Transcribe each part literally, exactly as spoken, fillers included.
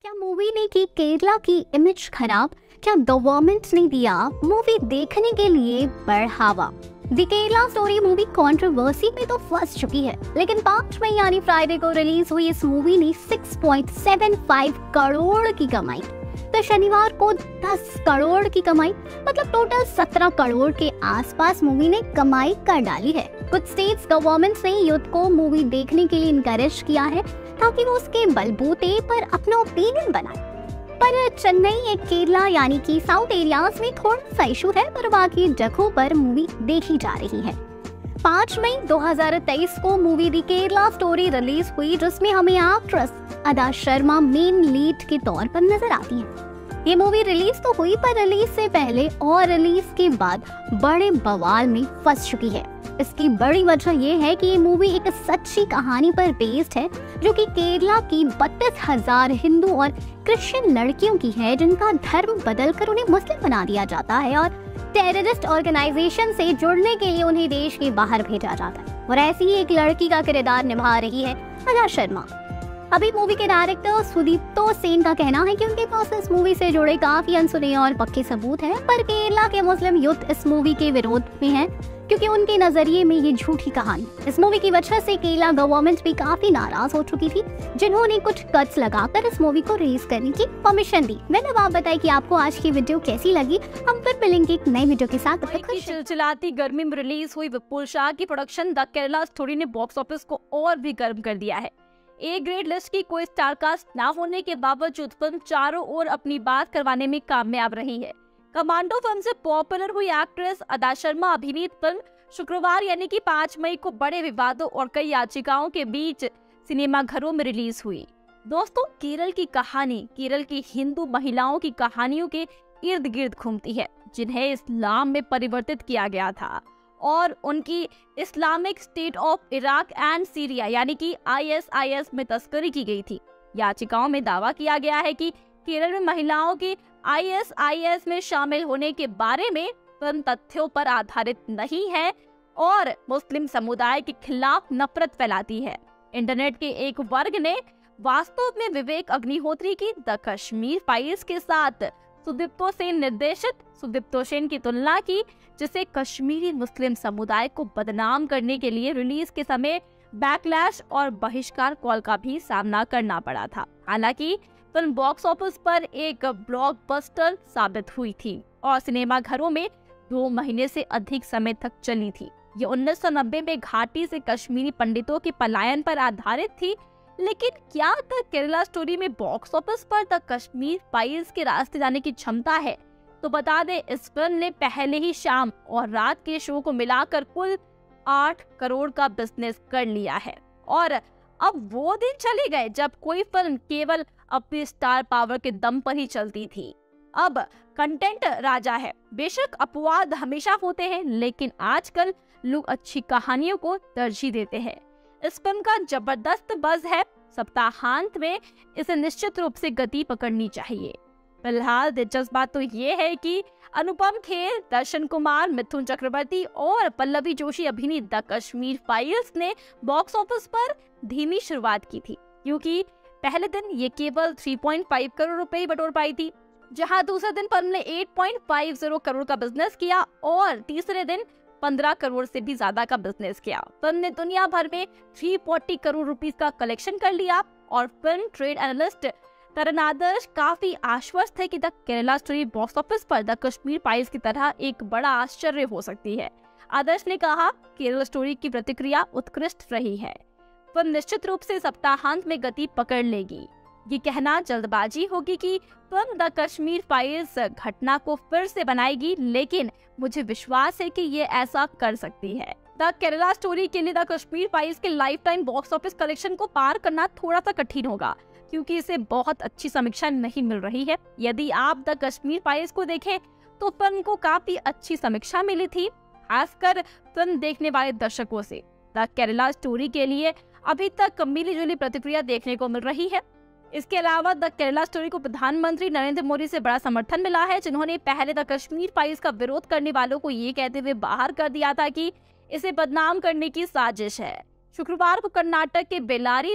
क्या मूवी ने की केरला की इमेज खराब? क्या गवर्नमेंट ने दिया मूवी देखने के लिए बढ़ावा? The Kerala story movie controversy में तो फंस चुकी है, लेकिन पांच मई यानी फ्राइडे को रिलीज हुई इस मूवी ने छह पॉइंट सात पाँच करोड़ की कमाई। तो शनिवार को दस करोड़ की कमाई, मतलब टोटल सत्रह करोड़ के आसपास मूवी ने कमाई कर डाली है। कुछ स्टेट्स गवर्नमेंट्स ने यूथ को मूवी देखने के लिए इनकरेज किया है ताकि वो उसके बलबूते पर अपना ओपिनियन बनाए। पर चेन्नई एक केरला यानी कि साउथ एरियाज में थोड़ा सा इशू है, पर बाकी जगहों पर मूवी देखी जा रही है। पाँच मई दो हज़ार तेईस को movie the Kerala story release हुई, जिसमें हमें actress Adah Sharma main lead के तौर पर नजर आती हैं। ये मूवी रिलीज तो हुई, पर रिलीज से पहले और रिलीज के बाद बड़े बवाल में फंस चुकी है। इसकी बड़ी वजह ये है कि ये मूवी एक सच्ची कहानी पर बेस्ड है, जो कि केरला की बत्तीस हजार हिंदू और क्रिश्चियन लड़कियों की है, जिनका धर्म बदलकर उन्हें मुस्लिम बना दिया जाता है और टेररिस्ट ऑर्गेनाइजेशन से जुड़ने के लिए उन्हें देश के बाहर भेजा जाता है। और ऐसी ही एक लड़की का किरदार निभा रही है अदा शर्मा। अभी मूवी के डायरेक्टर सुदीप्तो सेन का कहना है कि उनके पास इस मूवी से जुड़े काफी अनसुने और पक्के सबूत हैं, पर केरला के मुस्लिम यूथ इस मूवी के विरोध में हैं, क्योंकि उनके नजरिए में ये झूठी कहानी। इस मूवी की वजह से केरला गवर्नमेंट भी काफी नाराज हो चुकी थी, जिन्होंने कुछ कट्स लगाकर इस मूवी को रिलीज करने की परमिशन दी। मैंने अब आप बताया कि आपको आज की वीडियो कैसी लगी। हम फिर मिलेंगे एक नई वीडियो के साथ। चिलचिलाती गर्मी में रिलीज हुई विपुल शाह की प्रोडक्शन द केरला स्टोरी ने बॉक्स ऑफिस को और भी गर्म कर दिया है। ए ग्रेड लिस्ट की कोई स्टारकास्ट ना होने के बावजूद फिल्म चारों ओर अपनी बात करवाने में कामयाब रही है। कमांडो फिल्म से पॉपुलर हुई एक्ट्रेस अदा शर्मा अभिनीत फिल्म शुक्रवार यानी कि पाँच मई को बड़े विवादों और कई याचिकाओं के बीच सिनेमा घरों में रिलीज हुई। दोस्तों, केरल की कहानी केरल की हिंदू महिलाओं की कहानियों के इर्द गिर्द घूमती है, जिन्हें इस्लाम में परिवर्तित किया गया था और उनकी Islamic state of Iraq and Syria यानी कि आई एस आई एस में तस्करी की गई थी। याचिकाओं में दावा किया गया है कि केरल में महिलाओं के आई एस आई एस में शामिल होने के बारे में फिल्म तथ्यों पर आधारित नहीं है और मुस्लिम समुदाय के खिलाफ नफरत फैलाती है। इंटरनेट के एक वर्ग ने वास्तव में विवेक अग्निहोत्री की द कश्मीर फाइल्स के साथ सुदीप्तो सेन निर्देशित सुदीप्तो सेन की तुलना की, जिसे कश्मीरी मुस्लिम समुदाय को बदनाम करने के लिए रिलीज के समय बैकलैश और बहिष्कार कॉल का भी सामना करना पड़ा था। हालांकि फिल्म बॉक्स ऑफिस पर एक ब्लॉकबस्टर साबित हुई थी और सिनेमा घरों में दो महीने से अधिक समय तक चली थी। ये उन्नीस सौ नब्बे में घाटी से कश्मीरी पंडितों के पलायन पर आधारित थी, लेकिन क्या द केरला स्टोरी में बॉक्स ऑफिस पर द कश्मीर फाइल्स के रास्ते जाने की क्षमता है? तो बता दें, इस फिल्म ने पहले ही शाम और रात के शो को मिलाकर कुल आठ करोड़ का बिजनेस कर लिया है। और अब वो दिन चले गए जब कोई फिल्म केवल अपनी स्टार पावर के दम पर ही चलती थी। अब कंटेंट राजा है। बेशक अपवाद हमेशा होते हैं, लेकिन आजकल लोग अच्छी कहानियों को तरजीह देते हैं। इस फिल्म का जबरदस्त बज़ है। सप्ताहांत में इसे निश्चित रूप से गति पकड़नी चाहिए। फिलहाल दिलचस्प बात तो ये है कि अनुपम खेर, दर्शन कुमार, मिथुन चक्रवर्ती और पल्लवी जोशी अभिनीत द कश्मीर फाइल्स ने बॉक्स ऑफिस पर धीमी शुरुआत की थी, क्योंकि पहले दिन ये केवल तीन पॉइंट पाँच करोड़ रुपए ही बटोर पाई थी, जहां दूसरे दिन फिल्म ने आठ पॉइंट पाँच शून्य करोड़ का बिजनेस किया और तीसरे दिन पंद्रह करोड़ से भी ज्यादा का बिजनेस किया। फिल्म ने दुनिया भर में तीन सौ चालीस करोड़ रुपीस का कलेक्शन कर लिया और film trade analyst Taran Adarsh काफी आश्वस्त है कि the Kerala story box office पर द कश्मीर फाइल्स की तरह एक बड़ा आश्चर्य हो सकती है। आदर्श ने कहा, केरला स्टोरी की प्रतिक्रिया उत्कृष्ट रही है। फिल्म निश्चित रूप से सप्ताहांत में गति पकड़ लेगी। ये कहना जल्दबाजी होगी कि फिल्म द कश्मीर फाइल्स घटना को फिर से बनाएगी, लेकिन मुझे विश्वास है कि ये ऐसा कर सकती है। द केरला स्टोरी के लिए द कश्मीर फाइल्स के lifetime box office collection को पार करना थोड़ा सा कठिन होगा, क्योंकि इसे बहुत अच्छी समीक्षा नहीं मिल रही है। यदि आप द कश्मीर फाइल्स को देखें तो फिल्म को काफी अच्छी समीक्षा मिली थी, खासकर फिल्म देखने वाले दर्शकों से। द केरला स्टोरी के लिए अभी तक मिली जुली प्रतिक्रिया देखने को मिल रही है। इसके अलावा द केरला स्टोरी को प्रधानमंत्री नरेंद्र मोदी से बड़ा समर्थन मिला है, जिन्होंने पहले द कश्मीर फाइल्स का विरोध करने वालों को ये कहते हुए बाहर कर दिया था कि इसे बदनाम करने की साजिश है। शुक्रवार को कर्नाटक के बेल्लारी में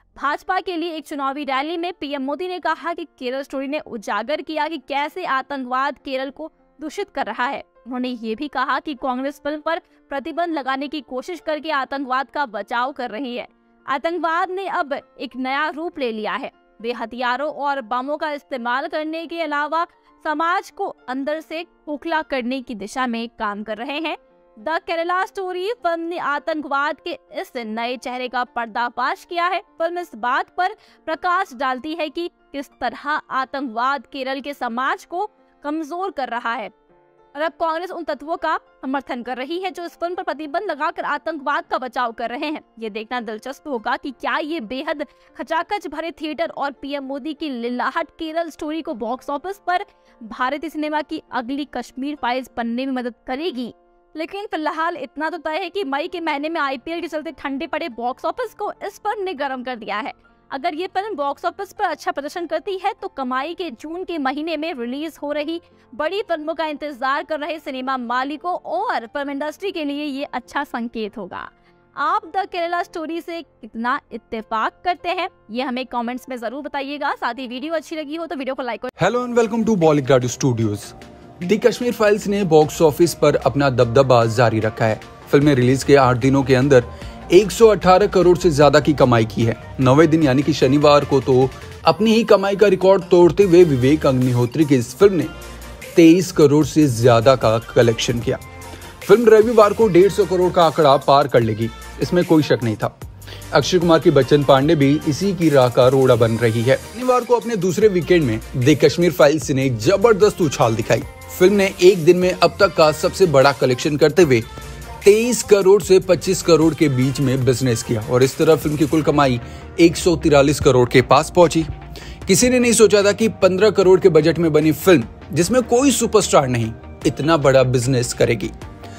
भाजपा के लिए एक चुनावी रैली में पीएम मोदी ने कहा कि केरल स्टोरी ने उजागर किया कि कैसे आतंकवाद केरल को दूषित कर रहा है। उन्होंने ये भी कहा कि कांग्रेस फिल्म पर प्रतिबंध लगाने की कोशिश करके आतंकवाद का बचाव कर रही है। आतंकवाद ने अब एक नया रूप ले लिया है। वे हथियारों और बमों का इस्तेमाल करने के अलावा समाज को अंदर से खोखला करने की दिशा में काम कर रहे हैं। द केरला स्टोरी फिल्म ने आतंकवाद के इस नए चेहरे का पर्दाफाश किया है। फिल्म इस बात पर प्रकाश डालती है कि किस तरह आतंकवाद केरल के समाज को कमजोर कर रहा है और अब कांग्रेस उन तत्वों का समर्थन कर रही है जो इस फिल्म पर प्रतिबंध लगाकर आतंकवाद का बचाव कर रहे हैं। ये देखना दिलचस्प होगा कि क्या ये बेहद खचाखच भरे थिएटर और पीएम मोदी की लिल्लाहट केरल स्टोरी को बॉक्स ऑफिस पर भारतीय सिनेमा की अगली कश्मीर फाइल्स बनने में मदद करेगी। लेकिन फिलहाल इतना तो तय है कि मई के महीने में आईपीएल के चलते ठंडे पड़े बॉक्स ऑफिस को इस फिल्म ने गर्म कर दिया है। अगर ये फिल्म बॉक्स ऑफिस पर अच्छा प्रदर्शन करती है तो कमाई के जून के महीने में रिलीज हो रही बड़ी फिल्मों का इंतजार कर रहे सिनेमा मालिकों और फिल्म इंडस्ट्री के लिए ये अच्छा संकेत होगा। आप द केरला स्टोरी से कितना इत्तेफाक करते हैं ये हमें कमेंट्स में जरूर बताइएगा। साथ ही वीडियो अच्छी लगी हो तो वीडियो को like. Hello and welcome to Bollygrado studios. The Kashmir files ने बॉक्स ऑफिस पर अपना दबदबा जारी रखा है। फिल्म रिलीज के आठ दिनों के अंदर एक सौ अठारह करोड़ से ज्यादा की कमाई की है। नौवें दिन यानी कि शनिवार को तो अपनी ही कमाई का रिकॉर्ड तोड़ते हुए विवेक अग्निहोत्री की इस फिल्म ने तेईस करोड़ से ज्यादा का कलेक्शन किया। फिल्म रविवार को डेढ़ सौ करोड़ का आंकड़ा पार कर लेगी, इसमें कोई शक नहीं था। अक्षय कुमार की बच्चन पांडे भी इसी की राह का रोड़ा बन रही है। शनिवार को अपने दूसरे वीकेंड में द कश्मीर फाइल्स ने जबरदस्त उछाल दिखाई। फिल्म ने एक दिन में अब तक का सबसे बड़ा कलेक्शन करते हुए तेईस करोड़ से पच्चीस करोड़ के बीच में बिजनेस किया और इस तरह फिल्म की कुल कमाई एक सौ तिरालीस करोड़ के पास पहुंची। किसी ने नहीं सोचा था कि पंद्रह करोड़ के बजट में बनी फिल्म जिसमें कोई सुपरस्टार नहीं इतना बड़ा बिजनेस करेगी।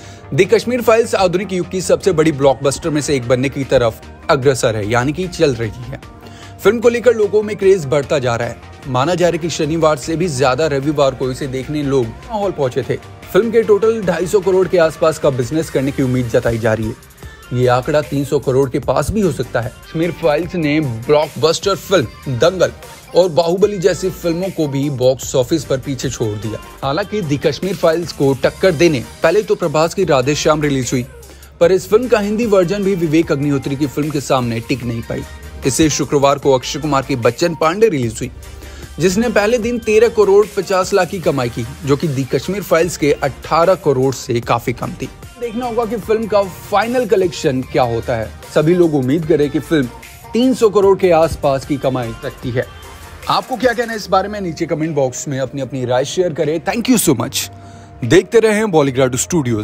द कश्मीर फाइल्स आधुनिक युग की सबसे बड़ी ब्लॉकबस्टर में से एक बनने की तरफ अग्रसर है, यानी कि चल रही है। फिल्म को लेकर लोगों में क्रेज बढ़ता जा रहा है। माना जा रहा है कि शनिवार से भी ज्यादा रविवार को इसे देखने लोग हॉल पहुंचे थे। फिल्म के टोटल ढाई सौ करोड़ के आसपास का बिजनेस करने की उम्मीद जताई जा रही है। ये आंकड़ा तीन सौ करोड़ के पास भी हो सकता है। कश्मीर फाइल्स ने ब्लॉकबस्टर फिल्म दंगल और बाहुबली जैसी फिल्मों को भी बॉक्स ऑफिस पर पीछे छोड़ दिया। हालांकि द कश्मीर फाइल्स को टक्कर देने पहले तो प्रभास की राधे श्याम रिलीज हुई, पर इस फिल्म का हिंदी वर्जन भी विवेक अग्निहोत्री की फिल्म के सामने टिक नहीं पाई। इससे शुक्रवार को अक्षय कुमार की बच्चन पांडे रिलीज हुई, जिसने पहले दिन तेरह करोड़ पचास लाख की कमाई की, जो कि द कश्मीर फाइल्स के अठारह करोड़ से काफी कम थी। देखना होगा कि फिल्म का फाइनल कलेक्शन क्या होता है। सभी लोग उम्मीद करें कि फिल्म तीन सौ करोड़ के आसपास की कमाई रखती है। आपको क्या कहना है इस बारे में नीचे कमेंट बॉक्स में अपनी अपनी राय शेयर करें। Thank you so much. देखते रहें Bollygrado studios.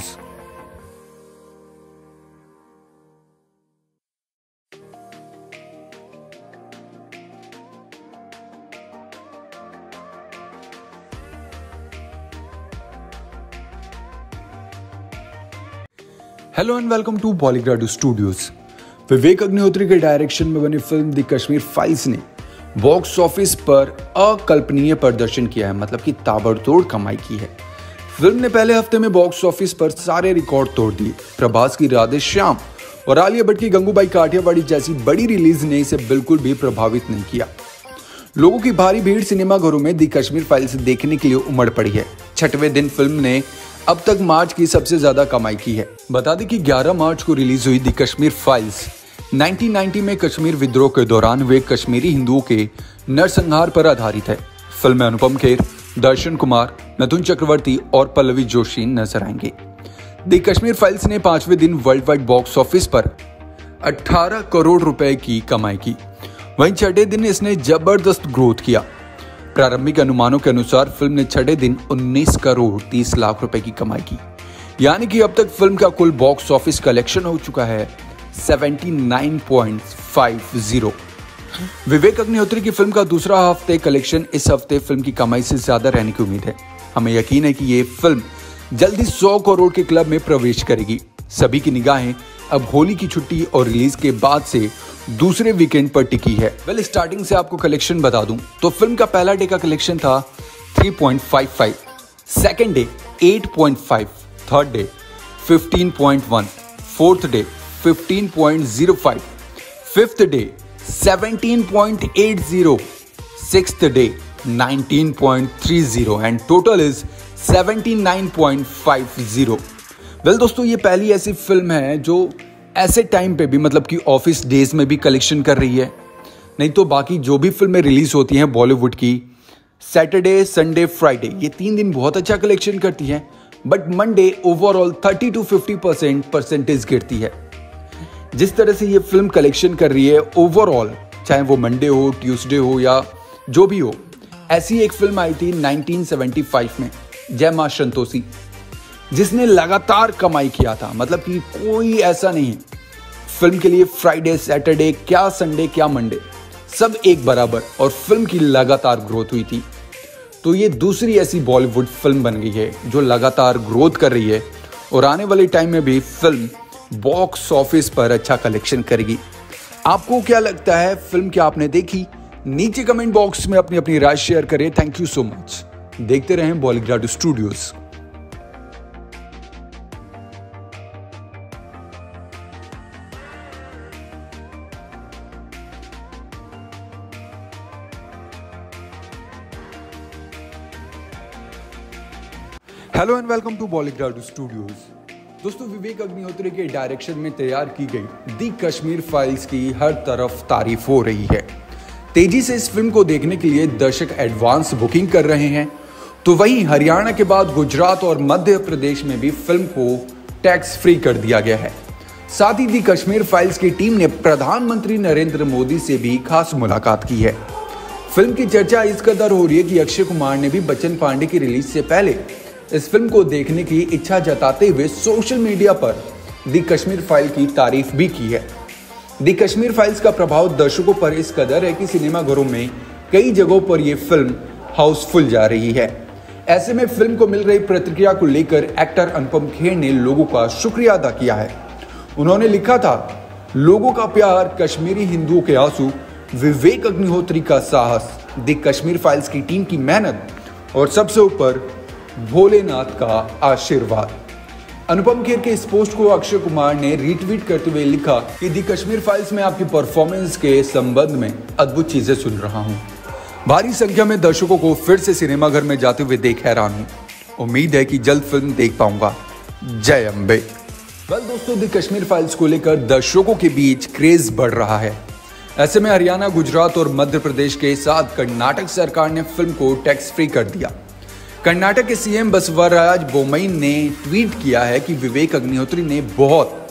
Hello and welcome to Bollygrado studios. Vivek Agnihotri के डायरेक्शन में बनी फिल्म द कश्मीर फाइल्स ने बॉक्स ऑफिस पर अकल्पनीय प्रदर्शन किया है, मतलब कि ताबड़तोड़ कमाई की है। फिल्म ने पहले हफ्ते में बॉक्स ऑफिस पर सारे रिकॉर्ड तोड़ दिए। प्रभास की राधे श्याम और आलिया भट्ट की गंगूबाई काठियावाड़ी जैसी बड़ी रिलीज ने इसे बिल्कुल भी प्रभावित नहीं किया। लोगों की भारी भीड़ सिनेमाघरों में द कश्मीर फाइल्स देखने के लिए उमड़ पड़ी है। छठवें दिन फिल्म ने अब तक मार्च की सबसे ज्यादा कमाई की है। बता दें कि ग्यारह मार्च को रिलीज हुई द कश्मीर फाइल्स उन्नीस सौ नब्बे में कश्मीर विद्रोह के दौरान हुए कश्मीरी हिंदुओं के नरसंहार पर आधारित है। फिल्म में अनुपम खेर, दर्शन कुमार, मिथुन चक्रवर्ती और पल्लवी जोशी नजर आएंगे। द कश्मीर फाइल्स ने पांचवें दिन वर्ल्ड वाइड बॉक्स ऑफिस पर अठारह करोड़ रुपए की कमाई की। वहीं छठे दिन इसने जबरदस्त ग्रोथ किया। प्रारंभिक अनुमानों के अनुसार फिल्म ने छठे दिन उन्नीस करोड़ तीस लाख रुपए की कमाई की, यानी कि अब तक फिल्म का कुल बॉक्स ऑफिस कलेक्शन हो चुका है उन्यासी पॉइंट पचास। विवेक अग्निहोत्री की फिल्म का दूसरा हफ्ते कलेक्शन इस हफ्ते फिल्म की कमाई से ज्यादा रहने की उम्मीद है। हमें यकीन है कि ये फिल्म जल्दी सौ करोड़ के क्लब में प्रवेश करेगी। सभी की निगाहें अब होली की छुट्टी और रिलीज के बाद से दूसरे वीकेंड पर टिकी है। वेल स्टार्टिंग से आपको कलेक्शन बता दूं तो फिल्म का पहला डे का कलेक्शन था तीन पॉइंट पाँच पाँच, सेकंड डे आठ पॉइंट पाँच, थर्ड डे पंद्रह पॉइंट एक, फोर्थ डे पंद्रह पॉइंट शून्य पाँच, fifth day seventeen point eight zero, sixth day nineteen point three zero and total is seventy-nine point five zero. Well दोस्तों, ये पहली ऐसी फिल्म है जो ऐसे टाइम पे भी मतलब कि ऑफिस डेज में भी कलेक्शन कर रही है। नहीं तो बाकी जो भी फिल्में रिलीज होती हैं बॉलीवुड की, सैटरडे, संडे, फ्राइडे, ये तीन दिन बहुत अच्छा कलेक्शन करती हैं, but Monday overall thirty to fifty percent percentage गिरती है। जिस तरह से ये फिल्म कलेक्शन कर रही है ओवरऑल, चाहे वो मंडे हो, ट्यूसडे हो या जो भी हो, ऐसी एक फिल्म आई थी नाइनटीन सेवेंटी फाइव में, जय मां संतोषी, जिसने लगातार कमाई किया था। मतलब कि कोई ऐसा नहीं है फिल्म के लिए फ्राइडे, सैटरडे, क्या संडे, क्या मंडे, सब एक बराबर, और फिल्म की लगातार ग्रोथ हुई थी। तो ये दूसरी ऐसी बॉलीवुड फिल्म बन गई है जो लगातार ग्रोथ कर रही है और आने वाले टाइम में भी फिल्म बॉक्स ऑफिस पर अच्छा कलेक्शन करेगी। आपको क्या लगता है, फिल्म क्या आपने देखी? नीचे कमेंट बॉक्स में अपनी अपनी राय शेयर करें। Thank you so much. देखते रहें Bollygrad studios. Hello and welcome to Bollygrad studios. दोस्तों, विवेक अग्निहोत्री के डायरेक्शन में तैयार की गई दी कश्मीर फाइल्स की हर तरफ तारीफ हो रही है। तेजी से इस फिल्म को देखने के लिए दर्शक एडवांस बुकिंग कर रहे हैं। तो वहीं हरियाणा के बाद गुजरात और मध्य प्रदेश में भी फिल्म को टैक्स फ्री कर दिया गया है। साथ ही दी कश्मीर फाइल्स की टीम ने प्रधानमंत्री नरेंद्र मोदी से भी खास मुलाकात की है। फिल्म की चर्चा इस कदर हो रही है कि अक्षय कुमार ने भी बच्चन पांडे की रिलीज से पहले इस फिल्म को देखने की इच्छा जताते हुए सोशल मीडिया पर दी कश्मीर फाइल की तारीफ भी की है। दी कश्मीर फाइल्स का प्रभाव दर्शकों पर इस कदर है कि सिनेमाघरों में कई जगहों पर यह फिल्म हाउसफुल जा रही है। ऐसे में फिल्म को मिल रही प्रतिक्रिया को लेकर एक्टर अनुपम खेर ने लोगों का शुक्रिया अदा किया है। उन्होंने लिखा था, लोगों का प्यार, कश्मीरी हिंदुओं के आंसू, विवेक अग्निहोत्री का साहस, दी कश्मीर फाइल्स की टीम की मेहनत और सबसे ऊपर भोलेनाथ का आशीर्वाद। अनुपम खेर के इस पोस्ट को अक्षय कुमार ने रीट्वीट करते हुए लिखा कि दी कश्मीर फाइल्स में आपकी परफॉर्मेंस के संबंध में अद्भुत चीजें सुन रहा हूं। भारी संख्या में दर्शकों को फिर से सिनेमाघर में जाते हुए देख हैरान हूं। उम्मीद है कि जल्द फिल्म देख पाऊंगा। जय अम्बे। वेल दोस्तों, दी कश्मीर फाइल्स को लेकर दर्शकों के बीच क्रेज बढ़ रहा है। ऐसे में हरियाणा, गुजरात और मध्य प्रदेश के साथ कर्नाटक सरकार ने फिल्म को टैक्स फ्री कर दिया। कर्नाटक के सीएम बसवराज बोम्मई ने ट्वीट किया है कि विवेक अग्निहोत्री ने बहुत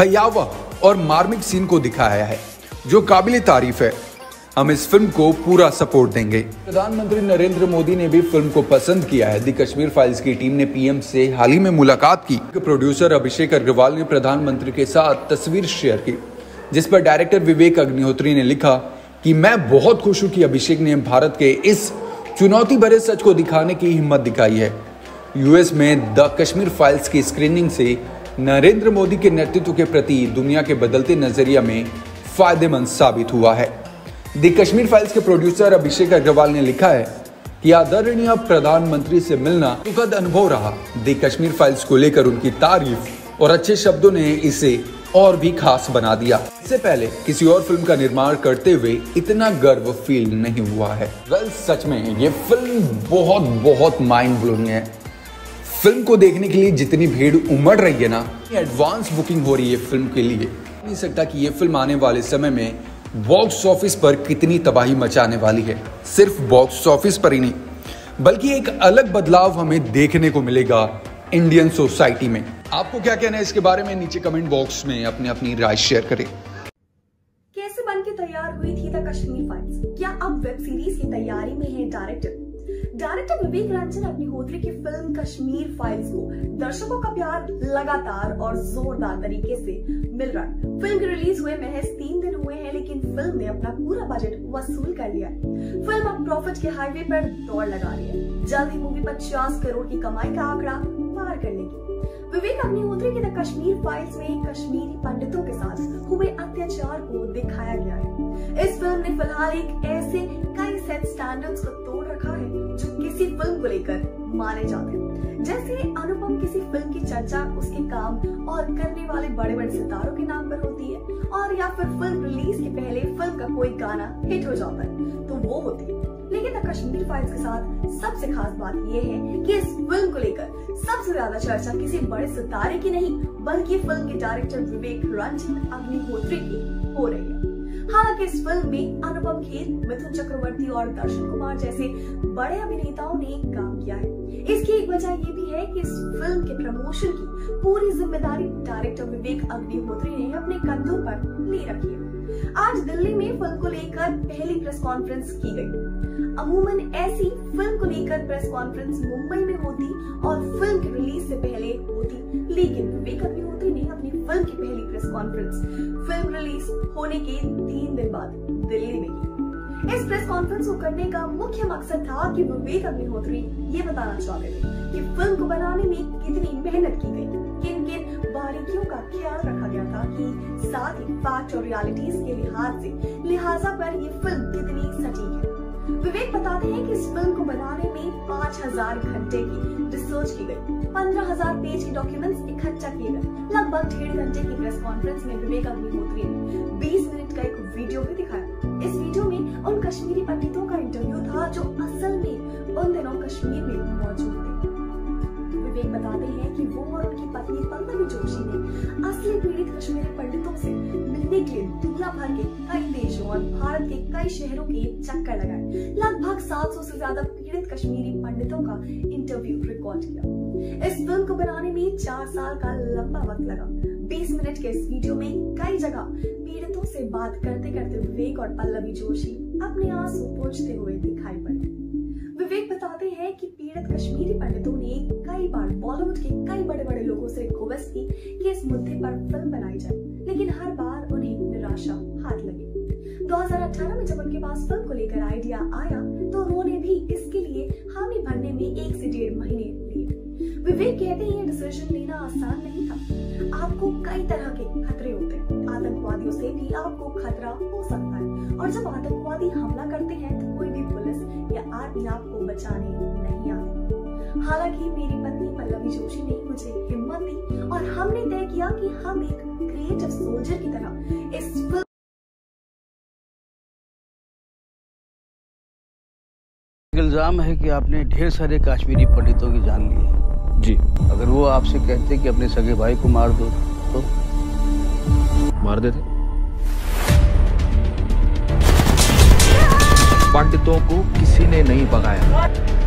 भयावह और मार्मिक सीन को दिखाया है जो काबिले तारीफ है। हम इस फिल्म को पूरा सपोर्ट देंगे। प्रधानमंत्री नरेंद्र मोदी ने भी फिल्म को पसंद किया है। दी कश्मीर फाइल्स की टीम ने पीएम से हाल ही में मुलाकात की। प्रोड्यूसर अभिषेक अग्रवाल ने प्रधानमंत्री के साथ तस्वीर शेयर की, जिस पर डायरेक्टर विवेक अग्निहोत्री ने लिखा कि मैं बहुत खुश हूं कि अभिषेक ने भारत के इस चुनौती भरे सच को दिखाने की हिम्मत दिखाई है। यूएस में द कश्मीर फाइल्स की स्क्रीनिंग से नरेंद्र मोदी के नेतृत्व के प्रति दुनिया के बदलते नजरिया में फायदेमंद साबित हुआ है। द कश्मीर फाइल्स के प्रोड्यूसर अभिषेक अग्रवाल ने लिखा है कि आदरणीय प्रधानमंत्री से मिलना सुखद अनुभव रहा। द कश्मीर फाइल्स को लेकर उनकी तारीफ और अच्छे शब्दों ने इसे और भी खास बना दिया। इससे पहले किसी और फिल्म का निर्माण करते हुए इतना गर्व फील नहीं हुआ है। वेल सच में ये फिल्म बहुत बहुत माइंड ब्लोइंग है। फिल्म को देखने के लिए जितनी भीड़ उमड़ रही है ना, एडवांस बुकिंग हो रही है फिल्म के लिए। नहीं सकता कि ये फिल्म आने वाले समय में बॉक्स ऑफिस पर कितनी तबाही मचाने वाली है। सिर्फ बॉक्स ऑफिस पर ही नहीं, बल्कि एक अलग बदलाव हमें देखने को मिलेगा इंडियन सोसाइटी में। आपको क्या कहना है इसके बारे में? नीचे कमेंट बॉक्स में अपनी अपनी राय शेयर करें। कैसे बनके तैयार हुई थी द कश्मीर फाइल्स? क्या अब वेब सीरीज की तैयारी में है डायरेक्टर? डायरेक्टर विवेक रंजन अग्निहोत्री की फिल्म कश्मीर फाइल्स को दर्शकों का प्यार लगातार और जोरदार तरीके से मिल रहा है। फिल्म की रिलीज हुए महज तीन दिन हुए हैं, लेकिन फिल्म ने अपना पूरा बजट वसूल कर लिया है। फिल्म अब प्रॉफिट के हाईवे पर दौड़ लगा रही है। जल्द ही मूवी पचास करोड़ की कमाई का आंकड़ा पार कर लेगी। विवेक अग्निहोत्री की द कश्मीर फाइल्स में कश्मीरी पंडितों के साथ हुए अत्याचार को दिखाया गया है। इस फिल्म ने फिलहाल एक ऐसे कई सेट स्टैंडर्ड्स को तोड़ रखा है जो किसी फिल्म को लेकर माने जाते हैं। जैसे अनुपम किसी फिल्म की चर्चा उसके काम और करने वाले बड़े बड़े सितारों के नाम पर होती है, और या फिर फिल्म रिलीज के पहले फिल्म का कोई गाना हिट हो जाता है तो वो होती है। लेकिन द कश्मीर फाइल्स के साथ सबसे खास बात यह है कि इस फिल्म को लेकर सबसे ज्यादा चर्चा किसी बड़े सितारे की नहीं बल्कि फिल्म के डायरेक्टर विवेक रंजन अग्निहोत्री की हो रही है। हालांकि इस फिल्म में अनुपम खेर, मिथुन चक्रवर्ती और दर्शन कुमार जैसे बड़े अभिनेताओं ने काम किया है। इसकी एक वजह ये भी है कि इस फिल्म के प्रमोशन की पूरी जिम्मेदारी डायरेक्टर विवेक अग्निहोत्री ने अपने कंधों पर ले रखी है। आज दिल्ली में फिल्म को लेकर पहली प्रेस कॉन्फ्रेंस की गई। अमूमन ऐसी फिल्म को लेकर प्रेस कॉन्फ्रेंस मुंबई में होती और फिल्म की रिलीज से पहले होती, लेकिन विवेक अग्निहोत्री ने अपनी फिल्म की पहली प्रेस कॉन्फ्रेंस फिल्म रिलीज होने के तीन दिन बाद दिल्ली में की। इस प्रेस कॉन्फ्रेंस को करने का मुख्य मकसद था कि विवेक अग्निहोत्री ये बताना चाहते थे कि फिल्म को बनाने में कितनी मेहनत की गई, किन किन बारीकियों का ख्याल रखा गया था, कि साथ ही फैक्ट और रियलिटीज के लिहाज से लिहाजा पर ये फिल्म कितनी सटीक है। विवेक बताते हैं कि इस फिल्म को बनाने में पाँच हजार घंटे की रिसर्च की गई, पंद्रह हजार पेज की डॉक्यूमेंट्स इकट्ठा किए गए। लगभग डेढ़ घंटे की प्रेस कॉन्फ्रेंस में विवेक अग्निहोत्री ने बीस मिनट का एक वीडियो भी दिखाया। इस वीडियो में उन कश्मीरी पंडितों का इंटरव्यू था जो असल में उन दिनों कश्मीर में मौजूद थे। विवेक बताते हैं कि वो और उनकी पत्नी पल्लवी जोशी ने असली पीड़ित कश्मीरी पंडितों से मिलने के लिए दुनिया भर के कई देशों और भारत के कई शहरों के चक्कर लगाए। लगभग सात सौ से ज्यादा पीड़ित कश्मीरी पंडितों का इंटरव्यू रिकॉर्ड किया। इस फिल्म को बनाने में चार साल का लंबा वक्त लगा। बीस मिनट के इस वीडियो में कई जगह पीड़ितों से बात करते करते विवेक और पल्लवी जोशी अपने आंसू पोंछते हुए दिखाई पड़े। विवेक बताते हैं कि पीड़ित कश्मीरी पंडितों ने कई बार बॉलीवुड के कई बड़े बड़े लोगों से रिक्वेस्ट की कि इस मुद्दे पर फिल्म बनाई जाए, लेकिन हर बार उन्हें निराशा हाथ लगी। दो हज़ार अठारह में जब उनके पास फिल्म को लेकर आइडिया आया तो उन्होंने भी इसके लिए हामी भरने में एक से डेढ़ महीने लिए। विवेक कहते हैं ये डिसीजन लेना आसान नहीं था। आपको कई तरह के खतरे होते हैं, आतंकवादियों से भी आपको खतरा हो सकता है, और जब आतंकवादी हमला करते हैं तो कोई भी पुलिस या आर्मी आपको बचाने नहीं आती। हालांकि मेरी पत्नी पल्लवी जोशी ने मुझे हिम्मत दी और हमने तय किया कि हम एक क्रिएटिव सोल्जर की तरह इस फिल्म इल्जाम है कि आपने ढेर सारे कश्मीरी पंडितों की जान ली है। जी। अगर वो आपसे कहते कि अपने सगे भाई को मार दो तो मार देते। पंडितों को किसी ने नहीं भगाया।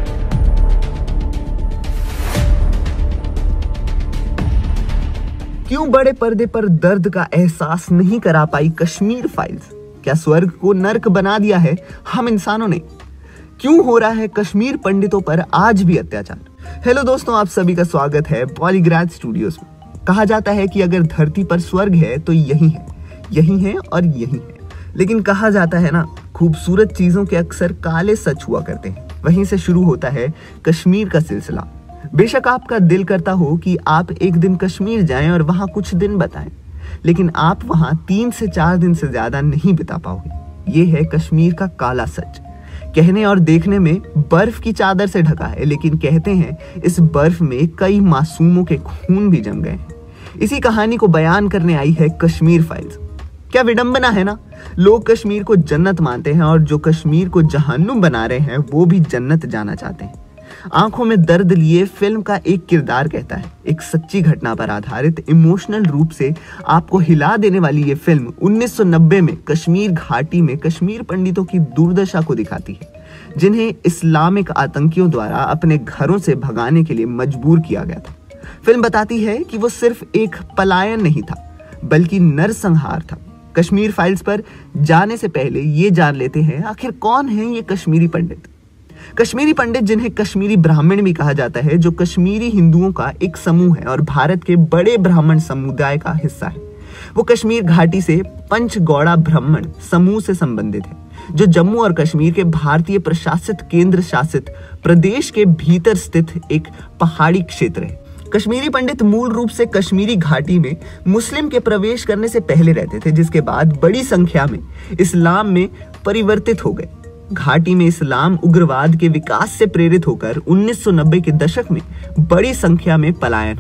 क्यों बड़े पर्दे पर दर्द का एहसास नहीं करा पाई कश्मीर फाइल्स? क्या स्वर्ग को नर्क बना दिया है हम इंसानों ने? क्यों हो रहा है कश्मीर पंडितों पर आज भी अत्याचार? हेलो दोस्तों, आप सभी का स्वागत है पॉलीग्राफ स्टूडियोज में। कहा जाता है कि अगर धरती पर स्वर्ग है तो यही है, यही है और यही है। लेकिन कहा जाता है ना, खूबसूरत चीजों के अक्सर काले सच हुआ करते हैं। वहीं से शुरू होता है कश्मीर का सिलसिला। बेशक आपका दिल करता हो कि आप एक दिन कश्मीर जाएं और वहां कुछ दिन बिताएं, लेकिन आप वहां तीन से चार दिन से ज्यादा नहीं बिता पाओगे। ये है कश्मीर का काला सच। कहने और देखने में बर्फ की चादर से ढका है, लेकिन कहते हैं इस बर्फ में कई मासूमों के खून भी जम गए हैं। इसी कहानी को बयान करने आई है कश्मीर फाइल्स। क्या विडंबना है ना, लोग कश्मीर को जन्नत मानते हैं और जो कश्मीर को जहन्नुम बना रहे हैं वो भी जन्नत जाना चाहते हैं। आंखों में दर्द लिए फिल्म का एक किरदार कहता है, एक सच्ची घटना पर आधारित इमोशनल रूप से आपको हिला देने वाली ये फिल्म उन्नीस सौ नब्बे में कश्मीर घाटी में कश्मीर पंडितों की दुर्दशा को दिखाती है, जिन्हें इस्लामिक आतंकियों द्वारा अपने घरों से भगाने के लिए मजबूर किया गया था। फिल्म बताती है कि वो सिर्फ एक पलायन नहीं था, बल्कि नरसंहार था। कश्मीर फाइल्स पर जाने से पहले ये जान लेते हैं आखिर कौन है ये कश्मीरी पंडित। कश्मीरी पंडित, जिन्हें कश्मीरी ब्राह्मण भी कहा जाता है, जो कश्मीरी हिंदुओं का एक समूह है और भारत के बड़े ब्राह्मण समुदाय का हिस्सा है। वो कश्मीर घाटी से पंचगौड़ा ब्राह्मण समूह से संबंधित है, जो जम्मू और कश्मीर के भारतीय प्रशासित केंद्र शासित प्रदेश के भीतर स्थित एक पहाड़ी क्षेत्र है। कश्मीरी पंडित मूल रूप से कश्मीरी घाटी में मुस्लिम के प्रवेश करने से पहले रहते थे, जिसके बाद बड़ी संख्या में इस्लाम में परिवर्तित हो गए। घाटी में इस्लाम उग्रवाद के विकास से प्रेरित होकर उन्नीस सौ नब्बे के दशक में बड़ी संख्या में पलायन हुआ।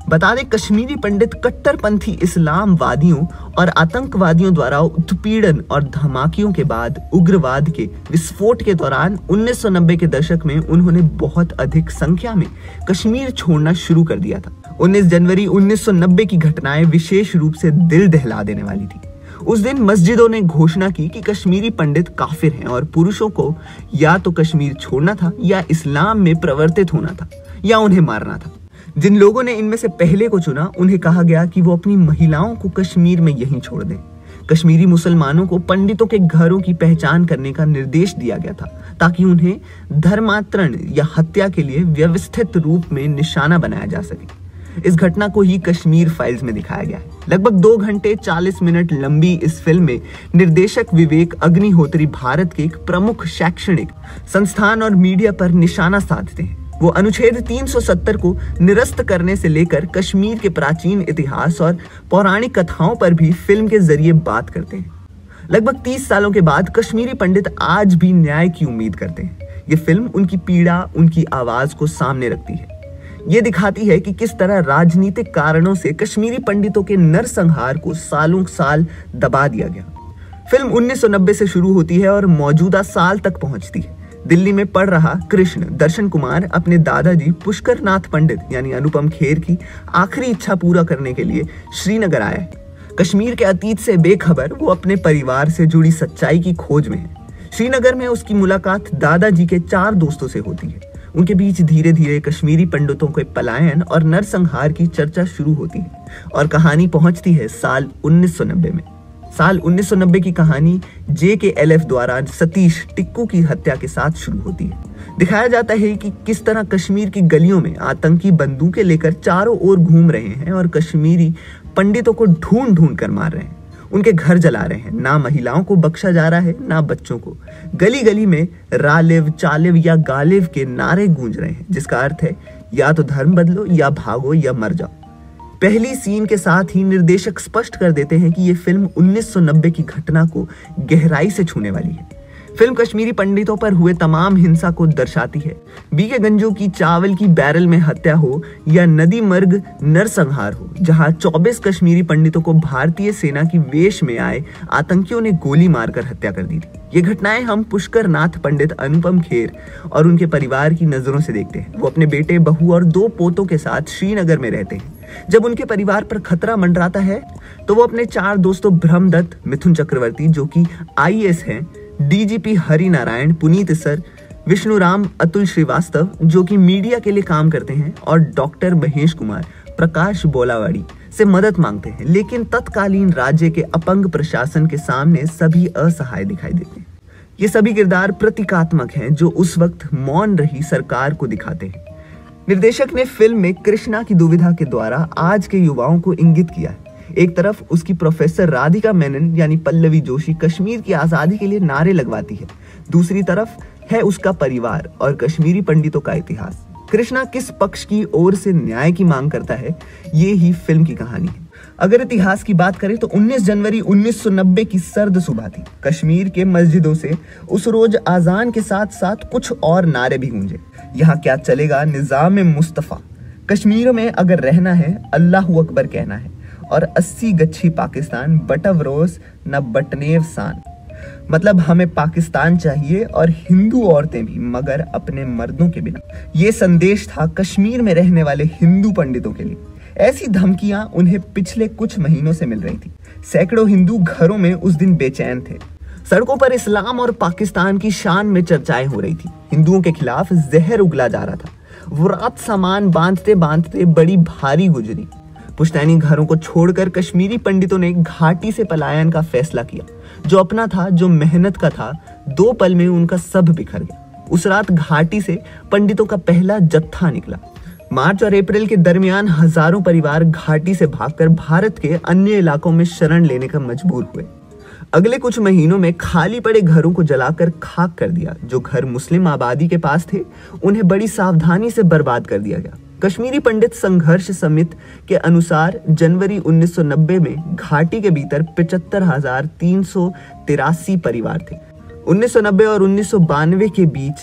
बता दें, कश्मीरी पंडित कट्टरपंथी इस्लामवादियों और आतंकवादियों द्वारा उत्पीड़न और धमाकियों के बाद उग्रवाद के विस्फोट के दौरान उन्नीस सौ नब्बे के दशक में उन्होंने बहुत अधिक संख्या में कश्मीर छोड़ना शुरू कर दिया था। उन्नीस जनवरी उन्नीस सौ नब्बे की घटनाएं विशेष रूप से दिल दहला देने वाली थी। उस दिन मस्जिदों ने घोषणा की कि कश्मीरी पंडित काफिर हैं और पुरुषों को या तो कश्मीर छोड़ना था या इस्लाम में प्रवर्तित होना था या उन्हें मारना था। जिन लोगों ने इनमें से पहले को चुना, उन्हें कहा गया कि वो अपनी महिलाओं को कश्मीर में यहीं छोड़ दें। कश्मीरी मुसलमानों को पंडितों के घरों की पहचान करने का निर्देश दिया गया था ताकि उन्हें धर्मांतरण या हत्या के लिए व्यवस्थित रूप में निशाना बनाया जा सके। इस घटना को ही कश्मीर फाइल्स में दिखाया गया है। लगभग दो घंटे चालीस मिनट लंबी इस फिल्म में निर्देशक विवेक अग्निहोत्री भारत के एक प्रमुख शैक्षणिक संस्थान और मीडिया पर निशाना साधते हैं। वो अनुच्छेद तीन सौ सत्तर को निरस्त करने से लेकर कश्मीर के प्राचीन इतिहास और पौराणिक कथाओं पर भी फिल्म के जरिए बात करते हैं। लगभग तीस सालों के बाद कश्मीरी पंडित आज भी न्याय की उम्मीद करते हैं। ये फिल्म उनकी पीड़ा, उनकी आवाज को सामने रखती है। ये दिखाती है कि किस तरह राजनीतिक कारणों से कश्मीरी पंडितों के नरसंहार को सालों साल दबा दिया गया। फिल्म उन्नीस सौ नब्बे से शुरू होती है और मौजूदा साल तक पहुंचती है। दिल्ली में पढ़ रहा कृष्ण दर्शन कुमार अपने दादाजी पुष्कर नाथ पंडित यानी अनुपम खेर की आखिरी इच्छा पूरा करने के लिए श्रीनगर आया है। कश्मीर के अतीत से बेखबर वो अपने परिवार से जुड़ी सच्चाई की खोज में है। श्रीनगर में उसकी मुलाकात दादाजी के चार दोस्तों से होती है। उनके बीच धीरे धीरे कश्मीरी पंडितों के पलायन और नरसंहार की चर्चा शुरू होती है और कहानी पहुंचती है साल उन्नीस सौ नब्बे में। साल उन्नीस सौ नब्बे की कहानी जे के एल एफ द्वारा सतीश टिक्कू की हत्या के साथ शुरू होती है। दिखाया जाता है कि किस तरह कश्मीर की गलियों में आतंकी बंदूकें लेकर चारों ओर घूम रहे हैं और कश्मीरी पंडितों को ढूंढ ढूंढ कर मार रहे हैं, उनके घर जला रहे हैं। ना महिलाओं को बख्शा जा रहा है, ना बच्चों को। गली गली में रालिव, चालिव या गालिव के नारे गूंज रहे हैं, जिसका अर्थ है या तो धर्म बदलो या भागो या मर जाओ। पहली सीन के साथ ही निर्देशक स्पष्ट कर देते हैं कि ये फिल्म उन्नीस सौ नब्बे की घटना को गहराई से छूने वाली है। फिल्म कश्मीरी पंडितों पर हुए तमाम हिंसा को दर्शाती है। बीके गंजू की चावल की बैरल में हत्या हो या नदी मर्ग नरसंहार हो, जहां चौबीस कश्मीरी पंडितों को भारतीय सेना की वेश में आए आतंकियों ने गोली मारकर हत्या कर दी थी। ये घटनाएं हम पुष्कर नाथ पंडित अनुपम खेर और उनके परिवार की नजरों से देखते हैं। वो अपने बेटे, बहू और दो पोतों के साथ श्रीनगर में रहते हैं। जब उनके परिवार पर खतरा मंडराता है तो वो अपने चार दोस्तों ब्रह्मदत्त, मिथुन चक्रवर्ती जो कि आई ए एस हैं, डीजीपी हरि नारायण, पुनीत सर, विष्णुराम, अतुल श्रीवास्तव जो कि मीडिया के लिए काम करते हैं और डॉक्टर महेश कुमार, प्रकाश बोलावाड़ी से मदद मांगते हैं। लेकिन तत्कालीन राज्य के अपंग प्रशासन के सामने सभी असहाय दिखाई देते हैं। ये सभी किरदार प्रतीकात्मक हैं जो उस वक्त मौन रही सरकार को दिखाते हैं। निर्देशक ने फिल्म में कृष्णा की दुविधा के द्वारा आज के युवाओं को इंगित किया है। एक तरफ उसकी प्रोफेसर राधिका मेनन यानी पल्लवी जोशी कश्मीर की आजादी के लिए नारे लगवाती है, दूसरी तरफ है उसका परिवार और कश्मीरी पंडितों का इतिहास। कृष्णा किस पक्ष की ओर से न्याय की मांग करता है, ये ही फिल्म की कहानी है। अगर इतिहास की बात करें तो उन्नीस जनवरी उन्नीस सौ नब्बे की सर्द सुबह थी। कश्मीर के मस्जिदों से उस रोज आजान के साथ साथ कुछ और नारे भी गूंजे। यहाँ क्या चलेगा, निजाम मुस्तफा, कश्मीर में अगर रहना है अल्लाहू अकबर कहना है, और अस्सी गच्छी पाकिस्तान, बटव रोज न बटनेव सान। मतलब हमें पाकिस्तान चाहिए और हिंदू औरतें भी, मगर अपने मर्दों के बिना। ये संदेश था कश्मीर में रहने वाले हिंदू पंडितों के लिए। ऐसी धमकियां उन्हें पिछले कुछ महीनों से मिल रही थी। सैकड़ों हिंदू घरों में उस दिन बेचैन थे। सड़कों पर इस्लाम और पाकिस्तान की शान में चर्चाएं हो रही थी। हिंदुओं के खिलाफ जहर उगला जा रहा था। वो रात सामान बांधते बांधते बड़ी भारी गुजरी। पुश्तैनी घरों को छोड़कर कश्मीरी पंडितों ने घाटी से पलायन का फैसला किया। जो अपना था, जो मेहनत का था, दो पल में उनका सब बिखर गया। उस रात घाटी से पंडितों का पहला जत्था निकला। मार्च और अप्रैल के दरमियान हजारों परिवार घाटी से भागकर भारत के अन्य इलाकों में शरण लेने का मजबूर हुए। अगले कुछ महीनों में खाली पड़े घरों को जलाकर खाक कर दिया। जो घर मुस्लिम आबादी के पास थे, उन्हें बड़ी सावधानी से बर्बाद कर दिया गया। कश्मीरी पंडित संघर्ष समिति के अनुसार जनवरी उन्नीस सौ नब्बे में घाटी के भीतर पिचहत्तर हजार तीन सौ तिरासी परिवार थे। उन्नीस सौ नब्बे और उन्नीस सौ बानवे के बीच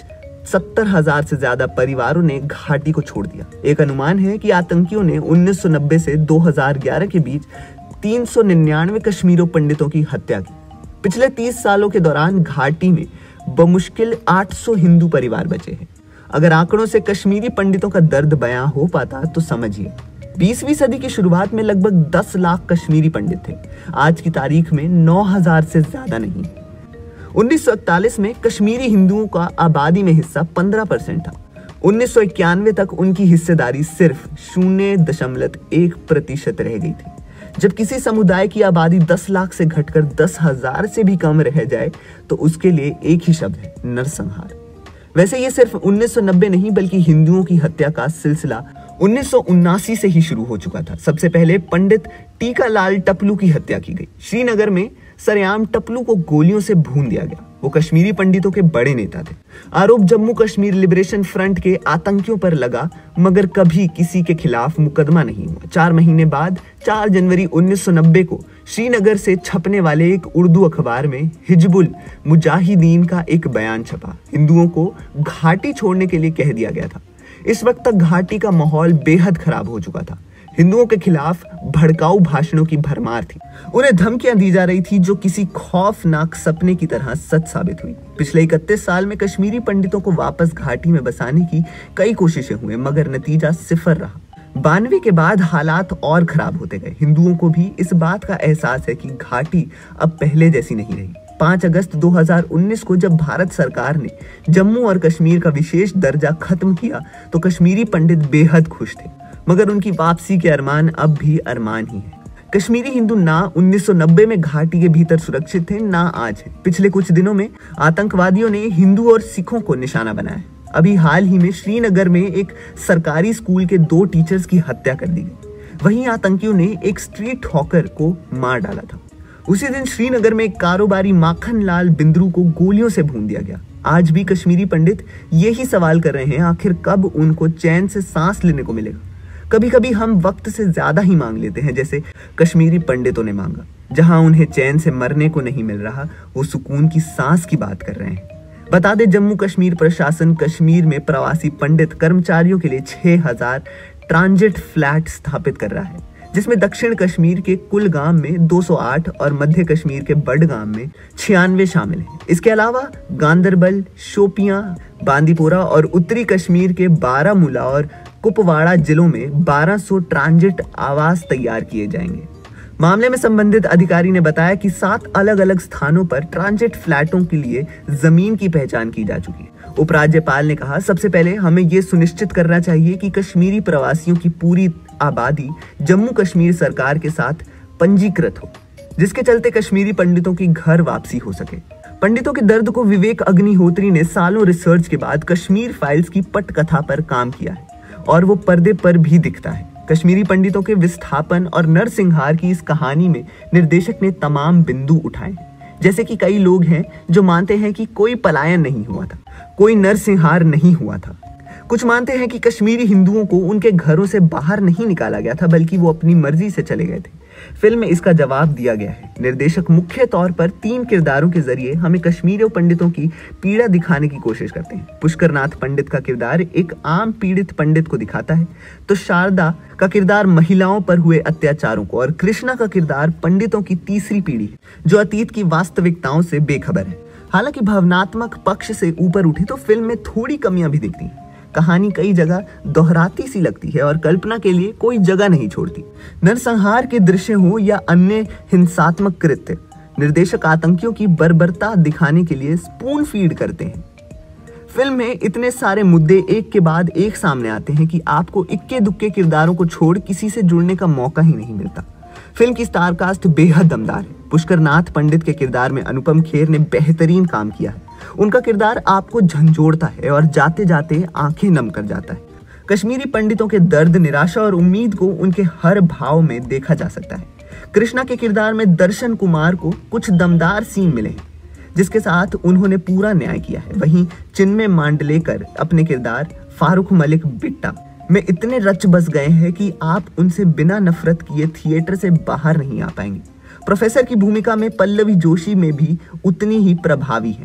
सत्तर हजार से ज्यादा परिवारों ने घाटी को छोड़ दिया। एक अनुमान है कि आतंकियों ने उन्नीस सौ नब्बे से दो हज़ार ग्यारह के बीच तीन सौ निन्यानवे कश्मीरी पंडितों की हत्या की। पिछले तीस सालों के दौरान घाटी में बमुश्किल आठ सौ हिंदू परिवार बचे हैं। अगर आंकड़ों से कश्मीरी पंडितों का दर्द बयां हो पाता तो समझिए, बीसवीं सदी की शुरुआत में लगभग दस लाख कश्मीरी पंडित थे। आज की तारीख में नौ हज़ार से ज्यादा नहीं। उन्नीस सौ इकतालीस में कश्मीरी हिंदुओं का आबादी में हिस्सा पंद्रह परसेंट था। उन्नीस सौ इक्यानवे तक उनकी हिस्सेदारी सिर्फ शून्य दशमलव एक प्रतिशत रह गई थी। जब किसी समुदाय की आबादी दस लाख से घटकर दस हजार से भी कम रह जाए तो उसके लिए एक ही शब्द है, नरसंहार। वैसे ये सिर्फ उन्नीस सौ नब्बे नहीं बल्कि हिंदुओं की हत्या का सिलसिला उन्नीस सौ उन्नासी से ही शुरू हो चुका था। सबसे पहले पंडित टीकालाल टपलू की हत्या की गई। श्रीनगर में सरेआम टपलू को गोलियों से भून दिया गया। वो कश्मीरी पंडितों के बड़े नेता थे। आरोप जम्मू कश्मीर लिबरेशन फ्रंट के आतंकियों पर लगा, मगर कभी किसी के खिलाफ मुकदमा नहीं हुआ। चार महीने बाद चार जनवरी उन्नीस सौ नब्बे को श्रीनगर से छपने वाले एक उर्दू अखबार में हिजबुल मुजाहिदीन का एक बयान छपा। हिंदुओं को घाटी छोड़ने के लिए कह दिया गया था। इस वक्त तक घाटी का माहौल बेहद खराब हो चुका था। हिंदुओं के खिलाफ भड़काऊ भाषणों की भरमार थी। उन्हें धमकियां दी जा रही थी जो किसी खौफनाक सपने की तरह सच साबित हुई। पिछले इकतीस साल में कश्मीरी पंडितों को वापस घाटी में बसाने की कई कोशिशें हुई, मगर नतीजा सिफर रहा। बानवे के बाद हालात और खराब होते गए। हिंदुओं को भी इस बात का एहसास है कि घाटी अब पहले जैसी नहीं रही। पाँच अगस्त दो हज़ार उन्नीस को जब भारत सरकार ने जम्मू और कश्मीर का विशेष दर्जा खत्म किया तो कश्मीरी पंडित बेहद खुश थे, मगर उनकी वापसी के अरमान अब भी अरमान ही है। कश्मीरी हिंदू ना उन्नीस सौ नब्बे में घाटी के भीतर सुरक्षित थे, ना आज है। पिछले कुछ दिनों में आतंकवादियों ने हिंदू और सिखों को निशाना बनाया। अभी हाल ही में श्रीनगर में एक सरकारी स्कूल के दो टीचर्स की हत्या कर दी गई। वहीं आतंकियों ने एक स्ट्रीट हॉकर को मार डाला था। उसी दिन श्रीनगर में एक कारोबारी माखन लाल बिंद्रू को गोलियों से भून दिया गया। आज भी कश्मीरी पंडित यही सवाल कर रहे हैं, आखिर कब उनको चैन से सांस लेने को मिलेगा। कभी कभी हम वक्त से ज्यादा ही मांग लेते हैं, जैसे कश्मीरी पंडितों ने मांगा। जहां उन्हें चैन से मरने को नहीं मिल रहा, वो सुकून की सांस की बात कर रहे हैं। बता दें, जम्मू कश्मीर प्रशासन कश्मीर में प्रवासी पंडित कर्मचारियों के लिए छह हजार ट्रांजिट फ्लैट स्थापित कर रहा है, जिसमें दक्षिण कश्मीर के कुलगाम में दो सौ आठ और मध्य कश्मीर के बडगाम में छियानवे शामिल हैं। इसके अलावा गांदरबल, शोपियां, बांदीपोरा और उत्तरी कश्मीर के बारामूला और कुपवाड़ा जिलों में बारह सौ ट्रांजिट आवास तैयार किए जाएंगे। मामले में संबंधित अधिकारी ने बताया कि सात अलग अलग स्थानों पर ट्रांजिट फ्लैटों के लिए जमीन की पहचान की जा चुकी है। उपराज्यपाल ने कहा, सबसे पहले हमें ये सुनिश्चित करना चाहिए कि कश्मीरी प्रवासियों की पूरी आबादी जम्मू कश्मीर सरकार के साथ पंजीकृत हो, जिसके चलते कश्मीरी पंडितों की घर वापसी हो सके। पंडितों के दर्द को विवेक अग्निहोत्री ने सालों रिसर्च के बाद कश्मीर फाइल्स की पटकथा पर काम किया है और वो पर्दे पर भी दिखता है। कश्मीरी पंडितों के विस्थापन और नरसंहार की इस कहानी में निर्देशक ने तमाम बिंदु उठाए, जैसे कि कई लोग हैं जो मानते हैं कि कोई पलायन नहीं हुआ था, कोई नरसंहार नहीं हुआ था। कुछ मानते हैं कि कश्मीरी हिंदुओं को उनके घरों से बाहर नहीं निकाला गया था, बल्कि वो अपनी मर्जी से चले गए थे। फिल्म में इसका जवाब दिया गया है। निर्देशक मुख्य तौर पर तीन किरदारों के जरिए हमें कश्मीरी पंडितों की पीड़ा दिखाने की कोशिश करते हैं। पुष्करनाथ पंडित का किरदार एक आम पीड़ित पंडित को दिखाता है, तो शारदा का किरदार महिलाओं पर हुए अत्याचारों को, और कृष्णा का किरदार पंडितों की तीसरी पीढ़ी है जो अतीत की वास्तविकताओं से बेखबर है। हालांकि भावनात्मक पक्ष से ऊपर उठे तो फिल्म में थोड़ी कमियां भी दिखती हैं। कहानी कई जगह दोहराती सी लगती है और कल्पना के लिए कोई जगह नहीं छोड़ती। नरसंहार के दृश्य हो या अन्य हिंसात्मक कृत्य, निर्देशक आतंकियों की बर्बरता दिखाने के लिए स्पून फीड करते हैं। फिल्म में इतने सारे मुद्दे एक के बाद एक सामने आते हैं कि आपको इक्के दुक्के किरदारों को छोड़ किसी से जुड़ने का मौका ही नहीं मिलता। फिल्म की स्टार कास्ट बेहद दमदार है। पुष्करनाथ पंडित के किरदार में अनुपम खेर ने बेहतरीन काम किया है। उनका किरदार आपको झंझोड़ता है और जाते जाते आंखें नम कर जाता है। कश्मीरी पंडितों के दर्द, निराशा और उम्मीद को उनके हर भाव में देखा जा सकता है। कृष्णा के किरदार में दर्शन कुमार को कुछ दमदार सीन मिले हैं, जिसके साथ उन्होंने पूरा न्याय किया है। वहीं चिन्मय मांडलेकर अपने किरदार फारूक मलिक बिट्टा में इतने रच बस गए हैं कि आप उनसे बिना नफरत किए थिएटर से बाहर नहीं आ पाएंगे। प्रोफेसर की भूमिका में पल्लवी जोशी में भी उतनी ही प्रभावी है।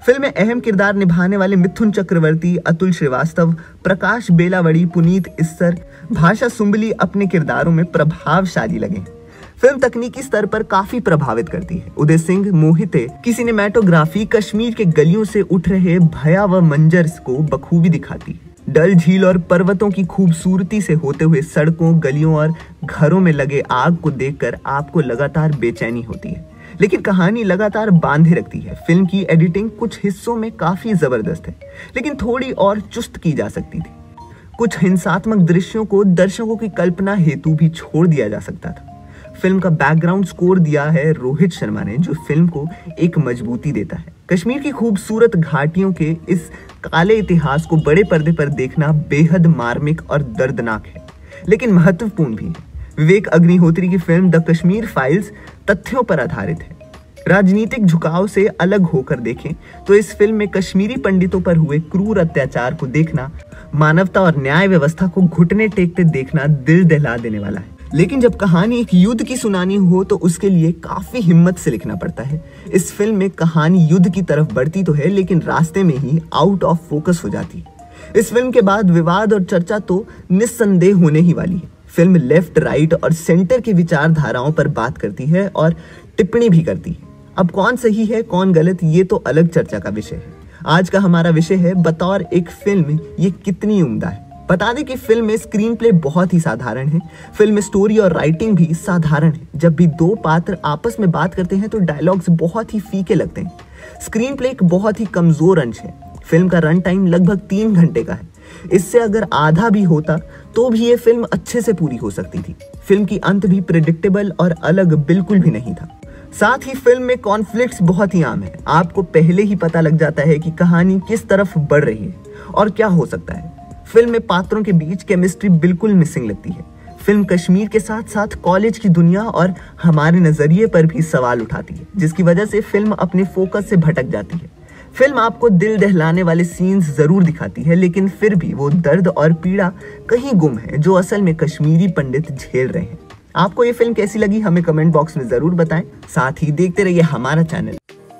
फिल्म में अहम किरदार निभाने वाले मिथुन चक्रवर्ती, अतुल श्रीवास्तव, प्रकाश बेलावड़ी, पुनीत इस्सर, भाषा सुंबली अपने किरदारों में प्रभावशाली लगे। फिल्म तकनीकी स्तर पर काफी प्रभावित करती है। उदय सिंह मोहिते की सिनेमैटोग्राफी कश्मीर के गलियों से उठ रहे भयावह मंजर को बखूबी दिखाती है। डल झील और पर्वतों की खूबसूरती से होते हुए सड़कों, गलियों और घरों में लगे आग को देखकर आपको लगातार बेचैनी होती है, लेकिन कहानी लगातार बांधे रखती है। फिल्म की एडिटिंग कुछ हिस्सों में काफी जबरदस्त है, लेकिन थोड़ी और चुस्त की जा सकती थी। कुछ हिंसात्मक दृश्यों को दर्शकों की कल्पना हेतु भी छोड़ दिया जा सकता था। फिल्म का बैकग्राउंड स्कोर दिया है रोहित शर्मा ने, जो फिल्म को एक मजबूती देता है। कश्मीर की खूबसूरत घाटियों के इस काले इतिहास को बड़े पर्दे पर देखना बेहद मार्मिक और दर्दनाक है, लेकिन महत्वपूर्ण भी है। विवेक अग्निहोत्री की फिल्म द कश्मीर फाइल्स तथ्यों पर आधारित है। राजनीतिक झुकाव से अलग होकर देखें तो इस फिल्म में कश्मीरी पंडितों पर हुए क्रूर अत्याचार को देखना, मानवता और न्याय व्यवस्था को घुटने टेकते देखना दिल दहला देने वाला है। लेकिन जब कहानी एक युद्ध की सुनानी हो तो उसके लिए काफी हिम्मत से लिखना पड़ता है। इस फिल्म में कहानी युद्ध की तरफ बढ़ती तो है, लेकिन रास्ते में ही आउट ऑफ फोकस हो जाती है। इस फिल्म के बाद विवाद और चर्चा तो निस्संदेह होने ही वाली है। फिल्म लेफ्ट, राइट और सेंटर की विचारधाराओं पर बात करती है और टिप्पणी भी करती है। अब कौन सही है कौन गलत, ये तो अलग चर्चा का विषय है। आज का हमारा विषय है बतौर एक फिल्म ये कितनी उम्दा है। बता दें कि फिल्म में स्क्रीन प्ले बहुत ही साधारण है। फिल्म में स्टोरी और राइटिंग भी साधारण है। जब भी दो पात्र आपस में बात करते हैं तो डायलॉग्स बहुत ही फीके लगते हैं। स्क्रीन प्ले एक बहुत ही कमजोर अंश है। फिल्म का रन टाइम लगभग तीन घंटे का है। इससे अगर आधा भी होता तो भी ये फिल्म अच्छे से पूरी हो सकती थी। फिल्म की अंत भी प्रेडिक्टेबल और अलग बिल्कुल भी नहीं था। साथ ही फिल्म में कॉन्फ्लिक्ट्स बहुत ही आम है। आपको पहले ही पता लग जाता है कि कहानी किस तरफ बढ़ रही है और क्या हो सकता है। फिल्म में पात्रों के बीच केमिस्ट्री बिल्कुल मिसिंग लगती है। फिल्म कश्मीर के साथ साथ कॉलेज की दुनिया और हमारे नजरिए पर भी सवाल उठाती है, जिसकी वजह से फिल्म अपने फोकस से भटक जाती है। फिल्म आपको दिल दहलाने वाले सीन्स जरूर दिखाती है, लेकिन फिर भी वो दर्द और पीड़ा कहीं गुम है जो असल में कश्मीरी पंडित झेल रहे हैं। आपको ये फिल्म कैसी लगी हमें कमेंट बॉक्स में जरूर बताएं। साथ ही देखते रहिए हमारा channel.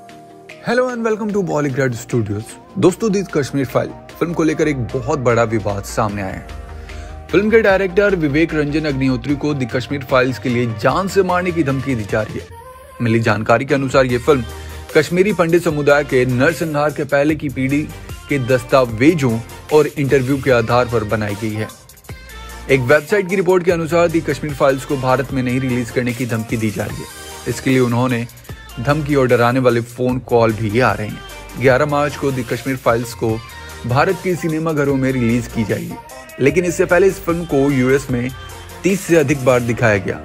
Hello and welcome to Bollygrad studios. दोस्तों, दी कश्मीर फाइल फिल्म को लेकर एक बहुत बड़ा विवाद सामने आया है। फिल्म के डायरेक्टर विवेक रंजन अग्निहोत्री को दी कश्मीर फाइल्स के लिए जान से मारने की धमकी दी जा रही है। मिली जानकारी के अनुसार ये फिल्म कश्मीरी पंडित समुदाय के नरसंहार के पहले की पीढ़ी के दस्तावेजों और इंटरव्यू के आधार पर बनाई गई है। एक वेबसाइट की रिपोर्ट के अनुसार दी कश्मीर फाइल्स को भारत में नहीं रिलीज करने की धमकी दी जा रही है। इसके लिए उन्होंने धमकी और डराने वाले फोन कॉल भी आ रहे हैं। ग्यारह मार्च को दी कश्मीर फाइल्स को भारत के सिनेमा घरों में रिलीज की जाएगी, लेकिन इससे पहले इस फिल्म को यूएस में तीस से अधिक बार दिखाया गया।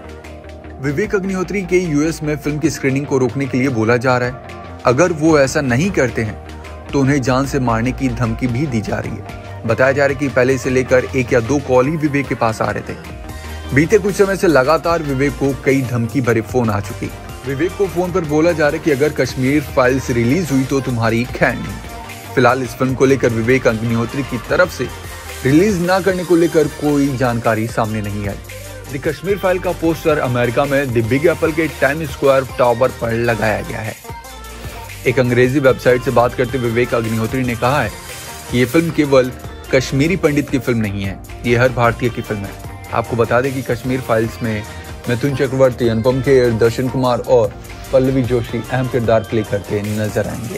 विवेक अग्निहोत्री के यूएस में फिल्म की स्क्रीनिंग को रोकने के लिए बोला जा रहा है। अगर वो ऐसा नहीं करते हैं तो उन्हें जान से मारने की धमकी भी दी जा रही है। बताया जा रहा है कि पहले से लेकर एक या दो कॉल ही विवेक के पास आ रहे थे। बीते कुछ समय से लगातार विवेक को कई धमकी भरे फोन आ चुके। विवेक को फोन पर बोला जा रहा है कि अगर कश्मीर फाइल्स रिलीज हुई तो तुम्हारी खैर नहीं। फिलहाल इस फिल्म को लेकर विवेक अग्निहोत्री की तरफ से रिलीज ना करने को लेकर कोई जानकारी सामने नहीं आई। द कश्मीर फाइल का पोस्टर अमेरिका में द बिग एप्पल के टाइम स्क्वायर टावर पर लगाया गया है। एक अंग्रेजी वेबसाइट से बात करते विवेक अग्निहोत्री ने कहा है कि ये फिल्म केवल कश्मीरी पंडित की फिल्म नहीं है, ये हर भारतीय की फिल्म है। आपको बता दें कि कश्मीर फाइल्स में मिथुन चक्रवर्ती, अनुपम खेर, दर्शन कुमार और पल्लवी जोशी अहम किरदार प्ले करते नजर आएंगे।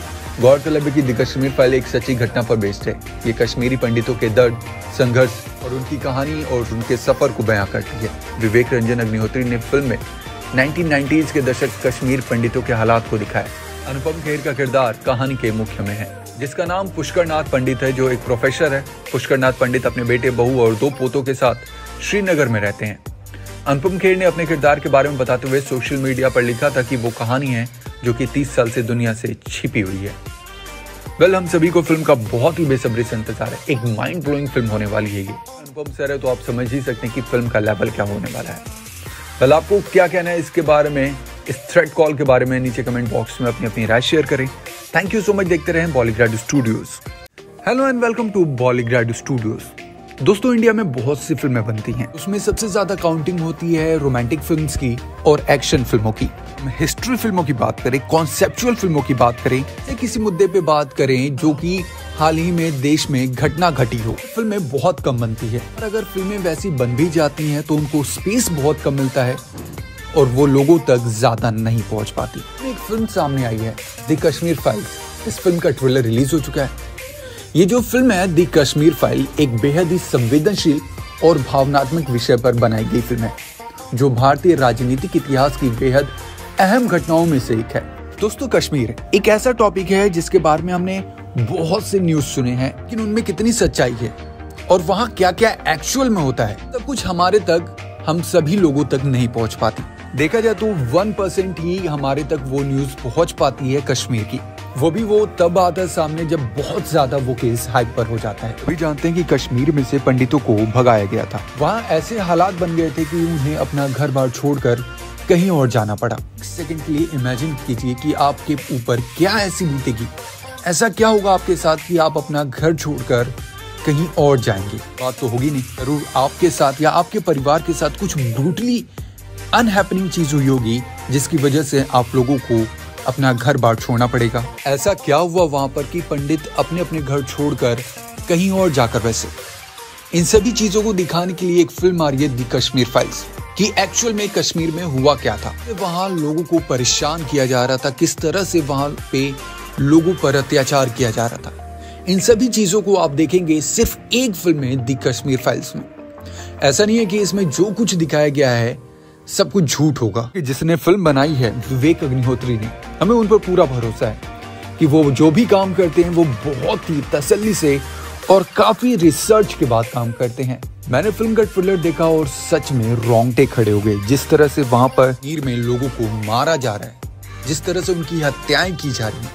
गौरतलब है कि द कश्मीर फाइल एक सच्ची घटना पर बेस्ड है। ये कश्मीरी पंडितों के दर्द, संघर्ष और उनकी कहानी और उनके सफर को बयां करती है। विवेक रंजन अग्निहोत्री ने फिल्म में नाइनटीन नाइंटीज़ के दशक कश्मीर पंडितों के हालात को दिखाया। अनुपम खेर का किरदार कहानी के मुख्य में है, जिसका नाम पुष्कर नाथ पंडित है, जो एक प्रोफेसर है। पुष्कर नाथ पंडित अपने बेटे, बहू और दो पोतों के साथ श्रीनगर में रहते हैं। अनुपम खेर ने अपने किरदार के बारे में बताते हुए सोशल मीडिया पर लिखा था कि वो कहानी है जो कि तीस साल से दुनिया से छिपी हुई है। वेल, हम सभी को फिल्म का बहुत ही बेसब्री से इंतजार है। एक माइंड ब्लोइंग फिल्म होने वाली है ये। अनुपम सर है तो आप समझ ही सकते हैं कि फिल्म का लेवल क्या होने वाला है। वेल, आपको क्या कहना है इसके बारे में, इस थ्रेड कॉल के बारे में नीचे कमेंट बॉक्स में अपनी अपनी राय शेयर करें। Thank you so much. देखते रहें Bollygrad studios. Hello and welcome to Bollygrad studios. दोस्तों इंडिया में बहुत सी फिल्में बनती हैं, उसमें सबसे ज्यादा काउंटिंग होती है रोमांटिक फिल्म्स की और एक्शन फिल्मों की। हिस्ट्री फिल्मों की बात करें, कॉन्सेप्चुअल फिल्मों की बात करें, या किसी मुद्दे पे बात करें जो कि हाल ही में देश में घटना घटी हो, फिल्में बहुत कम बनती है। और अगर फिल्में वैसी बन भी जाती हैं तो उनको स्पेस बहुत कम मिलता है और वो लोगों तक ज्यादा नहीं पहुंच पाती। एक फिल्म सामने आई है, द कश्मीर फाइल्स। इस फिल्म का ट्रेलर रिलीज हो चुका है। ये जो फिल्म है द कश्मीर फाइल, एक बेहद ही संवेदनशील और भावनात्मक विषय पर बनाई गई फिल्म है, जो भारतीय राजनीतिक इतिहास की बेहद अहम घटनाओं में से एक है। दोस्तों कश्मीर एक ऐसा टॉपिक है जिसके बारे में हमने बहुत से न्यूज सुने हैं, लेकिन उनमें कितनी सच्चाई है और वहाँ क्या क्या एक्चुअल में होता है, सब कुछ हमारे तक, हम सभी लोगों तक नहीं पहुँच पाती। देखा जाए तो वन परसेंट ही हमारे तक वो न्यूज पहुँच पाती है कश्मीर की, वो भी वो तब आता है सामने जब बहुत ज्यादा वो केस हाइप पर हो जाता है। अभी जानते हैं कि कश्मीर में से पंडितों को भगाया गया था। वहाँ ऐसे हालात बन गए थे कि उन्हें अपना घर बार छोड़कर कहीं और जाना पड़ा। एक सेकंड के लिए इमेजिन कीजिए कि आपके ऊपर क्या ऐसी बीतेगी, ऐसा क्या होगा आपके साथ कि आप अपना घर छोड़कर कहीं और जाएंगे। बात तो होगी नहीं, जरूर आपके साथ या आपके परिवार के साथ कुछ ब्रूटली अनहैपनिंग चीज हुई होगी जिसकी वजह से आप लोगों को अपना घर बार छोड़ना पड़ेगा। ऐसा क्या हुआ वहां पर कि पंडित अपने अपने घर छोड़कर कहीं और जाकर वैसे। इन सभी चीजों को दिखाने के लिए एक फिल्म आ रही है द कश्मीर फाइल्स, कि एक्चुअल में कश्मीर में हुआ क्या था, वहां लोगों को परेशान किया जा रहा था, किस तरह से वहां पे लोगों पर अत्याचार किया जा रहा था। इन सभी चीजों को आप देखेंगे सिर्फ एक फिल्म में द कश्मीर फाइल्स में। ऐसा नहीं है कि इसमें जो कुछ दिखाया गया है सब कुछ झूठ होगा। जिसने फिल्म बनाई है विवेक अग्निहोत्री ने, हमें उन पर पूरा भरोसा है कि वो जो भी काम करते हैं वो बहुत ही तसल्ली से और काफी रिसर्च के बाद काम करते हैं। मैंने फिल्म का ट्रेलर देखा और सच में रोंगटे खड़े हो गए। जिस तरह से वहां पर कश्मीर में लोगों को मारा जा रहा है, जिस तरह से उनकी हत्याएं की जा रही हैं,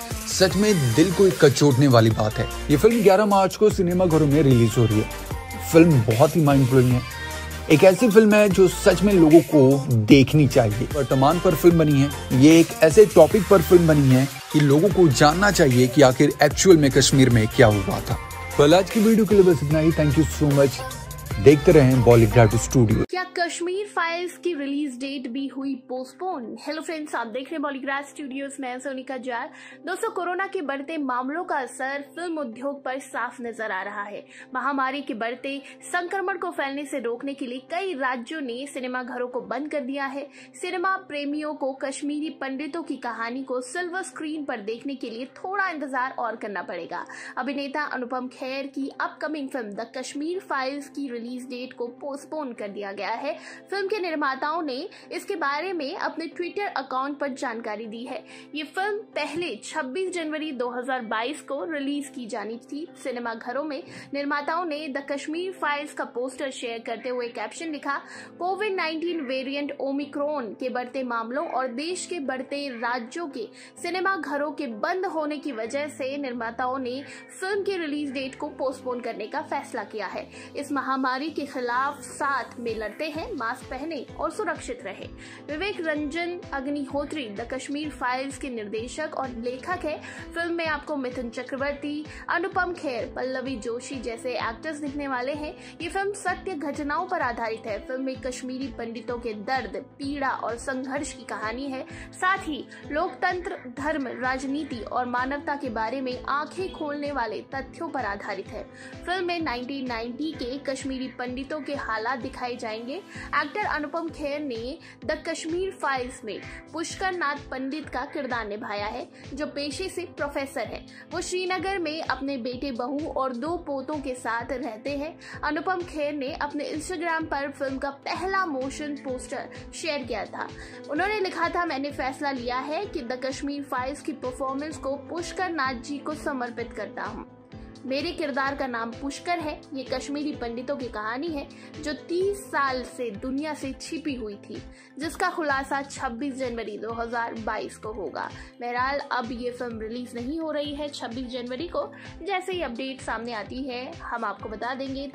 सच में दिल को कचोटने वाली बात है। ये फिल्म ग्यारह मार्च को सिनेमाघरों में रिलीज हो रही है। फिल्म बहुत ही माइंड ब्लोइंग है, एक ऐसी फिल्म है जो सच में लोगों को देखनी चाहिए। वर्तमान पर फिल्म बनी है, ये एक ऐसे टॉपिक पर फिल्म बनी है कि लोगों को जानना चाहिए कि आखिर एक्चुअल में कश्मीर में क्या हुआ था। कल आज की वीडियो के लिए बस इतना ही। Thank you so much. देखते रहें बॉलीग्राड स्टूडियो। क्या कश्मीर फाइल्स की रिलीज डेट भी हुई पोस्टपोन? हेलो फ्रेंड्स, आप देख रहे हैं बॉलीग्राड स्टूडियोज में सोनिका जाल। दोस्तों, कोरोना के बढ़ते मामलों का असर फिल्म उद्योग पर साफ नजर आ रहा है। महामारी के बढ़ते संक्रमण को फैलने से रोकने के लिए कई राज्यों ने सिनेमा घरों को बंद कर दिया है। सिनेमा प्रेमियों को कश्मीरी पंडितों की कहानी को सिल्वर स्क्रीन पर देखने के लिए थोड़ा इंतजार और करना पड़ेगा। अभिनेता अनुपम खेर की upcoming film the Kashmir files की रिलीज डेट को पोस्टपोन कर दिया गया है। फिल्म के निर्माताओं ने इसके बारे में अपने ट्विटर अकाउंट पर जानकारी दी है। ये फिल्म पहले छब्बीस जनवरी दो हज़ार बाईस को रिलीज की जानी थी। सिनेमा घरों में निर्माताओं ने द कश्मीर फाइल्स का पोस्टर शेयर करते हुए कैप्शन लिखा, कोविड नाइनटीन वेरिएंट ओमिक्रॉन के बढ़ते मामलों और देश के बढ़ते राज्यों के सिनेमा घरों के बंद होने की वजह से निर्माताओं ने फिल्म की रिलीज डेट को पोस्टपोन करने का फैसला किया है। इस महामारी के खिलाफ साथ में लड़ते हैं, मास्क पहने और सुरक्षित रहे। विवेक रंजन अग्निहोत्री द कश्मीर फाइल्स के निर्देशक और लेखक है। फिल्म में आपको मिथुन चक्रवर्ती, अनुपम खेर, पल्लवी जोशी जैसे एक्टर्स दिखने वाले हैं। ये फिल्म सत्य घटनाओं पर आधारित है। फिल्म में कश्मीरी पंडितों के दर्द, पीड़ा और संघर्ष की कहानी है। साथ ही लोकतंत्र, धर्म, राजनीति और मानवता के बारे में आंखें खोलने वाले तथ्यों पर आधारित है। फिल्म में नाइनटीन नाइंटी के कश्मीरी पंडितों के हालात दिखाए जाएंगे। एक्टर अनुपम खेर ने द कश्मीर फाइल्स में पुष्कर नाथ पंडित का किरदार निभाया है, जो पेशे से प्रोफेसर है। वो श्रीनगर में अपने बेटे, बहू और दो पोतों के साथ रहते हैं। अनुपम खेर ने अपने इंस्टाग्राम पर फिल्म का पहला मोशन पोस्टर शेयर किया था। उन्होंने लिखा था, मैंने फैसला लिया है कि द कश्मीर फाइल्स की परफॉर्मेंस को पुष्कर नाथ जी को समर्पित करता हूँ। मेरे किरदार का नाम पुष्कर है। ये कश्मीरी पंडितों की कहानी है जो तीस साल से दुनिया से छिपी हुई थी, जिसका खुलासा छब्बीस जनवरी दो हज़ार बाईस को होगा। बहरहाल अब ये फिल्म रिलीज नहीं हो रही है छब्बीस जनवरी को। जैसे ही अपडेट सामने आती है हम आपको बता देंगे।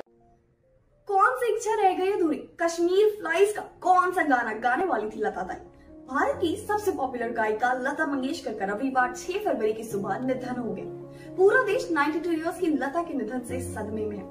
कौन सी इच्छा रह गई अधूरी? कश्मीर फाइल्स का कौन सा गाना गाने वाली थी लता तक? भारत की सबसे पॉपुलर गायिका लता मंगेशकर का रविवार छह फरवरी की सुबह निधन हो गया। पूरा देश बानवे इयर्स की लता के निधन से सदमे में है।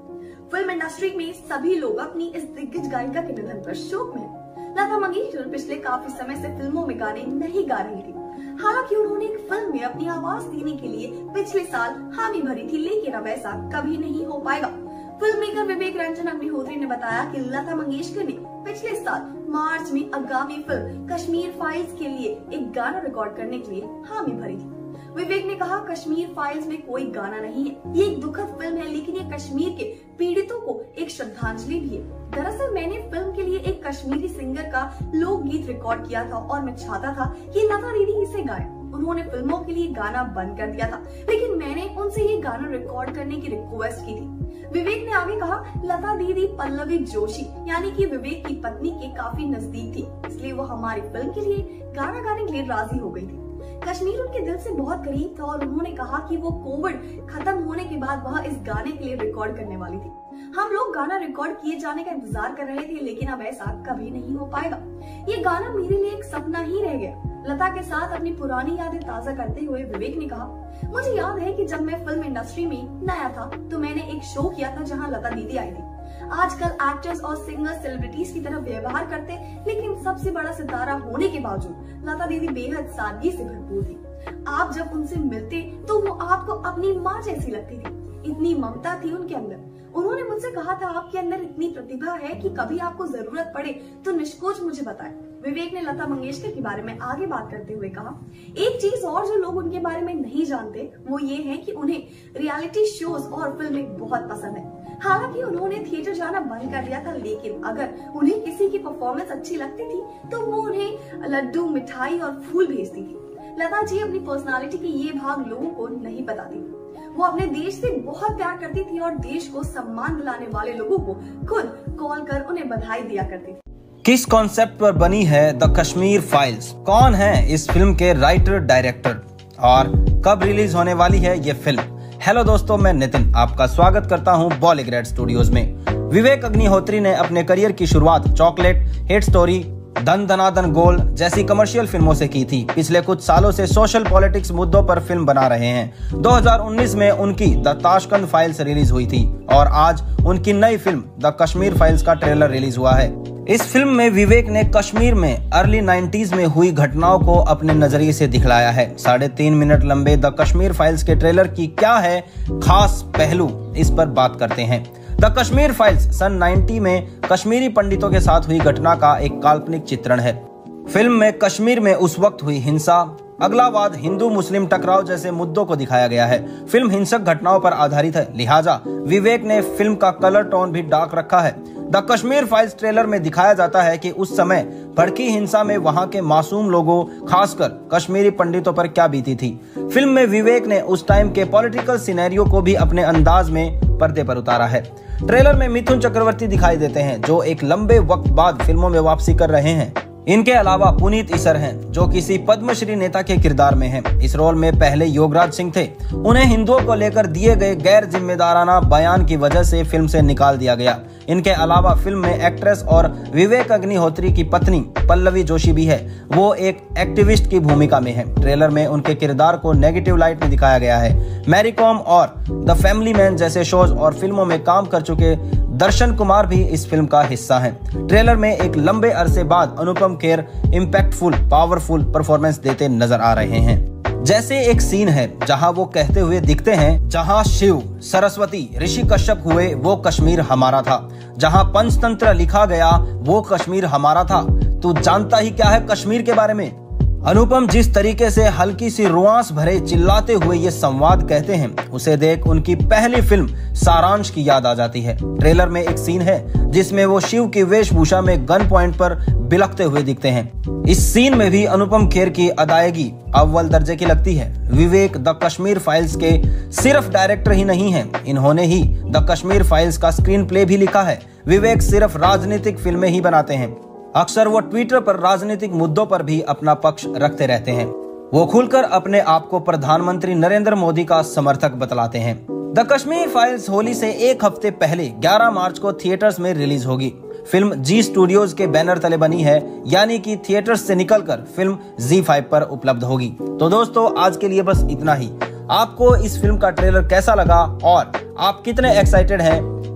फिल्म इंडस्ट्री में सभी लोग अपनी इस दिग्गज गायिका के निधन पर शोक में हैं। लता मंगेशकर पिछले काफी समय से फिल्मों में गाने नहीं गा रही थी। हालांकि उन्होंने एक फिल्म में अपनी आवाज देने के लिए पिछले साल हामी भरी थी, लेकिन अब ऐसा कभी नहीं हो पाएगा। फिल्म मेकर विवेक रंजन अग्निहोत्री ने बताया कि लता मंगेशकर ने पिछले साल मार्च में आगामी फिल्म कश्मीर फाइल्स के लिए एक गाना रिकॉर्ड करने के लिए हामी भरी थी। विवेक ने कहा, कश्मीर फाइल्स में कोई गाना नहीं है, ये एक दुखद फिल्म है, लेकिन ये कश्मीर के पीड़ितों को एक श्रद्धांजलि भी है। दरअसल मैंने फिल्म के लिए एक कश्मीरी सिंगर का लोकगीत रिकॉर्ड किया था और मैं चाहता था कि लता दीदी इसे गाएं। उन्होंने फिल्मों के लिए गाना बंद कर दिया था, लेकिन मैंने उनसे ये गाना रिकॉर्ड करने की रिक्वेस्ट की थी। विवेक ने आगे कहा, लता दीदी पल्लवी जोशी यानी कि विवेक की पत्नी के काफी नजदीक थी, इसलिए वो हमारी फिल्म के लिए गाना गाने के लिए राजी हो गई थी। कश्मीर उनके दिल से बहुत करीब था और उन्होंने कहा कि वो कोविड खत्म होने के बाद वह इस गाने के लिए रिकॉर्ड करने वाली थी। हम लोग गाना रिकॉर्ड किए जाने का इंतजार कर रहे थे, लेकिन अब ऐसा कभी नहीं हो पाएगा। ये गाना मेरे लिए एक सपना ही रह गया। लता के साथ अपनी पुरानी यादें ताजा करते हुए विवेक ने कहा, मुझे याद है कि जब मैं फिल्म इंडस्ट्री में नया था तो मैंने एक शो किया था जहाँ लता दीदी आई थी। आजकल एक्टर्स और सिंगर्स सेलिब्रिटीज की तरह व्यवहार करते, लेकिन सबसे बड़ा सितारा होने के बावजूद लता दीदी बेहद सादगी से भरपूर थी। आप जब उनसे मिलते तो वो आपको अपनी माँ जैसी लगती थी, इतनी ममता थी उनके अंदर। उन्होंने मुझसे कहा था, आपके अंदर इतनी प्रतिभा है कि कभी आपको जरूरत पड़े तो निष्कोच मुझे बताएं। विवेक ने लता मंगेशकर के बारे में आगे बात करते हुए कहा, एक चीज और जो लोग उनके बारे में नहीं जानते वो ये है कि उन्हें रियलिटी शोज और फिल्में बहुत पसंद है। हालांकि उन्होंने थिएटर जाना बंद कर दिया था, लेकिन अगर उन्हें किसी की परफॉर्मेंस अच्छी लगती थी तो वो उन्हें लड्डू, मिठाई और फूल भेजती थी। लता जी अपनी पर्सनालिटी के ये भाग लोगों को नहीं बताती थी। वो अपने देश से बहुत प्यार करती थी और देश को सम्मान दिलाने वाले लोगों को खुद कॉल कर उन्हें बधाई दिया करती थी। किस कॉन्सेप्ट पर बनी है द कश्मीर फाइल्स? कौन है इस फिल्म के राइटर डायरेक्टर और कब रिलीज होने वाली है ये फिल्म? हेलो दोस्तों, मैं नितिन आपका स्वागत करता हूं बॉलीग्रेड स्टूडियोज में। विवेक अग्निहोत्री ने अपने करियर की शुरुआत चॉकलेट, हिट स्टोरी, धन धनाधन गोल जैसी कमर्शियल फिल्मों से की थी। पिछले कुछ सालों से सोशल पॉलिटिक्स मुद्दों पर फिल्म बना रहे हैं। दो हज़ार उन्नीस में उनकी द ताशकंद फाइल्स रिलीज हुई थी और आज उनकी नई फिल्म द कश्मीर फाइल्स का ट्रेलर रिलीज हुआ है। इस फिल्म में विवेक ने कश्मीर में अर्ली नाइंटीज़ में हुई घटनाओं को अपने नजरिए से दिखलाया है। साढ़े तीन मिनट लंबे द कश्मीर फाइल्स के ट्रेलर की क्या है खास पहलू, इस पर बात करते हैं। द कश्मीर फाइल्स सन नब्बे में कश्मीरी पंडितों के साथ हुई घटना का एक काल्पनिक चित्रण है। फिल्म में कश्मीर में उस वक्त हुई हिंसा, अगलावाद, हिंदू मुस्लिम टकराव जैसे मुद्दों को दिखाया गया है। फिल्म हिंसक घटनाओं पर आधारित है, लिहाजा विवेक ने फिल्म का कलर टोन भी डार्क रखा है। द कश्मीर फाइल्स ट्रेलर में दिखाया जाता है कि उस समय भड़की हिंसा में वहां के मासूम लोगों, खासकर कश्मीरी पंडितों पर क्या बीती थी। फिल्म में विवेक ने उस टाइम के पॉलिटिकल सिनेरियो को भी अपने अंदाज में पर्दे पर उतारा है। ट्रेलर में मिथुन चक्रवर्ती दिखाई देते हैं जो एक लंबे वक्त बाद फिल्मों में वापसी कर रहे हैं। इनके अलावा पुनीत इसर हैं जो किसी पद्मश्री नेता के किरदार में हैं। इस रोल में पहले योगराज सिंह थे। उन्हें हिंदुओं को लेकर दिए गए गैर जिम्मेदाराना बयान की वजह से फिल्म से निकाल दिया गया। इनके अलावा फिल्म में एक्ट्रेस और विवेक अग्निहोत्री की पत्नी पल्लवी जोशी भी है। वो एक एक्टिविस्ट की भूमिका में है। ट्रेलर में उनके किरदार को नेगेटिव लाइट में दिखाया गया है। मैरी कॉम और द फैमिली मैन जैसे शोज और फिल्मों में काम कर चुके दर्शन कुमार भी इस फिल्म का हिस्सा हैं। ट्रेलर में एक लंबे अरसे बाद Anupam Kher impactful, powerful performance देते नजर आ रहे हैं। जैसे एक सीन है जहां वो कहते हुए दिखते हैं, जहां शिव, सरस्वती, ऋषि कश्यप हुए वो कश्मीर हमारा था, जहां पंचतंत्र लिखा गया वो कश्मीर हमारा था, तू जानता ही क्या है कश्मीर के बारे में। अनुपम जिस तरीके से हल्की सी रुआंस भरे चिल्लाते हुए ये संवाद कहते हैं, उसे देख उनकी पहली फिल्म सारांश की याद आ जाती है। ट्रेलर में एक सीन है जिसमें वो शिव की वेशभूषा में गन पॉइंट पर बिलखते हुए दिखते हैं। इस सीन में भी अनुपम खेर की अदायगी अव्वल दर्जे की लगती है। विवेक द कश्मीर फाइल्स के सिर्फ डायरेक्टर ही नहीं हैं, इन्होंने ही द कश्मीर फाइल्स का स्क्रीन प्ले भी लिखा है। विवेक सिर्फ राजनीतिक फिल्में ही बनाते हैं, अक्सर वो ट्विटर पर राजनीतिक मुद्दों पर भी अपना पक्ष रखते रहते हैं। वो खुलकर अपने आप को प्रधानमंत्री नरेंद्र मोदी का समर्थक बतलाते हैं। द कश्मीर फाइल्स होली से एक हफ्ते पहले ग्यारह मार्च को थिएटर्स में रिलीज होगी। फिल्म जी स्टूडियोज के बैनर तले बनी है, यानी कि थिएटर्स से निकलकर फिल्म ज़ी फाइव पर उपलब्ध होगी। तो दोस्तों, आज के लिए बस इतना ही। आपको इस फिल्म का ट्रेलर कैसा लगा और आप कितने एक्साइटेड हैं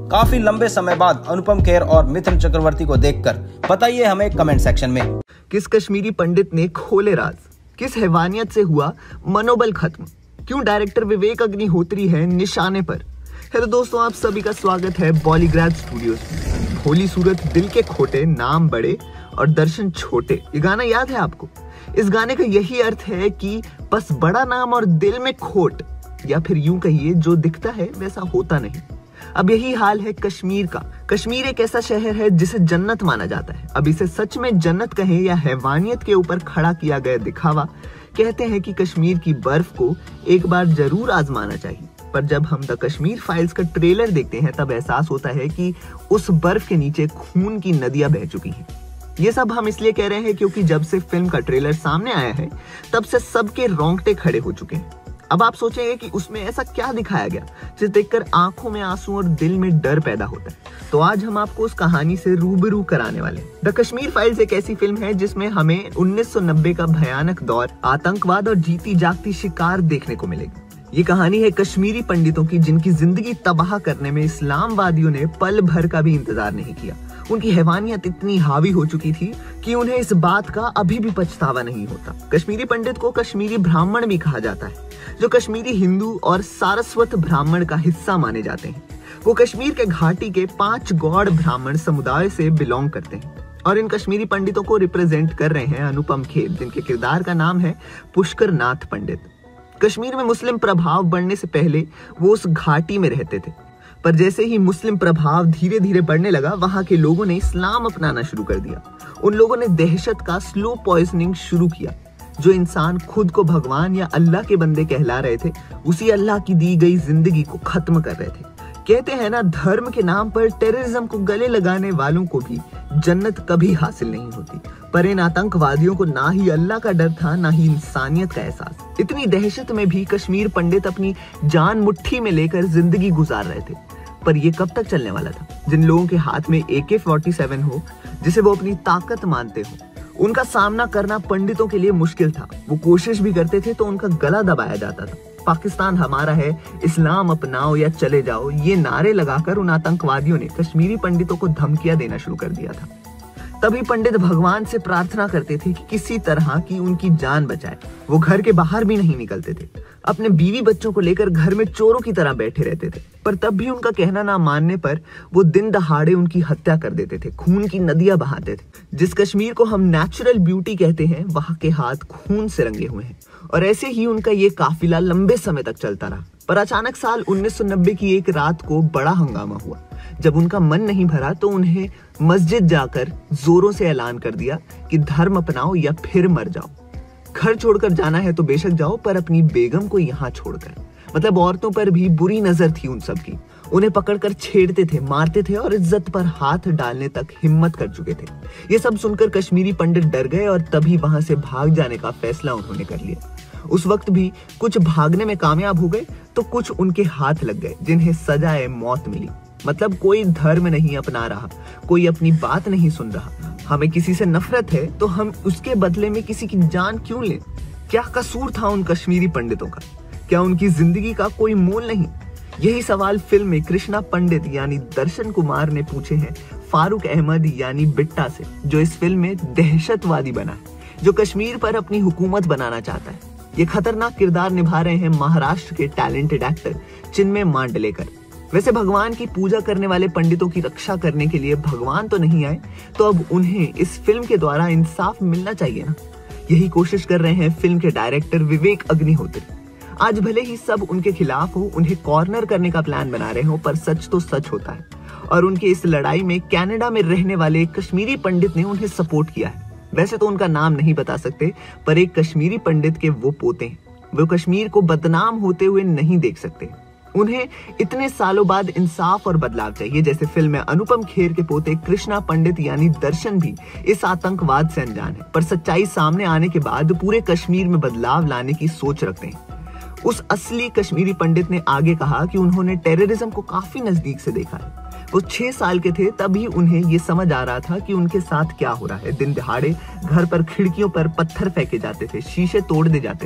काफी लंबे समय बाद अनुपम खेर और मिथुन चक्रवर्ती को देखकर? बताइए हमें कमेंट सेक्शन में। किस कश्मीरी पंडित ने खोले राज? किस हैवानियत से हुआ मनोबल खत्म? क्यों डायरेक्टर विवेक अग्निहोत्री है निशाने पर? हेलो दोस्तों, आप सभी का स्वागत है बॉलीग्राज स्टूडियोज में। भोली सूरत दिल के खोटे, नाम बड़े और दर्शन छोटे, ये गाना याद है आपको? इस गाने का यही अर्थ है कि बस बड़ा नाम और दिल में खोट, या फिर यूं कहिए जो दिखता है वैसा होता नहीं। अब यही हाल है कश्मीर का। कश्मीर एक ऐसा शहर है जिसे जन्नत माना जाता है। अब इसे सच में जन्नत कहें या हैवानियत के ऊपर खड़ा किया गया दिखावा, कहते हैं कि कश्मीर की बर्फ को एक बार जरूर आजमाना चाहिए। पर जब हम द कश्मीर फाइल्स का ट्रेलर देखते हैं तब एहसास होता है कि उस बर्फ के नीचे खून की नदियां बह चुकी हैं। ये सब हम इसलिए कह रहे हैं क्योंकि जब से फिल्म का ट्रेलर सामने आया है तब से सबके रोंगटे खड़े हो चुके हैं। अब आप सोचेंगे कि उसमें ऐसा क्या दिखाया गया जिसे देखकर आंखों में आंसू और दिल में डर पैदा होता है। तो आज हम आपको उस कहानी से रूबरू कराने वाले हैं। द कश्मीर फाइल्स एक ऐसी फिल्म है जिसमें हमें उन्नीस सौ नब्बे का भयानक दौर, आतंकवाद और जीती जागती शिकार देखने को मिलेगी। ये कहानी है कश्मीरी पंडितों की जिनकी जिंदगी तबाह करने में इस्लामवादियों ने पल भर का भी इंतजार नहीं किया। उनकी हैवानियत इतनी हावी हो चुकी थी कि उन्हें इस बात का अभी भी पछतावा नहीं होता। कश्मीरी पंडित को कश्मीरी ब्राह्मण भी कहा जाता है, जो कश्मीरी हिंदू और सारस्वत ब्राह्मण का हिस्सा माने जाते हैं। वो कश्मीर के घाटी के पांच गौड़ ब्राह्मण समुदाय से बिलोंग करते हैं और इन कश्मीरी पंडितों को रिप्रेजेंट कर रहे हैं अनुपम खेर, जिनके किरदार का नाम है पुष्कर नाथ पंडित। कश्मीर में मुस्लिम प्रभाव बढ़ने से पहले वो उस घाटी में रहते थे, पर जैसे ही मुस्लिम प्रभाव धीरे धीरे बढ़ने लगा, वहां के लोगों ने इस्लाम अपनाना शुरू कर दिया। उन लोगों ने दहशत का स्लो पॉइजनिंग शुरू किया। जो इंसान खुद को भगवान या अल्लाह के बंदे कहला रहे थे, उसी अल्लाह की दी गई जिंदगी को खत्म कर रहे थे। कहते हैं ना, धर्म के नाम पर टेररिज्म को गले लगाने वालों को भी जन्नत कभी हासिल नहीं होती। पर इन आतंकवादियों को ना ही अल्लाह का डर था, ना ही इंसानियत का एहसास। इतनी दहशत में भी कश्मीर पंडित अपनी जान मुट्ठी में लेकर जिंदगी गुजार रहे थे। पर ये कब तक चलने वाला था? जिन लोगों के हाथ में ए के फोर्टी सेवन हो, जिसे वो अपनी ताकत मानते हो, उनका सामना करना पंडितों के लिए मुश्किल था। वो कोशिश भी करते थे तो उनका गला दबाया जाता था। पाकिस्तान हमारा है, इस्लाम अपनाओ या चले जाओ, ये नारे लगाकर उन आतंकवादियों ने कश्मीरी पंडितों को धमकियां देना शुरू कर दिया था। तभी पंडित भगवान से प्रार्थना करते थे कि किसी तरह की उनकी जान बचाए। वो घर के बाहर भी नहीं निकलते थे। अपने बीवी बच्चों को लेकर घर में चोरों की तरह बैठे रहते थे। पर तब भी उनका कहना ना मानने पर वो दिन दहाड़े उनकी हत्या कर देते थे, खून की नदियां बहाते थे। जिस कश्मीर को हम नेचुरल ब्यूटी कहते हैं, वहां के हाथ खून से रंगे हुए हैं। और ऐसे ही उनका ये काफिला लंबे समय तक चलता रहा। पर अचानक साल उन्नीस सौ नब्बे की एक रात को बड़ा हंगामा हुआ। जब उनका मन नहीं भरा तो उन्हें मस्जिद जाकर जोरों से ऐलान कर दिया कि धर्म अपनाओ या फिर मर जाओ। घर छोड़कर जाना है तो बेशक जाओ, पर अपनी बेगम को यहाँ छोड़कर। मतलब औरतों पर भी बुरी नजर थी उन सब की। उन्हें पकड़कर छेड़ते थे, मारते थे और इज्जत पर हाथ डालने तक हिम्मत कर चुके थे। ये सब सुनकर कश्मीरी पंडित डर गए और तभी वहां से भाग जाने का फैसला उन्होंने कर लिया। उस वक्त भी कुछ भागने में कामयाब हो गए तो कुछ उनके हाथ लग गए, जिन्हें सजाए मौत मिली। मतलब कोई धर्म नहीं अपना रहा, कोई अपनी बात नहीं सुन रहा। हमें किसी से नफरत है तो हम उसके बदले में किसी की जान क्यों लें? क्या कसूर था उन कश्मीरी पंडितों का? क्या उनकी जिंदगी का कोई मोल नहीं? यही सवाल फिल्म में कृष्णा पंडित यानी दर्शन कुमार ने पूछे हैं फारूक अहमद यानी बिट्टा से, जो इस फिल्म में दहशतवादी बना है, जो कश्मीर पर अपनी हुकूमत बनाना चाहता है। ये खतरनाक किरदार निभा रहे हैं महाराष्ट्र के टैलेंटेड एक्टर चिन्मय मांडलेकर। वैसे भगवान की पूजा करने वाले पंडितों की रक्षा करने के लिए भगवान तो नहीं आए, तो अब उन्हें इस फिल्म के द्वारा इंसाफ मिलना चाहिए ना। यही कोशिश कर रहे हैं फिल्म के डायरेक्टर विवेक अग्निहोत्री। आज भले ही सब उनके खिलाफ हो, उन्हें कॉर्नर करने का प्लान बना रहे हो, पर सच तो सच होता है। और उनके इस लड़ाई में कनाडा में रहने वाले एक कश्मीरी पंडित ने उन्हें सपोर्ट किया है। वैसे तो उनका नाम नहीं बता सकते, पर एक कश्मीरी पंडित के वो पोते हैं। वो कश्मीर को बदनाम होते हुए नहीं देख सकते। उन्हें इतने सालों बाद इंसाफ और बदलाव चाहिए। जैसे फिल्म में अनुपम खेर के पोते कृष्णा पंडित यानी दर्शन भी इस आतंकवाद से अनजान है, पर सच्चाई सामने आने के बाद पूरे कश्मीर में बदलाव लाने की सोच रखते हैं। उस असली कश्मीरी पंडित ने आगे कहा कि उन्होंने टेररिज्म को काफी नजदीक से देखा है। वो छह साल के थे तभी उन्हें ये समझ आ रहा था कि उनके साथ क्या हो रहा है। दिन दहाड़े घर पर खिड़कियों पर पत्थर फेंके जाते थे, शीशे तोड़ दे जाते थे।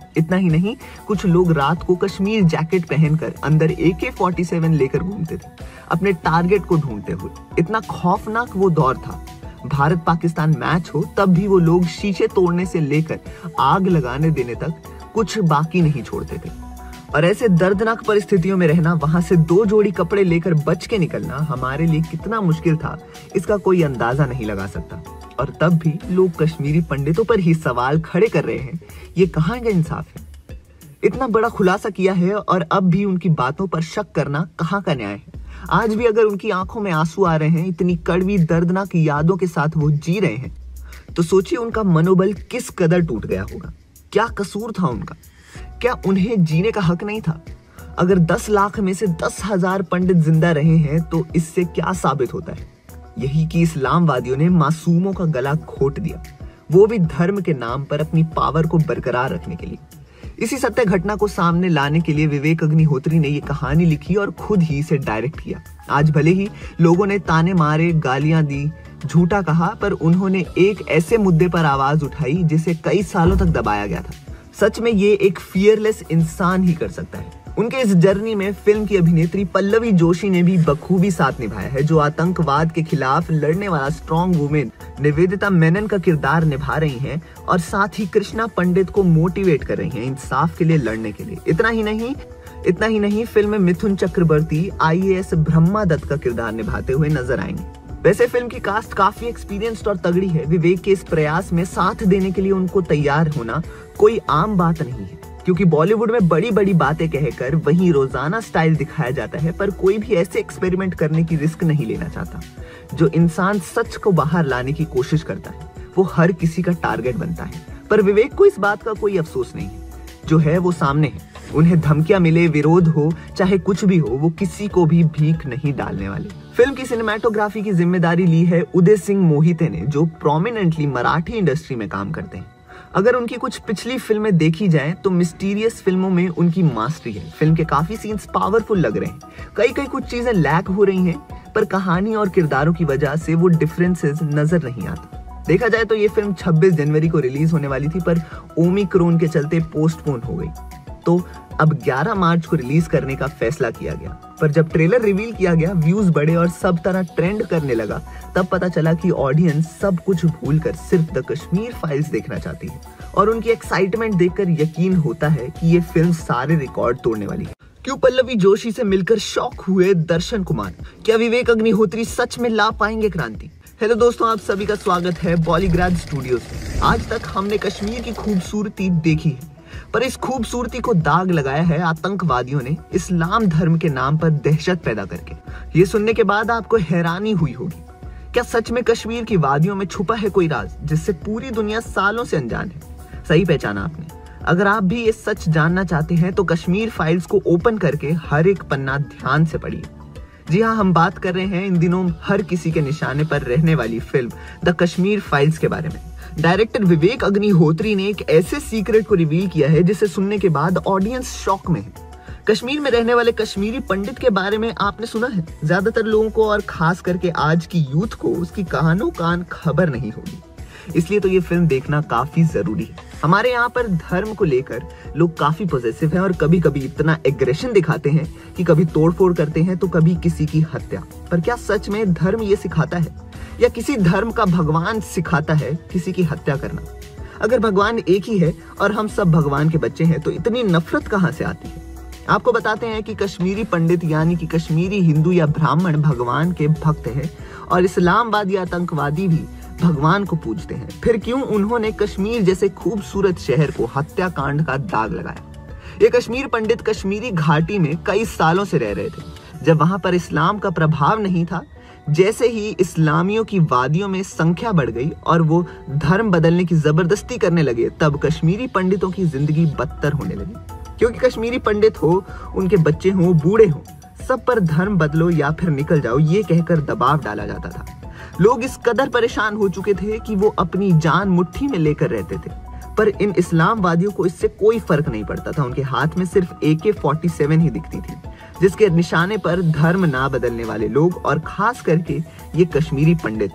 इतना ही नहीं, कुछ लोग रात को कश्मीर जैकेट पहनकर अंदर ए के फोर्टी सेवन लेकर घूमते थे, अपने टारगेट को ढूंढते हुए। इतना खौफनाक वो दौर था। भारत पाकिस्तान मैच हो तब भी वो लोग शीशे तोड़ने से लेकर आग लगाने देने तक कुछ बाकी नहीं छोड़ते थे। और ऐसे दर्दनाक परिस्थितियों में रहना, वहां से दो जोड़ी कपड़े लेकर बच के निकलना हमारे लिए कितना मुश्किल था, इसका कोई अंदाजा नहीं लगा सकता। और तब भी लोग कश्मीरी पंडितों पर ही सवाल खड़े कर रहे हैं। ये कहाँ का इंसाफ है? इतना बड़ा खुलासा किया है और अब भी उनकी बातों पर शक करना कहाँ का न्याय है? आज भी अगर उनकी आंखों में आंसू आ रहे हैं, इतनी कड़वी दर्दनाक यादों के साथ वो जी रहे हैं, तो सोचिए उनका मनोबल किस कदर टूट गया होगा। क्या कसूर था उनका? क्या उन्हें जीने का हक नहीं था? अगर दस लाख में से दस हजार पंडित जिंदा रहे हैं तो इससे क्या साबित होता है? यही कि इस्लामवादियों ने मासूमों का गला घोट दिया, वो भी धर्म के नाम पर अपनी पावर को बरकरार रखने के लिए। इसी सत्य घटना को सामने लाने के लिए विवेक अग्निहोत्री ने ये कहानी लिखी और खुद ही इसे डायरेक्ट किया। आज भले ही लोगों ने ताने मारे, गालियां दी, झूठा कहा, पर उन्होंने एक ऐसे मुद्दे पर आवाज उठाई जिसे कई सालों तक दबाया गया था। सच में ये एक फियरलेस इंसान ही कर सकता है। उनके इस जर्नी में फिल्म की अभिनेत्री पल्लवी जोशी ने भी बखूबी साथ निभाया है, जो आतंकवाद के खिलाफ लड़ने वाला स्ट्रॉन्ग वुमेन निवेदिता मेनन का किरदार निभा रही हैं और साथ ही कृष्णा पंडित को मोटिवेट कर रही हैं इंसाफ के लिए लड़ने के लिए। इतना ही नहीं इतना ही नहीं फिल्म में Mithun Chakraborty I A S Brahma Dutt का किरदार निभाते हुए नजर आएंगे। वैसे फिल्म की कास्ट काफी एक्सपीरियंस्ड और तगड़ी है। विवेक के इस प्रयास में साथ देने के लिए उनको तैयार होना कोई आम बात नहीं है, क्योंकि बॉलीवुड में बड़ी बड़ी बातें कहकर वहीं रोजाना स्टाइल दिखाया जाता है, पर कोई भी ऐसे एक्सपेरिमेंट करने की रिस्क नहीं लेना चाहता। जो इंसान सच को बाहर लाने की कोशिश करता है वो हर किसी का टारगेट बनता है, पर विवेक को इस बात का कोई अफसोस नहीं है। जो है वो सामने है। उन्हें धमकियां मिले, विरोध हो, चाहे कुछ भी हो, वो किसी को भी भीख नहीं डालने वाले। फिल्म की सिनेमेटोग्राफी की जिम्मेदारी ली है उदय सिंह मोहिते ने, जो प्रोमिनेंटली मराठी इंडस्ट्री में काम करते हैं। अगर उनकी कुछ पिछली फिल्में देखी जाएं तो मिस्टीरियस फिल्मों में उनकी मास्टरी है। फिल्म के काफी सीन्स पावरफुल लग रहे हैं, कई कई कुछ चीजें लैक हो रही हैं, पर कहानी और किरदारों की वजह से वो डिफरेंसेस नजर नहीं आते। देखा जाए तो ये फिल्म छब्बीस जनवरी को रिलीज होने वाली थी, पर ओमिक्रॉन के चलते पोस्टपोन हो गई, तो अब ग्यारह मार्च को रिलीज करने का फैसला किया गया। पर जब ट्रेलर रिवील किया गया, व्यूज बढ़े और सब तरह ट्रेंड करने लगा, तब पता चला कि ऑडियंस सब कुछ भूलकर सिर्फ द कश्मीर फाइल्स देखना चाहती है। और उनकी एक्साइटमेंट देखकर यकीन होता है कि ये फिल्म सारे रिकॉर्ड तोड़ने वाली है। क्यों पल्लवी जोशी से मिलकर शॉक हुए दर्शन कुमार? क्या विवेक अग्निहोत्री सच में ला पाएंगे क्रांति? हेलो दोस्तों, आप सभी का स्वागत है बॉलीग्राड स्टूडियोज में। आज तक हमने कश्मीर की खूबसूरती देखी है, पर इस खूबसूरती को दाग लगाया है आतंकवादियों ने इस्लाम धर्म के नाम पर दहशत पैदा करके। ये सुनने के बाद आपको हैरानी हुई होगी, क्या सच में कश्मीर की वादियों में छुपा है कोई राज जिससे पूरी दुनिया सालों से अनजान है? सही पहचाना आपने। अगर आप भी ये सच जानना चाहते हैं तो कश्मीर फाइल्स को ओपन करके हर एक पन्ना ध्यान से पढ़िए। जी हाँ, हम बात कर रहे हैं इन दिनों हर किसी के निशाने पर रहने वाली फिल्म द कश्मीर फाइल्स के बारे में। डायरेक्टर विवेक अग्निहोत्री ने एक ऐसे सीक्रेट को रिवील किया है जिसे सुनने के बाद ऑडियंस शॉक में है। कश्मीर में रहने वाले कश्मीरी पंडित के बारे में आपने सुना है। ज्यादातर लोगों को और खास करके आज की यूथ को उसकी कहानो कान खबर नहीं होगी, इसलिए तो ये फिल्म देखना काफी जरूरी है। हमारे यहाँ पर धर्म को लेकर लोग काफी पॉजिटिव हैं और कभी कभी इतना एग्रेशन दिखाते हैं कि कभी तोड़फोड़ करते हैं तो कभी किसी की हत्या। पर क्या सच में धर्म ये सिखाता है, या किसी धर्म का भगवान सिखाता है किसी की हत्या करना? अगर भगवान एक ही है और हम सब भगवान के बच्चे हैं तो इतनी नफरत कहां से आती है? आपको बताते हैं कि कश्मीरी पंडित यानी कि कश्मीरी हिंदू या ब्राह्मण भगवान के भक्त हैं और इस्लामवादी आतंकवादी भी भगवान को पूजते हैं। फिर क्यों उन्होंने कश्मीर जैसे खूबसूरत शहर को हत्याकांड का दाग लगाया? ये कश्मीर पंडित कश्मीरी घाटी में कई सालों से रह रहे थे, जब वहां पर इस्लाम का प्रभाव नहीं था। जैसे ही इस्लामियों की वादियों में संख्या बढ़ गई और वो धर्म बदलने की जबरदस्ती करने लगे, तब कश्मीरी पंडितों की जिंदगी बदतर होने लगी। क्योंकि कश्मीरी पंडित हो, उनके बच्चे हो, बूढ़े हो, सब पर धर्म बदलो या फिर निकल जाओ ये कहकर दबाव डाला जाता था। लोग इस कदर परेशान हो चुके थे कि वो अपनी जान मुट्ठी में लेकर रहते थे। पर इन इस्लामवादियों को इससे कोई फर्क नहीं पड़ता था। उनके हाथ में सिर्फ ए के फोर्टी सेवन ही दिखती थी, जिसके निशाने पर धर्म ना बदलने वाले लोग और खास करके ये कश्मीरी पंडित थे।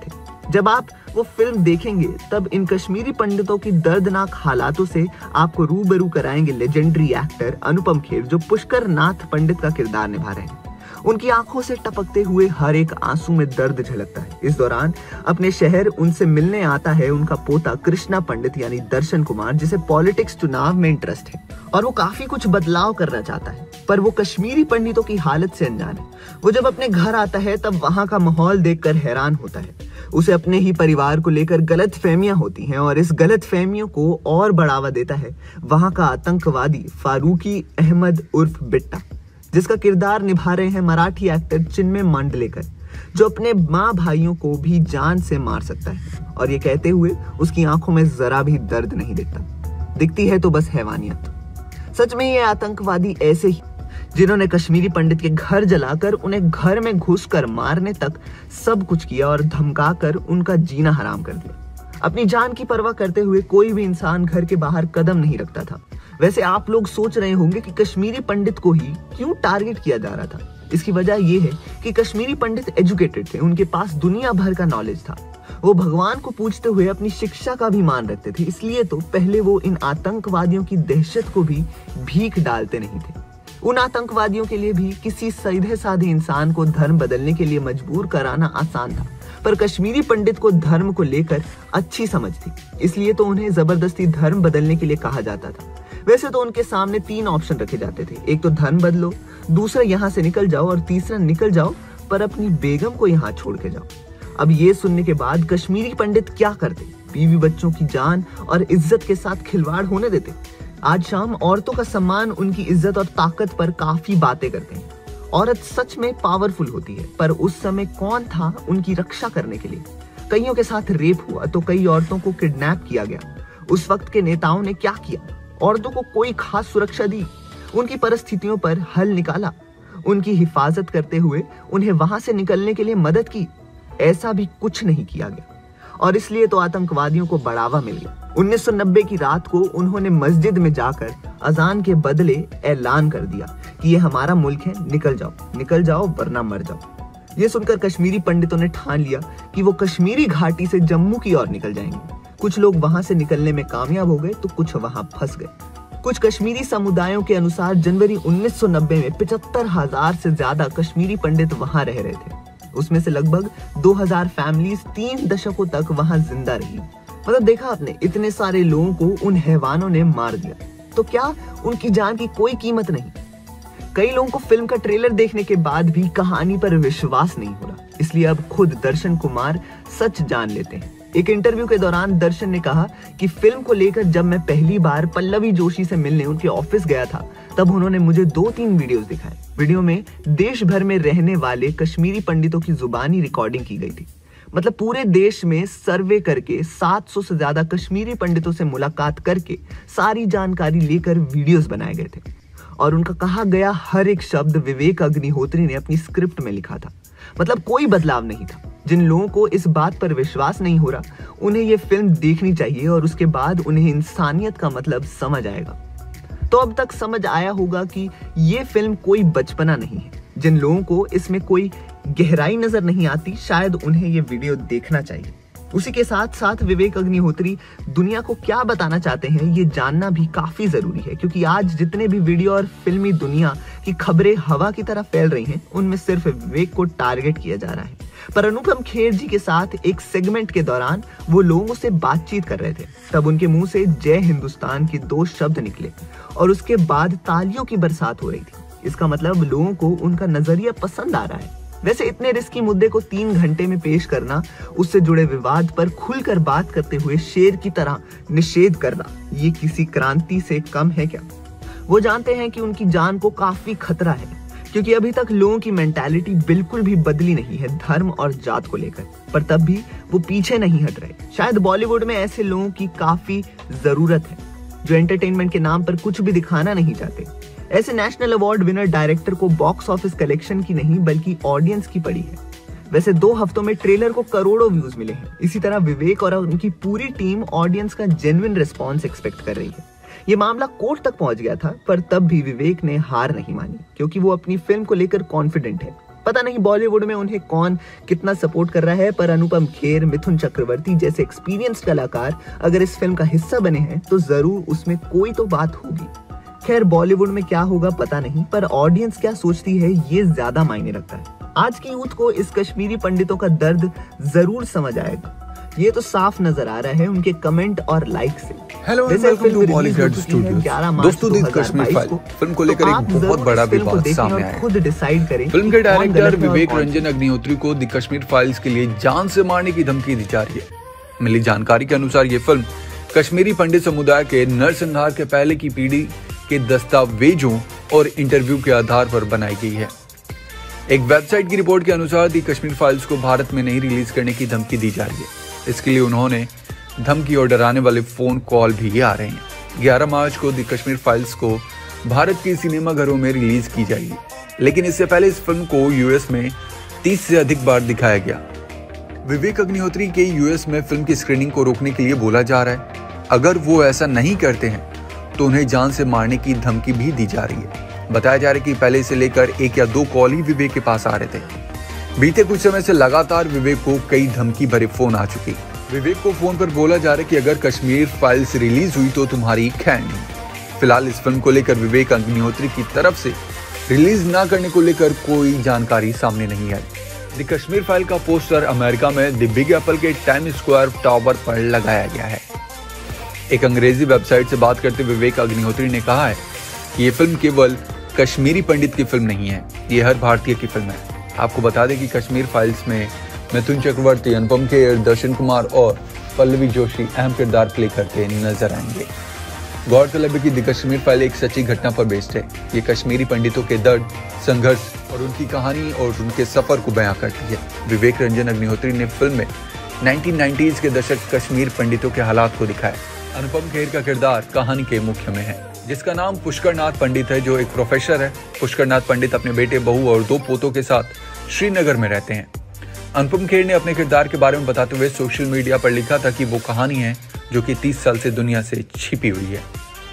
जब आप वो फिल्म देखेंगे तब इन कश्मीरी पंडितों की दर्दनाक हालातों से आपको रूबरू कराएंगे लेजेंडरी एक्टर अनुपम खेर, जो पुष्कर नाथ पंडित का किरदार निभा रहे हैं। उनकी आंखों से टपकते हुए हर एक आंसू में दर्द झलकता है। इस दौरान अपने शहर उनसे मिलने आता है उनका पोता कृष्णा पंडित यानी दर्शन कुमार, जिसे पॉलिटिक्स चुनाव में इंटरेस्ट है और वो काफी कुछ बदलाव करना चाहता है, पर वो कश्मीरी पंडितों की हालत से अनजान है। वो जब अपने घर आता है तब वहां का माहौल देखकर हैरान होता है। उसे अपने ही परिवार को लेकर गलत फहमियां होती हैं और इस गलत फहमियों को और बढ़ावा देता है वहां का आतंकवादी फारूकी अहमद उर्फ बिट्टा, जिसका किरदार निभा रहे हैं मराठी एक्टर चिन्मय मांडलेकर, जो अपने माँ भाइयों को भी जान से मार सकता है। और ये कहते हुए उसकी आंखों में जरा भी दर्द नहीं दिखता, दिखती है तो बस हैवानियत। सच में ये आतंकवादी ऐसे ही जिन्होंने कश्मीरी पंडित के घर जलाकर उन्हें घर में घुसकर मारने तक सब कुछ किया और धमकाकर उनका जीना हराम कर दिया। अपनी जान की परवाह करते हुए कोई भी इंसान घर के बाहर कदम नहीं रखता था। वैसे आप लोग सोच रहे होंगे कि कश्मीरी पंडित को ही क्यों टारगेट किया जा रहा था। इसकी वजह यह है कि कश्मीरी पंडित एजुकेटेड थे, उनके पास दुनिया भर का नॉलेज था। वो भगवान को पूजते हुए अपनी शिक्षा का भी मान रखते थे, इसलिए तो पहले वो इन आतंकवादियों की दहशत को भी भीख डालते नहीं थे। उन आतंकवादियों के लिए भी किसी सीधे साधे इंसान को धर्म बदलने के लिए मजबूर कराना आसान था, पर कश्मीरी पंडित को धर्म को लेकर अच्छी समझ थी, इसलिए तो उन्हें जबरदस्ती धर्म बदलने के लिए कहा जाता था। वैसे तो उनके सामने तीन ऑप्शन रखे जाते थे, एक तो धर्म बदलो, दूसरा यहाँ से निकल जाओ और तीसरा निकल जाओ पर अपनी बेगम को यहाँ छोड़ के जाओ। अब ये सुनने के बाद कश्मीरी पंडित क्या करते? बीवी बच्चों की जान और इज्जत के साथ खिलवाड़ होने देते। आज शाम औरतों का सम्मान, उनकी इज्जत और ताकत पर काफी बातें करते हैं। औरत सच में पावरफुल होती है, पर उस समय कौन था उनकी रक्षा करने के लिए? कईयों के साथ रेप हुआ तो कई औरतों को किडनैप किया गया। उस वक्त के नेताओं ने क्या किया? औरतों को कोई खास सुरक्षा दी? उनकी परिस्थितियों पर हल निकाला? उनकी हिफाजत करते हुए उन्हें वहां से निकलने के लिए मदद की? ऐसा भी कुछ नहीं किया गया और इसलिए तो आतंकवादियों को बढ़ावा मिल गया। उन्नीस सौ नब्बे की रात को उन्होंने मस्जिद में जाकर अजान के बदले ऐलान कर दिया कि ये हमारा मुल्क है, निकल जाओ, निकल जाओ वरना मर जाओ। ये सुनकर कश्मीरी पंडितों ने ठान लिया कि वो कश्मीरी घाटी से जम्मू की ओर निकल जाएंगे। कुछ लोग वहां से निकलने में कामयाब हो गए तो कुछ वहां फंस गए। कुछ कश्मीरी समुदायों के अनुसार जनवरी उन्नीस सौ नब्बे में पिछहत्तर हजार से ज्यादा कश्मीरी पंडित वहां रह रहे थे। उसमें से लगभग दो हज़ार फैमिलीज तीन दशकों तक वहां जिंदा रही। मतलब देखा आपने, इतने सारे लोगों को उन हैवानों ने मार दिया, तो क्या उनकी जान की कोई कीमत नहीं? कई लोगों को फिल्म का ट्रेलर देखने के बाद भी कहानी पर विश्वास नहीं हो रहा, इसलिए अब खुद दर्शन कुमार सच जान लेते हैं। एक इंटरव्यू के दौरान दर्शन ने कहा कि फिल्म को लेकर जब मैं पहली बार पल्लवी जोशी से मिलने उनके ऑफिस गया था तब उन्होंने मुझे दो तीन वीडियोस दिखाए। वीडियो में देश भर में रहने वाले कश्मीरी पंडितों की जुबानी रिकॉर्डिंग की गई थी। मतलब पूरे देश में सर्वे करके सात सौ से ज्यादा कश्मीरी पंडितों से मुलाकात करके सारी जानकारी लेकर वीडियोस बनाए गए थे और उनका कहा गया हर एक शब्द विवेक अग्निहोत्री ने अपनी स्क्रिप्ट में लिखा था। मतलब कोई बदलाव नहीं था। जिन लोगों को इस बात पर विश्वास नहीं हो रहा उन्हें ये फिल्म देखनी चाहिए और उसके बाद उन्हें इंसानियत का मतलब समझ आएगा। तो अब तक समझ आया होगा कि ये फिल्म कोई बचपना नहीं है। जिन लोगों को इसमें कोई गहराई नजर नहीं आती शायद उन्हें ये वीडियो देखना चाहिए। उसी के साथ साथ विवेक अग्निहोत्री दुनिया को क्या बताना चाहते हैं ये जानना भी काफी जरूरी है, क्योंकि आज जितने भी वीडियो और फिल्मी दुनिया की खबरें हवा की तरह फैल रही हैं उनमें सिर्फ विवेक को टारगेट किया जा रहा है। पर अनुपम खेर जी के साथ एक सेगमेंट के दौरान वो लोगों से बातचीत कर रहे थे, तब उनके मुंह से जय हिंदुस्तान के दो शब्द निकले और उसके बाद तालियों की बरसात हो रही थी। इसका मतलब लोगों को उनका नजरिया पसंद आ रहा है। वैसे इतने रिस्की मुद्दे को तीन घंटे में पेश करना, उससे जुड़े विवाद पर खुलकर बात करते हुए शेर की तरह निषेध करना, ये किसी क्रांति से कम है क्या? वो जानते हैं कि उनकी जान को काफी खतरा है, क्योंकि अभी तक लोगों की मेंटालिटी बिल्कुल भी बदली नहीं है धर्म और जात को लेकर, पर तब भी वो पीछे नहीं हट रहे। शायद बॉलीवुड में ऐसे लोगों की काफी जरूरत है जो एंटरटेनमेंट के नाम पर कुछ भी दिखाना नहीं चाहते। ऐसे नेशनल अवार्ड विनर डायरेक्टर को बॉक्स ऑफिस कलेक्शन की नहीं बल्कि ऑडियंस की पड़ी है। वैसे दो हफ्तों में ट्रेलर को करोड़ों व्यूज मिले हैं। इसी तरह विवेक और उनकी पूरी टीम ऑडियंस का जेन्युइन रिस्पॉन्स एक्सपेक्ट कर रही है। ये मामला कोर्ट तक पहुंच गया था, पर तब भी विवेक ने हार नहीं मानी, क्योंकि वो अपनी फिल्म को लेकर कॉन्फिडेंट है। पता नहीं बॉलीवुड में उन्हें कौन कितना सपोर्ट कर रहा है, पर अनुपम खेर, मिथुन चक्रवर्ती जैसे एक्सपीरियंस्ड कलाकार अगर इस फिल्म का हिस्सा बने हैं तो जरूर उसमें कोई तो बात होगी। खैर बॉलीवुड में क्या होगा पता नहीं, पर ऑडियंस क्या सोचती है ये ज्यादा मायने रखता है। आज की यूथ को इस कश्मीरी पंडितों का दर्द जरूर समझ आएगा, ये तो साफ नजर आ रहा है उनके कमेंट और लाइक से। Hello and welcome to Bollygrad studios. दोस्तों दी कश्मीर फाइल फिल्म को लेकर एक बहुत बड़ा विवाद सामने आया है। खुद डिसाइड करें फिल्म के डायरेक्टर विवेक रंजन अग्निहोत्री को दी कश्मीर फाइल्स के लिए जान से मारने की धमकी दी जा रही है। मिली जानकारी के अनुसार ये फिल्म कश्मीरी पंडित समुदाय के नरसंहार के पहले की पीढ़ी के दस्तावेजों और इंटरव्यू के आधार पर बनाई गई है। एक वेबसाइट की रिपोर्ट के अनुसार दी कश्मीर फाइल्स को भारत में नहीं रिलीज करने की धमकी दी जा रही है। इसके लिए उन्होंने धमकी और डराने वाले फोन कॉल भी आ रहे हैं। ग्यारह मार्च को दी कश्मीर फाइल्स को भारत के सिनेमा घरों में रिलीज की जाएगी, लेकिन इससे पहले इस फिल्म को यूएस में तीस से अधिक बार दिखाया गया। विवेक अग्निहोत्री के यूएस में फिल्म की स्क्रीनिंग को रोकने के लिए बोला जा रहा है। अगर वो ऐसा नहीं करते हैं तो उन्हें जान से मारने की धमकी भी दी जा रही है। बताया जा रहा है कि पहले से लेकर एक या दो कॉल ही विवेक के पास आ रहे थे। बीते कुछ समय से लगातार विवेक को कई धमकी भरे फोन आ चुके। विवेक को फोन पर बोला जा रहा है कि अगर कश्मीर फाइल्स रिलीज हुई तो तुम्हारी खैर नहीं। फिलहाल इस फिल्म को लेकर विवेक अग्निहोत्री की तरफ से रिलीज ना करने को लेकर कोई जानकारी सामने नहीं आई। द कश्मीर फाइल का पोस्टर अमेरिका में द बिग एप्पल के टाइम स्क्वायर टावर पर लगाया गया है। एक अंग्रेजी वेबसाइट से बात करते विवेक अग्निहोत्री ने कहा है कि ये फिल्म केवल कश्मीरी पंडित की फिल्म नहीं है, ये हर भारतीय की फिल्म है। आपको बता दें कि कश्मीर फाइल्स में मिथुन चक्रवर्ती, अनुपम खेर, दर्शन कुमार और पल्लवी जोशी अहम किरदार प्ले करते नजर आएंगे। गौरतलब है कि द कश्मीर फाइल एक सच्ची घटना पर बेस्ड है। ये कश्मीरी पंडितों के दर्द, संघर्ष और उनकी कहानी और उनके सफर को बयां करती है। विवेक रंजन अग्निहोत्री ने फिल्म में नाइनटीन नाइंटीज़ के दशक कश्मीर पंडितों के हालात को दिखाया। अनुपम खेर का किरदार कहानी के मुख्य में है, जिसका नाम पुष्कर नाथ पंडित है, जो एक प्रोफेसर है। पुष्कर नाथ पंडित अपने बेटे, बहू और दो पोतों के साथ श्रीनगर में रहते हैं। अनुपम खेर ने अपने किरदार के बारे में बताते हुए सोशल मीडिया पर लिखा था कि वो कहानी है जो कि तीस साल से दुनिया से छिपी हुई है।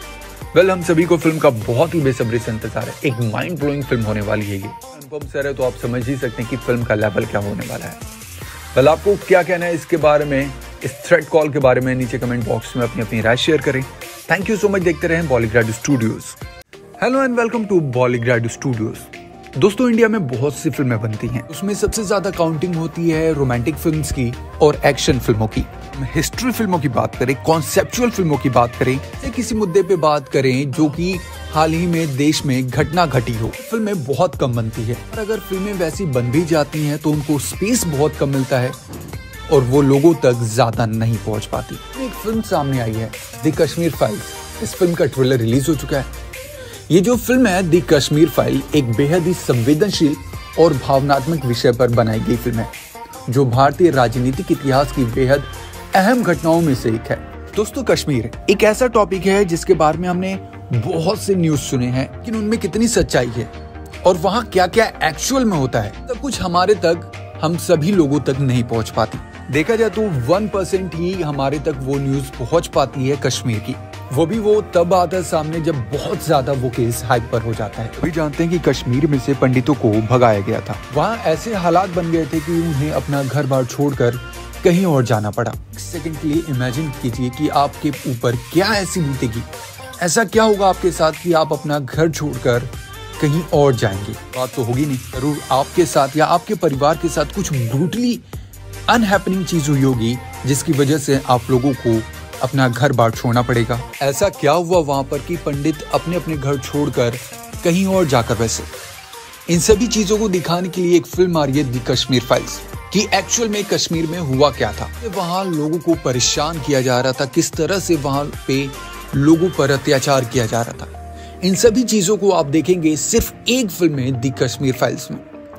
वेल, हम सभी को फिल्म का बहुत ही बेसब्री से इंतजार है। एक माइंड ब्लोइंग फिल्म होने वाली है ये। अनुपम सर है तो आप समझ ही सकते हैं कि फिल्म का लेवल क्या होने वाला है। वेल, आपको क्या कहना है इसके बारे में, इस थ्रेड कॉल के बारे में नीचे कमेंट बॉक्स में अपनी अपनी राय शेयर करें। Thank you so much. देखते रहें Bollygrad studios. Hello and welcome to Bollygrad studios. दोस्तों, इंडिया में बहुत सी फिल्में बनती हैं। उसमें सबसे ज्यादा काउंटिंग होती है रोमांटिक फिल्म्स की और एक्शन फिल्मों की। हिस्ट्री फिल्मों की बात करें, कॉन्सेप्चुअल फिल्मों की बात करें, या किसी मुद्दे पे बात करें जो कि हाल ही में देश में घटना घटी हो, फिल्में बहुत कम बनती है। और अगर फिल्में वैसी बन भी जाती हैं तो उनको स्पेस बहुत कम मिलता है और वो लोगों तक ज्यादा नहीं पहुंच पाती। एक फिल्म सामने आई है, द कश्मीर फाइल्स। इस फिल्म का ट्रेलर रिलीज हो चुका है। ये जो फिल्म है द कश्मीर फाइल, एक बेहद ही संवेदनशील और भावनात्मक विषय पर बनाई गई फिल्म है, जो भारतीय राजनीतिक इतिहास की बेहद अहम घटनाओं में से एक है। दोस्तों, कश्मीर एक ऐसा टॉपिक है जिसके बारे में हमने बहुत से न्यूज सुने हैं, लेकिन उनमें कितनी सच्चाई है और वहाँ क्या क्या एक्चुअल में होता है, सब कुछ हमारे तक, हम सभी लोगों तक नहीं पहुँच पाती। देखा जाए तो वन परसेंट ही हमारे तक वो न्यूज पहुंच पाती है कश्मीर की। वो भी वो तब आता है सामने जब बहुत ज्यादा वो केस हाइप पर हो जाता है। अभी जानते हैं कि कश्मीर में से पंडितों को भगाया गया था। वहाँ ऐसे हालात बन गए थे कि उन्हें अपना घर बार छोड़कर कहीं और जाना पड़ा। एक सेकंड के लिए इमेजिन कीजिए कि आपके ऊपर क्या ऐसी बीतेगी, ऐसा क्या होगा आपके साथ कि आप अपना घर छोड़कर कहीं और जाएंगे। बात तो होगी नहीं, जरूर आपके साथ या आपके परिवार के साथ कुछ ब्रूटली अनहैपनिंग चीज हुई होगी, जिसकी वजह से आप लोगों को अपना घर बार छोड़ना पड़ेगा। ऐसा क्या हुआ वहां पर कि पंडित अपने अपने घर छोड़कर कहीं और जाकर बसे। इन सभी चीजों को दिखाने के लिए एक फिल्म आ रही है द कश्मीर फाइल्स, कि एक्चुअल में कश्मीर में हुआ क्या था, वहां लोगों को परेशान किया जा रहा था, किस तरह से वहां पे लोगों पर अत्याचार किया जा रहा था। इन सभी चीजों को आप देखेंगे सिर्फ एक फिल्म में द कश्मीर फाइल्स में।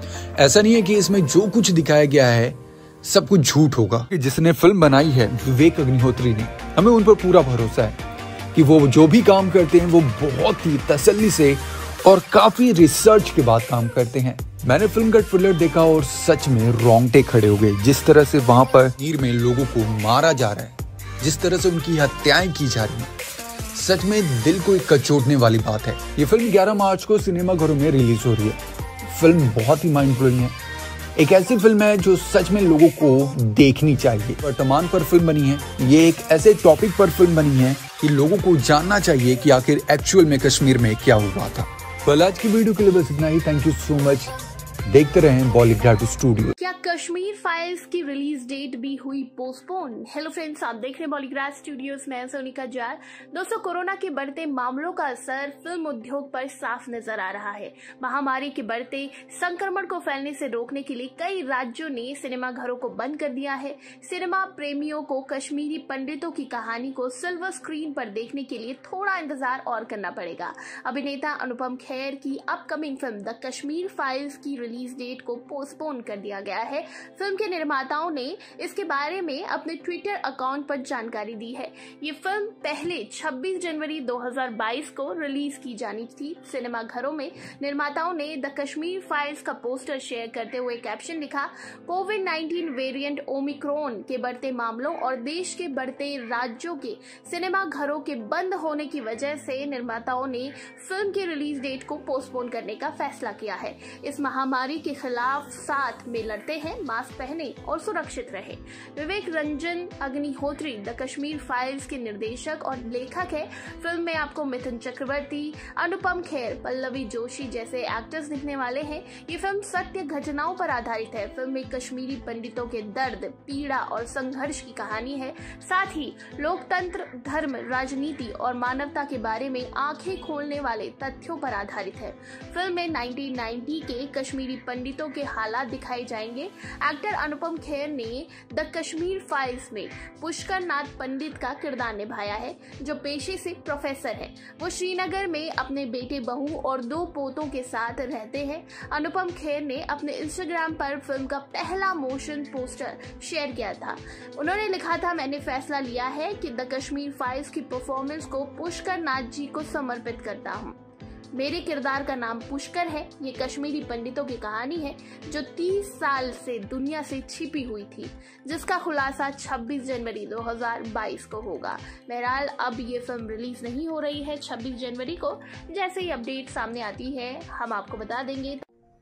ऐसा नहीं है कि इसमें जो कुछ दिखाया गया है सब कुछ झूठ होगा। जिसने फिल्म बनाई है विवेक अग्निहोत्री ने, हमें उन पर पूरा भरोसा है कि वो जो भी काम करते हैं वो बहुत ही तसल्ली से और काफी रिसर्च के बाद काम करते हैं। मैंने फिल्म का ट्रेलर देखा और सच में रोंगटे खड़े हो गए। जिस तरह से वहां पर कश्मीर में लोगों को मारा जा रहा है, जिस तरह से उनकी हत्याएं की जा रही हैं, सच में दिल को कचोटने वाली बात है। ये फिल्म ग्यारह मार्च को सिनेमा घरों में रिलीज हो रही है। फिल्म बहुत ही माइंड ब्लोइंग है। एक ऐसी फिल्म है जो सच में लोगों को देखनी चाहिए। वर्तमान पर फिल्म बनी है, ये एक ऐसे टॉपिक पर फिल्म बनी है कि लोगों को जानना चाहिए कि आखिर एक्चुअल में कश्मीर में क्या हुआ था। कल आज की वीडियो के लिए बस इतना ही। Thank you so much. देखते रहें बॉलीग्राड स्टूडियो। क्या कश्मीर फाइल्स की रिलीज डेट भी हुई पोस्टपोन? हेलो फ्रेंड्स, आप देख रहे हैं बॉलीग्राड स्टूडियोज में सोनिका जाल। दोस्तों, कोरोना के बढ़ते मामलों का असर फिल्म उद्योग पर साफ नजर आ रहा है। महामारी के बढ़ते संक्रमण को फैलने से रोकने के लिए कई राज्यों ने सिनेमा घरों को बंद कर दिया है। सिनेमा प्रेमियों को कश्मीरी पंडितों की कहानी को सिल्वर स्क्रीन पर देखने के लिए थोड़ा इंतजार और करना पड़ेगा। अभिनेता अनुपम खेर की upcoming film the Kashmir files की रिलीज डेट को पोस्टपोन कर दिया गया है। फिल्म के निर्माताओं ने इसके बारे में अपने ट्विटर अकाउंट पर जानकारी दी है। ये फिल्म पहले छब्बीस जनवरी दो हज़ार बाईस को रिलीज की जानी थी। सिनेमा घरों में निर्माताओं ने द कश्मीर फाइल्स का पोस्टर शेयर करते हुए कैप्शन लिखा, कोविड नाइन्टीन वेरिएंट ओमिक्रॉन के बढ़ते मामलों और देश के बढ़ते राज्यों के सिनेमा घरों के बंद होने की वजह से निर्माताओं ने फिल्म की रिलीज डेट को पोस्टपोन करने का फैसला किया है। इस महामारी के खिलाफ साथ में लड़ते हैं, मास्क पहने और सुरक्षित रहे। विवेक रंजन अग्निहोत्री द कश्मीर फाइल्स के निर्देशक और लेखक है। फिल्म में आपको मिथुन चक्रवर्ती, अनुपम खेर, पल्लवी जोशी जैसे एक्टर्स दिखने वाले हैं। ये फिल्म सत्य घटनाओं पर आधारित है। फिल्म में कश्मीरी पंडितों के दर्द, पीड़ा और संघर्ष की कहानी है। साथ ही लोकतंत्र, धर्म, राजनीति और मानवता के बारे में आंखें खोलने वाले तथ्यों पर आधारित है। फिल्म में नाइनटीन नाइंटी के कश्मीरी पंडितों के हालात दिखाए जाएंगे। एक्टर अनुपम खेर ने द कश्मीर फाइल्स में पुष्कर नाथ पंडित का किरदार निभाया है, जो पेशे से प्रोफेसर है। वो श्रीनगर में अपने बेटे, बहू और दो पोतों के साथ रहते हैं। अनुपम खेर ने अपने इंस्टाग्राम पर फिल्म का पहला मोशन पोस्टर शेयर किया था। उन्होंने लिखा था, मैंने फैसला लिया है कि द कश्मीर फाइल्स की परफॉर्मेंस को पुष्कर नाथ जी को समर्पित करता हूँ। मेरे किरदार का नाम पुष्कर है। ये कश्मीरी पंडितों की कहानी है जो तीस साल से दुनिया से छिपी हुई थी, जिसका खुलासा छब्बीस जनवरी दो हज़ार बाईस को होगा। बहरहाल अब ये फिल्म रिलीज नहीं हो रही है छब्बीस जनवरी को। जैसे ही अपडेट सामने आती है हम आपको बता देंगे।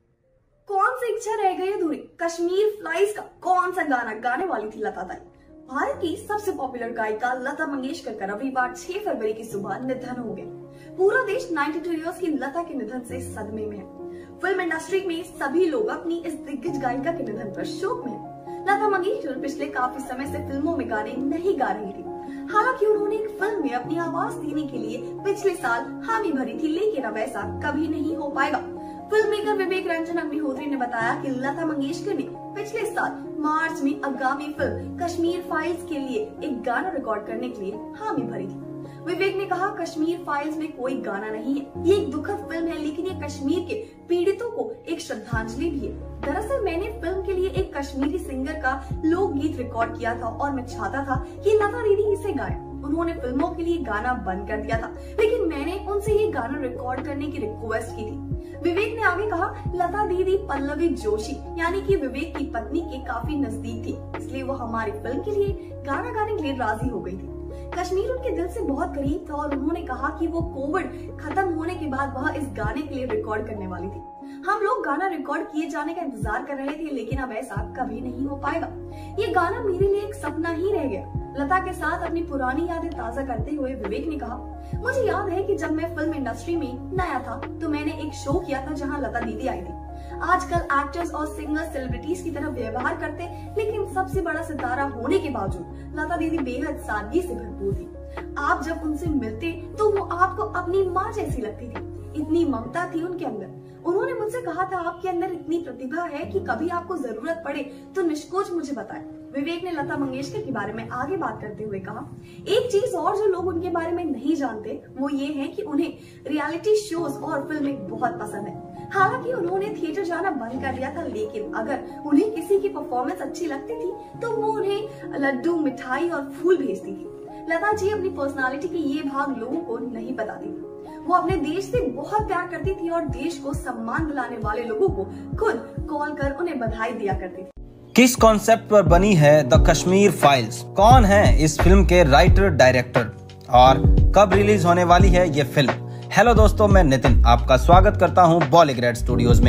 कौन सी इच्छा रह गई अधूरी? कश्मीर फाइल्स का कौन सा गाना गाने वाली थी लता ताई? भारत की सबसे पॉपुलर गायिका लता मंगेशकर का रविवार छह फरवरी की सुबह निधन हो गया। पूरा देश बानवे इयर्स की लता के निधन से सदमे में है। फिल्म इंडस्ट्री में सभी लोग अपनी इस दिग्गज गायिका के निधन पर शोक में हैं। लता मंगेशकर पिछले काफी समय से फिल्मों में गाने नहीं गा रही थी। हालांकि उन्होंने एक फिल्म में अपनी आवाज देने के लिए पिछले साल हामी भरी थी, लेकिन अब ऐसा कभी नहीं हो पाएगा। फिल्म मेकर विवेक रंजन अग्निहोत्री ने बताया कि लता मंगेशकर ने पिछले साल मार्च में आगामी फिल्म कश्मीर फाइल्स के लिए एक गाना रिकॉर्ड करने के लिए हामी भरी थी। विवेक ने कहा, कश्मीर फाइल्स में कोई गाना नहीं है। ये एक दुखद फिल्म है, लेकिन ये कश्मीर के पीड़ितों को एक श्रद्धांजलि भी है। दरअसल मैंने फिल्म के लिए एक कश्मीरी सिंगर का लोकगीत रिकॉर्ड किया था और मैं चाहता था कि लता दीदी इसे गाए। उन्होंने फिल्मों के लिए गाना बंद कर दिया था, लेकिन मैंने उनसे ये गाना रिकॉर्ड करने की रिक्वेस्ट की थी। विवेक ने आगे कहा, लता दीदी पल्लवी जोशी यानी कि विवेक की पत्नी के काफी नजदीक थी, इसलिए वो हमारी फिल्म के लिए गाना गाने के लिए राजी हो गई थी। कश्मीर उनके दिल से बहुत करीब था और उन्होंने कहा कि वो कोविड खत्म होने के बाद वह इस गाने के लिए रिकॉर्ड करने वाली थी। हम लोग गाना रिकॉर्ड किए जाने का इंतजार कर रहे थे, लेकिन अब ऐसा कभी नहीं हो पाएगा। ये गाना मेरे लिए एक सपना ही रह गया। लता के साथ अपनी पुरानी यादें ताजा करते हुए विवेक ने कहा, मुझे याद है कि जब मैं फिल्म इंडस्ट्री में नया था तो मैंने एक शो किया था जहां लता दीदी आई थी। आजकल एक्टर्स और सिंगर्स सेलिब्रिटीज की तरह व्यवहार करते, लेकिन सबसे बड़ा सितारा होने के बावजूद लता दीदी बेहद सादगी से भरपूर थी। आप जब उनसे मिलते तो वो आपको अपनी माँ जैसी लगती थी। इतनी ममता थी उनके अंदर। उन्होंने मुझसे कहा था, आपके अंदर इतनी प्रतिभा है कि कभी आपको जरूरत पड़े तो निष्कोच मुझे बताएं। विवेक ने लता मंगेशकर के बारे में आगे बात करते हुए कहा, एक चीज और जो लोग उनके बारे में नहीं जानते वो ये है कि उन्हें रियलिटी शोज और फिल्में बहुत पसंद है। हालांकि उन्होंने थिएटर जाना बंद कर दिया था, लेकिन अगर उन्हें किसी की परफॉर्मेंस अच्छी लगती थी तो वो उन्हें लड्डू, मिठाई और फूल भेजती थी। लता जी अपनी पर्सनालिटी के ये भाग लोगों को नहीं बताती थी। वो अपने देश से बहुत प्यार करती थी और देश को सम्मान दिलाने वाले लोगों को खुद कॉल कर उन्हें बधाई दिया करती थी। किस कॉन्सेप्ट पर बनी है द कश्मीर फाइल्स? कौन है इस फिल्म के राइटर डायरेक्टर और कब रिलीज होने वाली है ये फिल्म? हेलो दोस्तों, मैं नितिन आपका स्वागत करता हूं बॉलीग्राड स्टूडियोज में।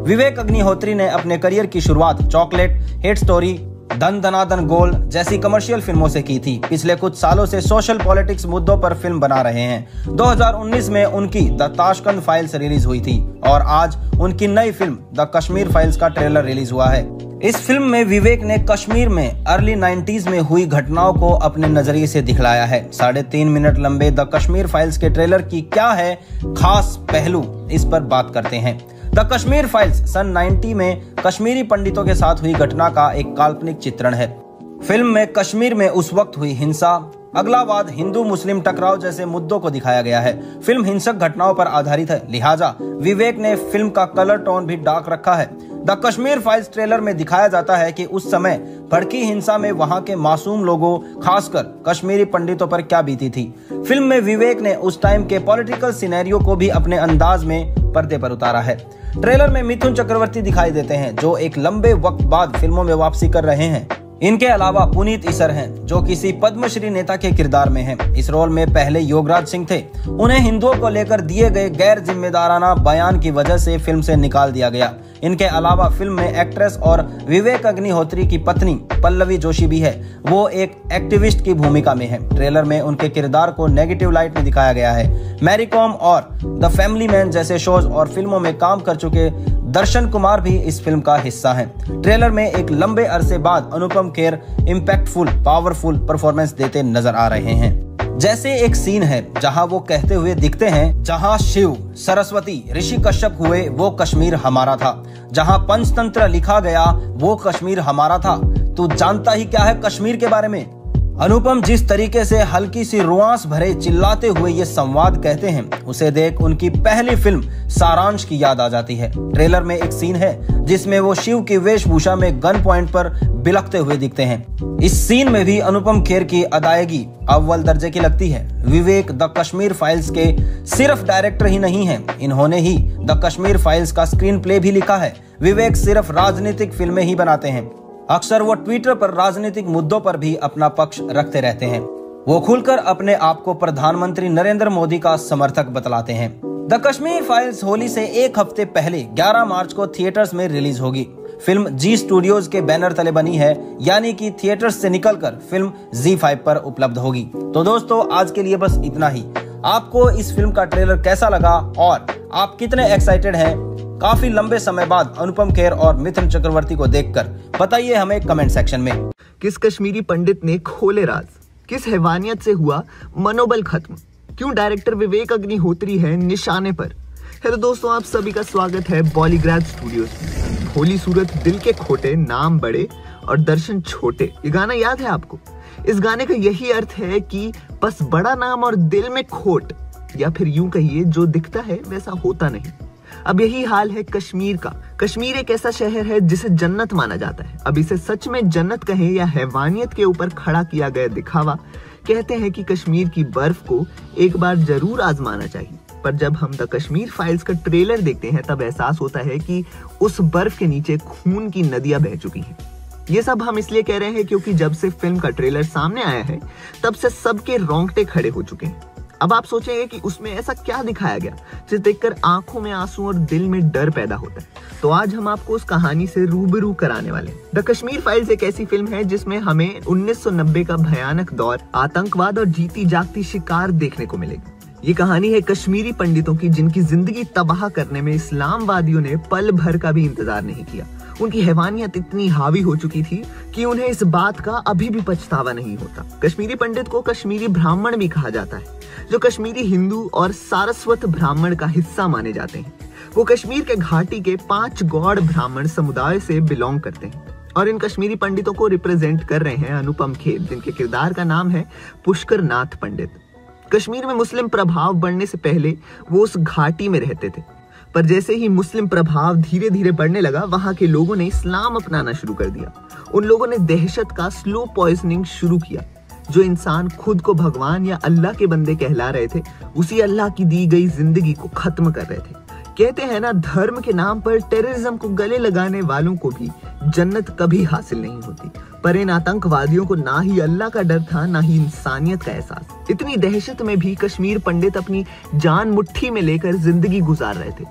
विवेक अग्निहोत्री ने अपने करियर की शुरुआत चॉकलेट, हिट स्टोरी, धन धनाधन गोल जैसी कमर्शियल फिल्मों से की थी। पिछले कुछ सालों से सोशल पॉलिटिक्स मुद्दों पर फिल्म बना रहे हैं। दो हज़ार उन्नीस में उनकी द ताशकंद फाइल्स रिलीज हुई थी और आज उनकी नई फिल्म द कश्मीर फाइल्स का ट्रेलर रिलीज हुआ है। इस फिल्म में विवेक ने कश्मीर में अर्ली नाइंटीज़ में हुई घटनाओं को अपने नजरिए से दिखलाया है। साढ़े तीन मिनट लंबे द कश्मीर फाइल्स के ट्रेलर की क्या है खास पहलू, इस पर बात करते हैं। द कश्मीर फाइल्स सन नब्बे में कश्मीरी पंडितों के साथ हुई घटना का एक काल्पनिक चित्रण है। फिल्म में कश्मीर में उस वक्त हुई हिंसा, अगलावाद, हिंदू मुस्लिम टकराव जैसे मुद्दों को दिखाया गया है। फिल्म हिंसक घटनाओं पर आधारित है, लिहाजा विवेक ने फिल्म का कलर टोन भी डार्क रखा है। द कश्मीर फाइल्स ट्रेलर में दिखाया जाता है कि उस समय भड़की हिंसा में वहां के मासूम लोगों, खासकर कश्मीरी पंडितों पर क्या बीती थी। फिल्म में विवेक ने उस टाइम के पॉलिटिकल सिनेरियो को भी अपने अंदाज में पर्दे पर उतारा है। ट्रेलर में मिथुन चक्रवर्ती दिखाई देते हैं, जो एक लंबे वक्त बाद फिल्मों में वापसी कर रहे हैं। इनके अलावा पुनीत इसर हैं, जो किसी पद्मश्री नेता के किरदार में हैं। इस रोल में पहले योगराज सिंह थे। उन्हें हिंदुओं को लेकर दिए गए गैर जिम्मेदाराना बयान की वजह से फिल्म से निकाल दिया गया। इनके अलावा फिल्म में एक्ट्रेस और विवेक अग्निहोत्री की पत्नी पल्लवी जोशी भी है। वो एक एक्टिविस्ट की भूमिका में है। ट्रेलर में उनके किरदार को नेगेटिव लाइट में दिखाया गया है। मैरी कॉम और द फैमिली मैन जैसे शोज और फिल्मों में काम कर चुके दर्शन कुमार भी इस फिल्म का हिस्सा हैं। ट्रेलर में एक लंबे अरसे बाद Anupam Kher impactful, powerful performance देते नजर आ रहे हैं। जैसे एक सीन है जहां वो कहते हुए दिखते हैं, जहां शिव, सरस्वती, ऋषि कश्यप हुए वो कश्मीर हमारा था, जहां पंचतंत्र लिखा गया वो कश्मीर हमारा था, तू जानता ही क्या है कश्मीर के बारे में। अनुपम जिस तरीके से हल्की सी रुआंस भरे चिल्लाते हुए ये संवाद कहते हैं, उसे देख उनकी पहली फिल्म सारांश की याद आ जाती है। ट्रेलर में एक सीन है जिसमें वो शिव की वेशभूषा में गन पॉइंट पर बिलखते हुए दिखते हैं। इस सीन में भी अनुपम खेर की अदायगी अव्वल दर्जे की लगती है। विवेक द कश्मीर फाइल्स के सिर्फ डायरेक्टर ही नहीं है, इन्होंने ही द कश्मीर फाइल्स का स्क्रीन प्ले भी लिखा है। विवेक सिर्फ राजनीतिक फिल्में ही बनाते हैं, अक्सर वो ट्विटर पर राजनीतिक मुद्दों पर भी अपना पक्ष रखते रहते हैं। वो खुलकर अपने आप को प्रधानमंत्री नरेंद्र मोदी का समर्थक बतलाते हैं। द कश्मीर फाइल्स होली से एक हफ्ते पहले ग्यारह मार्च को थिएटर्स में रिलीज होगी। फिल्म जी स्टूडियोज के बैनर तले बनी है, यानी कि थिएटर्स से निकलकर फिल्म जी फाइव पर उपलब्ध होगी। तो दोस्तों, आज के लिए बस इतना ही। आपको इस फिल्म का ट्रेलर कैसा लगा और आप कितने एक्साइटेड हैं काफी लंबे समय बाद अनुपम खेर और मिथुन चक्रवर्ती को देखकर? बताइए हमें कमेंट सेक्शन में। किस कश्मीरी पंडित ने खोले राज? किस हैवानियत से हुआ मनोबल खत्म? क्यों डायरेक्टर विवेक अग्निहोत्री है निशाने पर? हेलो दोस्तों, आप सभी का स्वागत है बॉलीग्राज स्टूडियोज में। भोली सूरत, दिल के खोटे, नाम बड़े और दर्शन छोटे, ये गाना याद है आपको? इस गाने का यही अर्थ है कि बस बड़ा नाम और दिल में खोट, या फिर यूं कहिए जो दिखता है वैसा होता नहीं। अब यही हाल है कश्मीर का। कश्मीर एक ऐसा शहर है जिसे जन्नत माना जाता है। अब इसे सच में जन्नत कहें या हैवानियत के ऊपर खड़ा किया गया दिखावा, कहते हैं कि कश्मीर की बर्फ को एक बार जरूर आजमाना चाहिए। पर जब हम द कश्मीर फाइल्स का ट्रेलर देखते हैं तब एहसास होता है कि उस बर्फ के नीचे खून की नदियां बह चुकी हैं। ये सब हम इसलिए कह रहे हैं क्योंकि जब से फिल्म का ट्रेलर सामने आया है तब से सबके रोंगटे खड़े हो चुके हैं। अब आप सोचेंगे कि उसमें ऐसा क्या दिखाया गया जिसे देखकर आंखों में आंसू और दिल में डर पैदा होता है। तो आज हम आपको उस कहानी से रूबरू कराने वाले हैं। द कश्मीर फाइल्स एक ऐसी फिल्म है जिसमें हमें उन्नीस सौ नब्बे का भयानक दौर, आतंकवाद और जीती जागती शिकार देखने को मिलेगी। ये कहानी है कश्मीरी पंडितों की, जिनकी जिंदगी तबाह करने में इस्लामवादियों ने पल भर का भी इंतजार नहीं किया। उनकी हैवानियत इतनी हावी हो चुकी थी कि उन्हें इस बात का अभी भी पछतावा नहीं होता। कश्मीरी पंडित को कश्मीरी ब्राह्मण भी कहा जाता है, जो कश्मीरी हिंदू और सारस्वत ब्राह्मण का हिस्सा माने जाते हैं। वो कश्मीर के घाटी के पांच गौड़ ब्राह्मण समुदाय से बिलोंग करते हैं और इन कश्मीरी पंडितों को रिप्रेजेंट कर रहे हैं अनुपम खेर, जिनके किरदार का नाम है पुष्कर नाथ पंडित। कश्मीर में मुस्लिम प्रभाव बढ़ने से पहले वो उस घाटी में रहते थे, पर जैसे ही मुस्लिम प्रभाव धीरे धीरे बढ़ने लगा, वहां के लोगों ने इस्लाम अपनाना शुरू कर दिया। उन लोगों ने दहशत का स्लो पॉइजनिंग शुरू किया। जो इंसान खुद को भगवान या अल्लाह के बंदे कहला रहे थे, उसी अल्लाह की दी गई जिंदगी को खत्म कर रहे थे। कहते हैं ना, धर्म के नाम पर टेररिज्म को गले लगाने वालों को भी जन्नत कभी हासिल नहीं होती। पर इन आतंकवादियों को ना ही अल्लाह का डर था, ना ही इंसानियत का एहसास। इतनी दहशत में भी कश्मीर पंडित अपनी जान मुट्ठी में लेकर जिंदगी गुजार रहे थे।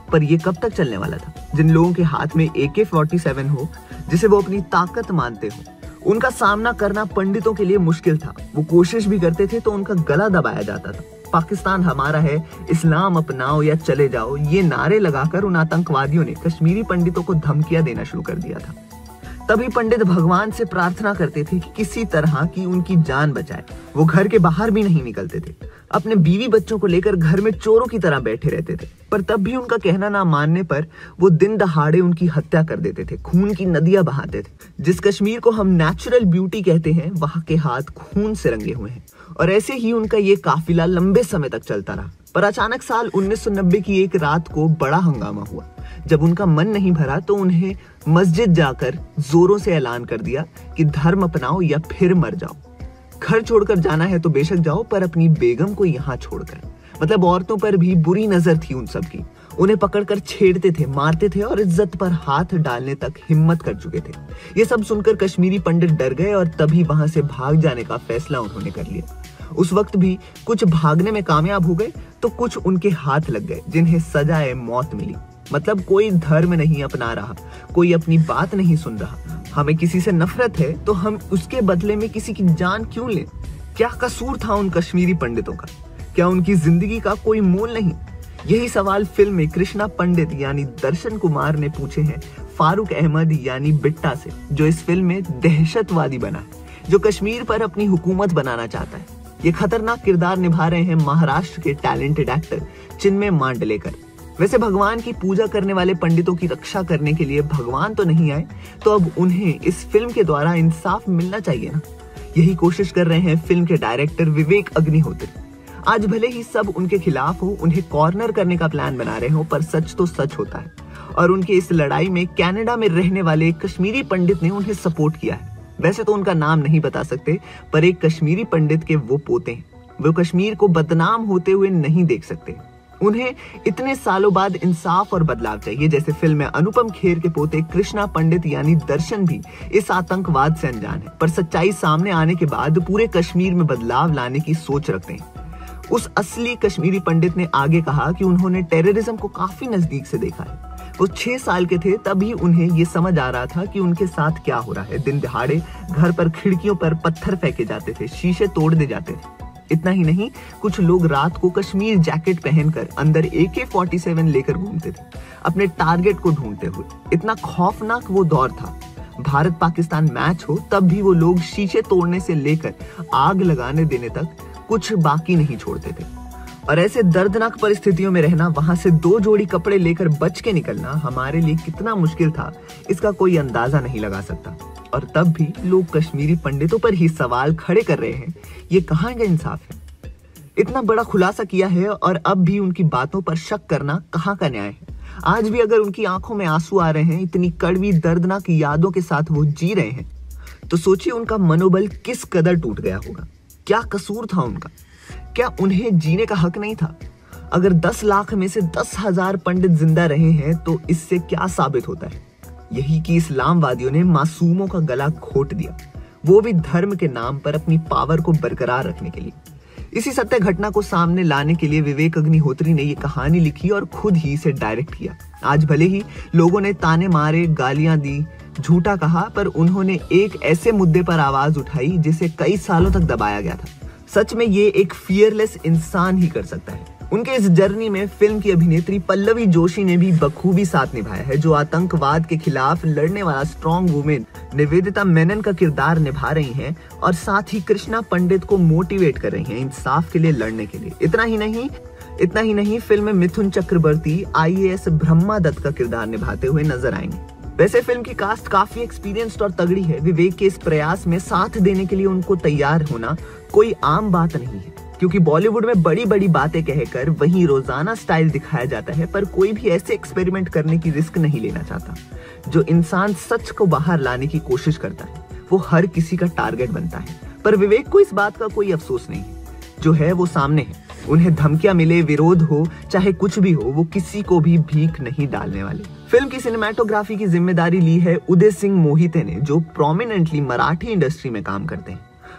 पर ये कब तक चलने वाला था? जिन लोगों के हाथ में ए के फोर्टी सेवन हो, जिसे वो अपनी ताकत मानते हो, उनका सामना करना पंडितों के लिए मुश्किल था। वो कोशिश भी करते थे तो उनका गला दबाया जाता था। पाकिस्तान हमारा है, इस्लाम अपनाओ या चले जाओ, ये नारे लगाकर उन आतंकवादियों ने कश्मीरी पंडितों को धमकियां देना शुरू कर दिया था। तभी पंडित भगवान से प्रार्थना करते थे कि किसी तरह की उनकी जान बचाए। वो घर के बाहर भी नहीं निकलते थे। अपने बीवी बच्चों को लेकर घर में चोरों की तरह बैठे रहते थे, पर तब भी उनका कहना ना मानने पर वो दिन दहाड़े उनकी हत्या कर देते थे, खून की नदियां बहाते थे। जिस कश्मीर को हम नेचुरल ब्यूटी कहते हैं, वहां के हाथ खून से रंगे हुए हैं। और ऐसे ही उनका ये काफिला लंबे समय तक चलता रहा। पर अचानक साल उन्नीस सौ नब्बे की एक रात को बड़ा हंगामा हुआ। जब उनका मन नहीं भरा तो उन्हें मस्जिद जाकर जोरों से ऐलान कर दिया कि धर्म अपनाओ या फिर मर जाओ। घर छोड़कर जाना है तो बेशक जाओ, पर अपनी बेगम को यहाँ छोड़कर। मतलब औरतों पर भी बुरी नजर थी उन सब की। उन्हें पकड़कर छेड़ते थे, मारते थे और इज्जत पर हाथ डालने तक हिम्मत कर चुके थे। ये सब सुनकर कश्मीरी पंडित डर गए और तभी वहां से भाग जाने का फैसला उन्होंने कर लिया। उस वक्त भी कुछ भागने में कामयाब हो गए तो कुछ उनके हाथ लग गए, जिन्हें सजाए मौत मिली। मतलब कोई धर्म नहीं अपना रहा, कोई अपनी बात नहीं सुन रहा। हमें किसी से नफरत है तो हम उसके बदले में किसी की जान क्यों लें? क्या कसूर था उन कश्मीरी पंडितों का? क्या उनकी जिंदगी का कोई मोल नहीं? यही सवाल फिल्म में कृष्णा पंडित यानी दर्शन कुमार ने पूछे हैं फारूक अहमद यानी बिट्टा से, जो इस फिल्म में दहशतवादी बना है, जो कश्मीर पर अपनी हुकूमत बनाना चाहता है। ये खतरनाक किरदार निभा रहे हैं महाराष्ट्र के टैलेंटेड एक्टर चिन्मय मांडलेकर। वैसे भगवान की पूजा करने वाले पंडितों की रक्षा करने के लिए भगवान तो नहीं आए, तो अब उन्हें इस फिल्म के द्वारा इंसाफ मिलना चाहिए ना। यही कोशिश कर रहे हैं फिल्म के डायरेक्टर विवेक अग्निहोत्री। आज भले ही सब उनके खिलाफ हो, उन्हें कॉर्नर करने का प्लान बना रहे हो, पर सच तो सच होता है। और उनके इस लड़ाई में कनाडा में रहने वाले एक कश्मीरी पंडित ने उन्हें सपोर्ट किया है। वैसे तो उनका नाम नहीं बता सकते, पर एक कश्मीरी पंडित के वो पोते हैं। वो कश्मीर को बदनाम होते हुए नहीं देख सकते। उन्हें इतने सालों बाद इंसाफ और बदलाव चाहिए। जैसे फिल्म में अनुपम खेर के पोते कृष्णा पंडित यानी दर्शन भी इस आतंकवाद से अनजान है, पर सच्चाई सामने आने के बाद पूरे कश्मीर में बदलाव लाने की सोच रखते हैं। उस असली कश्मीरी पंडित ने आगे कहा कि उन्होंने टेररिज्म को काफी नजदीक से देखा है। वो छह साल के थे तभी उन्हें ये समझ आ रहा था कि उनके साथ क्या हो रहा है। दिन दहाड़े घर पर खिड़कियों पर पत्थर फेंके जाते थे, शीशे तोड़ दे जाते थे। इतना ही नहीं, कुछ लोग रात को कश्मीर जैकेट पहनकर अंदर ए के फोर्टी सेवन लेकर घूमते थे, अपने टारगेट को ढूंढते हुए। इतना खौफनाक वो दौर था। भारत पाकिस्तान मैच हो तब भी वो लोग शीशे तोड़ने से लेकर आग लगाने देने तक कुछ बाकी नहीं छोड़ते थे। और ऐसे दर्दनाक परिस्थितियों में रहना, वहां से दो जोड़ी कपड़े लेकर बच के निकलना हमारे लिए कितना मुश्किल था, इसका कोई अंदाजा नहीं लगा सकता। और तब भी लोग कश्मीरी पंडितों पर ही सवाल खड़े कर रहे हैं। ये कहाँ का इंसाफ है? इतना बड़ा खुलासा किया है और अब भी उनकी बातों पर शक करना कहाँ का न्याय है? आज भी अगर उनकी आंखों में आंसू आ रहे हैं, इतनी कड़वी दर्दनाक यादों के साथ वो जी रहे हैं, तो सोचिए उनका मनोबल किस कदर टूट गया होगा। क्या कसूर था उनका? क्या उन्हें जीने का हक नहीं था? अगर दस लाख में से दस हजार पंडित जिंदा रहे हैं तो इससे क्या साबित होता है? यही कि इस्लामवादियों ने मासूमों का गला घोट दिया, वो भी धर्म के नाम पर अपनी पावर को बरकरार रखने के लिए। इसी सत्य घटना को सामने लाने के लिए विवेक अग्निहोत्री ने ये कहानी लिखी और खुद ही इसे डायरेक्ट किया। आज भले ही लोगों ने ताने मारे, गालियां दी, झूठा कहा, पर उन्होंने एक ऐसे मुद्दे पर आवाज उठाई जिसे कई सालों तक दबाया गया था। सच में ये एक फियरलेस इंसान ही कर सकता है। उनके इस जर्नी में फिल्म की अभिनेत्री पल्लवी जोशी ने भी बखूबी साथ निभाया है, जो आतंकवाद के खिलाफ लड़ने वाला स्ट्रॉन्ग वुमेन निवेदिता मेनन का किरदार निभा रही हैं और साथ ही कृष्णा पंडित को मोटिवेट कर रही हैं इंसाफ के लिए लड़ने के लिए। इतना ही नहीं इतना ही नहीं फिल्म में Mithun Chakraborty I A S Brahma Dutt का किरदार निभाते हुए नजर आएंगे। वैसे फिल्म की कास्ट काफी एक्सपीरियंस्ड और तगड़ी है। विवेक के इस प्रयास में साथ देने के लिए उनको तैयार होना कोई आम बात नहीं है, क्योंकि बॉलीवुड में बड़ी बड़ी बातें कहकर वहीं रोजाना स्टाइल दिखाया जाता है, पर कोई भी ऐसे एक्सपेरिमेंट करने की रिस्क नहीं लेना चाहता। जो इंसान सच को बाहर लाने की कोशिश करता है वो हर किसी का टारगेट बनता है, पर विवेक को इस बात का कोई अफसोस नहीं है। जो है वो सामने है। उन्हें धमकियां मिले, विरोध हो, चाहे कुछ भी हो, वो किसी को भी भीख नहीं डालने वाले। फिल्म की सिनेमेटोग्राफी की जिम्मेदारी ली है उदय सिंह मोहिते ने, जो प्रोमिनेंटली मराठी इंडस्ट्री में काम करते हैं।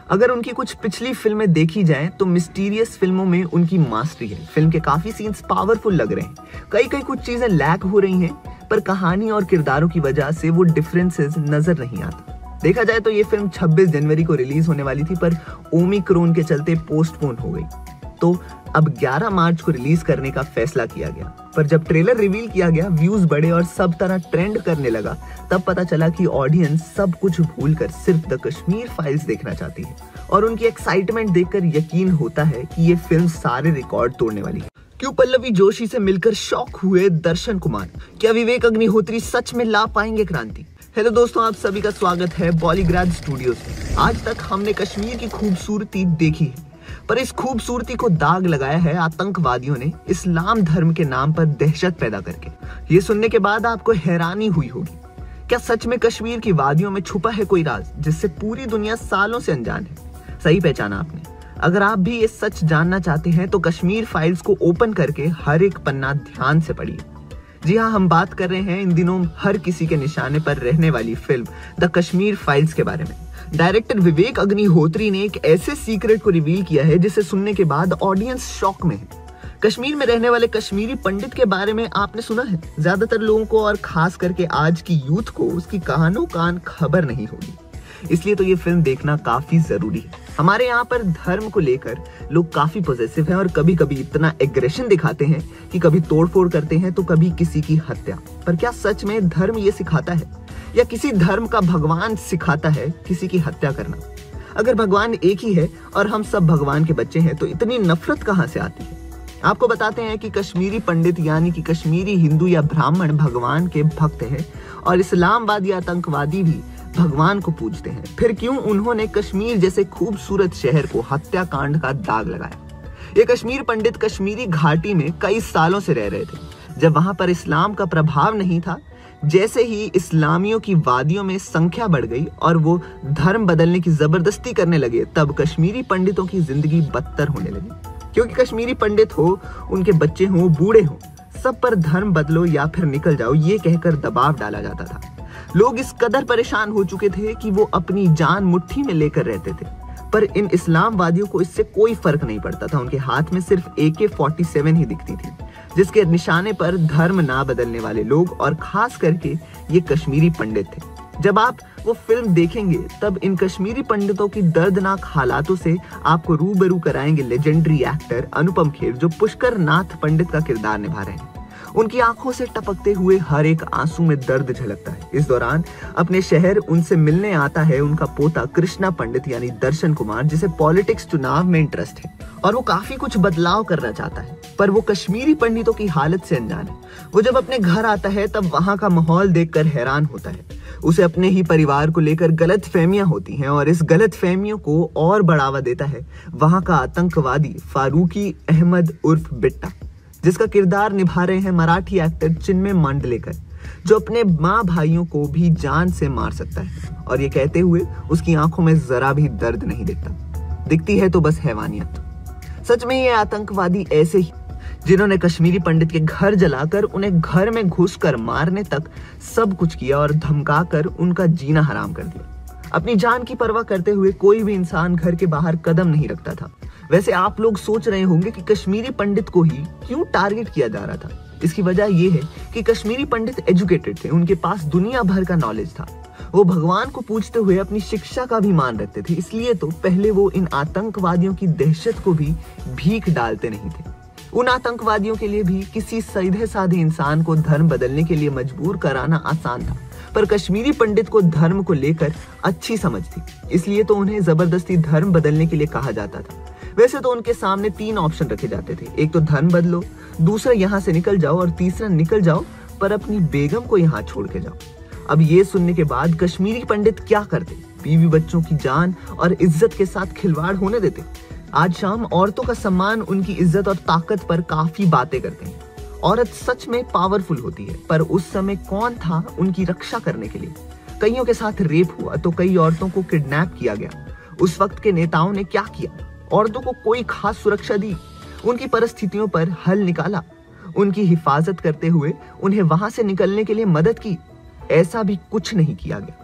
अगर उनकी कुछ पिछली फिल्में देखी जाएं तो मिस्टीरियस फिल्मों में उनकी मास्टरी है। फिल्म के काफी सीन्स पावरफुल लग रहे हैं, कई कई कुछ चीजें लैक हो रही हैं, पर कहानी और किरदारों की वजह से वो डिफरेंसेस नजर नहीं आते। देखा जाए तो ये फिल्म छब्बीस जनवरी को रिलीज होने वाली थी, पर ओमिक्रॉन के चलते पोस्टपोन हो गई, तो अब ग्यारह मार्च को रिलीज करने का फैसला किया गया। पर जब ट्रेलर रिवील किया गया, व्यूज बढ़े और सब तरह ट्रेंड करने लगा, तब पता चला कि ऑडियंस सब कुछ भूलकर सिर्फ द कश्मीर फाइल्स देखना चाहती है। और उनकी एक्साइटमेंट देखकर यकीन होता है कि ये फिल्म सारे रिकॉर्ड तोड़ने वाली है। क्यों पल्लवी जोशी से मिलकर शॉक हुए दर्शन कुमार? क्या विवेक अग्निहोत्री सच में ला पाएंगे क्रांति? हेलो दोस्तों, आप सभी का स्वागत है बॉलीग्राज स्टूडियोज में। आज तक हमने कश्मीर की खूबसूरती देखी है, पर इस खूबसूरती को दाग लगाया है आतंकवादियों ने इस्लाम धर्म के नाम पर दहशत पैदा करके। ये सुनने के बाद आपको हैरानी हुई होगी, क्या सच में कश्मीर की वादियों में छुपा है कोई राज जिससे पूरी दुनिया सालों से अनजान है? सही पहचाना आपने। अगर आप भी ये सच जानना चाहते हैं तो कश्मीर फाइल्स को ओपन करके हर एक पन्ना ध्यान से पढ़िए। जी हाँ, हम बात कर रहे हैं इन दिनों हर किसी के निशाने पर रहने वाली फिल्म द कश्मीर फाइल्स के बारे में। डायरेक्टर विवेक अग्निहोत्री ने एक ऐसे सीक्रेट को रिवील किया है जिसे सुनने के बाद ऑडियंस शॉक में है। कश्मीर में रहने वाले कश्मीरी पंडित के बारे में आपने सुना है। ज्यादातर लोगों को और खास करके आज की यूथ को उसकी कहानो कान खबर नहीं होगी, इसलिए तो ये फिल्म देखना काफी जरूरी है। हमारे यहाँ पर धर्म को लेकर लोग काफी पॉजिटिव हैं और कभी कभी इतना एग्रेशन दिखाते हैं कि कभी तोड़फोड़ करते हैं तो कभी किसी की हत्या। पर क्या सच में धर्म ये सिखाता है, या किसी धर्म का भगवान सिखाता है किसी की हत्या करना? अगर भगवान एक ही है और हम सब भगवान के बच्चे हैं तो इतनी नफरत कहां से आती है? आपको बताते हैं कि कश्मीरी पंडित यानी कि कश्मीरी हिंदू या ब्राह्मण भगवान के भक्त हैं और इस्लामवादी आतंकवादी भी भगवान को पूजते हैं। फिर क्यों उन्होंने कश्मीर जैसे खूबसूरत शहर को हत्याकांड का दाग लगाया? ये कश्मीर पंडित कश्मीरी घाटी में कई सालों से रह रहे थे, जब वहां पर इस्लाम का प्रभाव नहीं था। जैसे ही इस्लामियों की वादियों में संख्या बढ़ गई और वो धर्म बदलने की जबरदस्ती करने लगे, तब कश्मीरी पंडितों की जिंदगी बदतर होने लगी। क्योंकि कश्मीरी पंडित हो, उनके बच्चे हो, बूढ़े हो, सब पर धर्म बदलो या फिर निकल जाओ ये कहकर दबाव डाला जाता था। लोग इस कदर परेशान हो चुके थे कि वो अपनी जान मुट्ठी में लेकर रहते थे। पर इन इस्लामवादियों को इससे कोई फर्क नहीं पड़ता था। उनके हाथ में सिर्फ ए के फोर्टी सेवन ही दिखती थी, जिसके निशाने पर धर्म ना बदलने वाले लोग और खास करके ये कश्मीरी पंडित थे। जब आप वो फिल्म देखेंगे तब इन कश्मीरी पंडितों की दर्दनाक हालातों से आपको रूबरू कराएंगे लेजेंडरी एक्टर अनुपम खेर, जो पुष्कर नाथ पंडित का किरदार निभा रहे हैं। उनकी आंखों से टपकते हुए हर एक आंसू में दर्द झलकता है। इस दौरान अपने शहर उनसे मिलने आता है उनका पोता कृष्णा पंडित यानी दर्शन कुमार, जिसे पॉलिटिक्स चुनाव में इंटरेस्ट है और वो काफी कुछ बदलाव करना चाहता है, पर वो कश्मीरी पंडितों की हालत से अनजान है। वो जब अपने घर आता है तब वहां का माहौल देखकर हैरान होता है। उसे अपने ही परिवार को लेकर गलत फहमियां होती हैं और इस गलत फहमियों को और बढ़ावा देता है वहां का आतंकवादी फारूकी अहमद उर्फ बिट्टा, जिसका किरदार निभा रहे हैं मराठी एक्टर चिन्मय मांडलेकर, जो अपने माँ भाइयों को भी जान से मार सकता है। और ये कहते हुए उसकी आंखों में जरा भी दर्द नहीं दिखता, दिखती है तो बस हैवानियत। सच में ये आतंकवादी ऐसे ही जिन्होंने कश्मीरी पंडित के घर जलाकर उन्हें घर में घुसकर मारने तक सब कुछ किया और धमकाकर उनका जीना हराम कर दिया। अपनी जान की परवाह करते हुए कोई भी इंसान घर के बाहर कदम नहीं रखता था। वैसे आप लोग सोच रहे होंगे कि कश्मीरी पंडित को ही क्यों टारगेट किया जा रहा था। इसकी वजह यह है कि कश्मीरी पंडित एजुकेटेड थे, उनके पास दुनिया भर का नॉलेज था। वो भगवान को पूजते हुए अपनी शिक्षा का भी मान रखते थे, इसलिए तो पहले वो इन आतंकवादियों की दहशत को भी भीख डालते नहीं थे। उन आतंकवादियों के लिए भी किसी सीधे साधे इंसान को धर्म बदलने के लिए मजबूर कराना आसान था, पर कश्मीरी पंडित को धर्म को लेकर अच्छी समझ थी, इसलिए तो उन्हें जबरदस्ती धर्म बदलने के लिए कहा जाता था। वैसे तो उनके सामने तीन ऑप्शन रखे जाते थे, एक तो धर्म बदलो, दूसरा यहाँ से निकल जाओ और तीसरा निकल जाओ पर अपनी बेगम को यहाँ छोड़ के जाओ। अब ये सुनने के बाद कश्मीरी पंडित क्या करते? बीवी बच्चों की जान और इज्जत के साथ खिलवाड़ होने देते। आज शाम औरतों का सम्मान, उनकी इज्जत और ताकत पर काफी बातें करते हैं। औरत सच में पावरफुल होती है, पर उस समय कौन था उनकी रक्षा करने के लिए? कईयों के साथ रेप हुआ तो कई औरतों को किडनैप किया गया। उस वक्त के नेताओं ने क्या किया? औरतों को कोई खास सुरक्षा दी, उनकी परिस्थितियों पर हल निकाला, उनकी हिफाजत करते हुए उन्हें वहां से निकलने के लिए मदद की? ऐसा भी कुछ नहीं किया गया।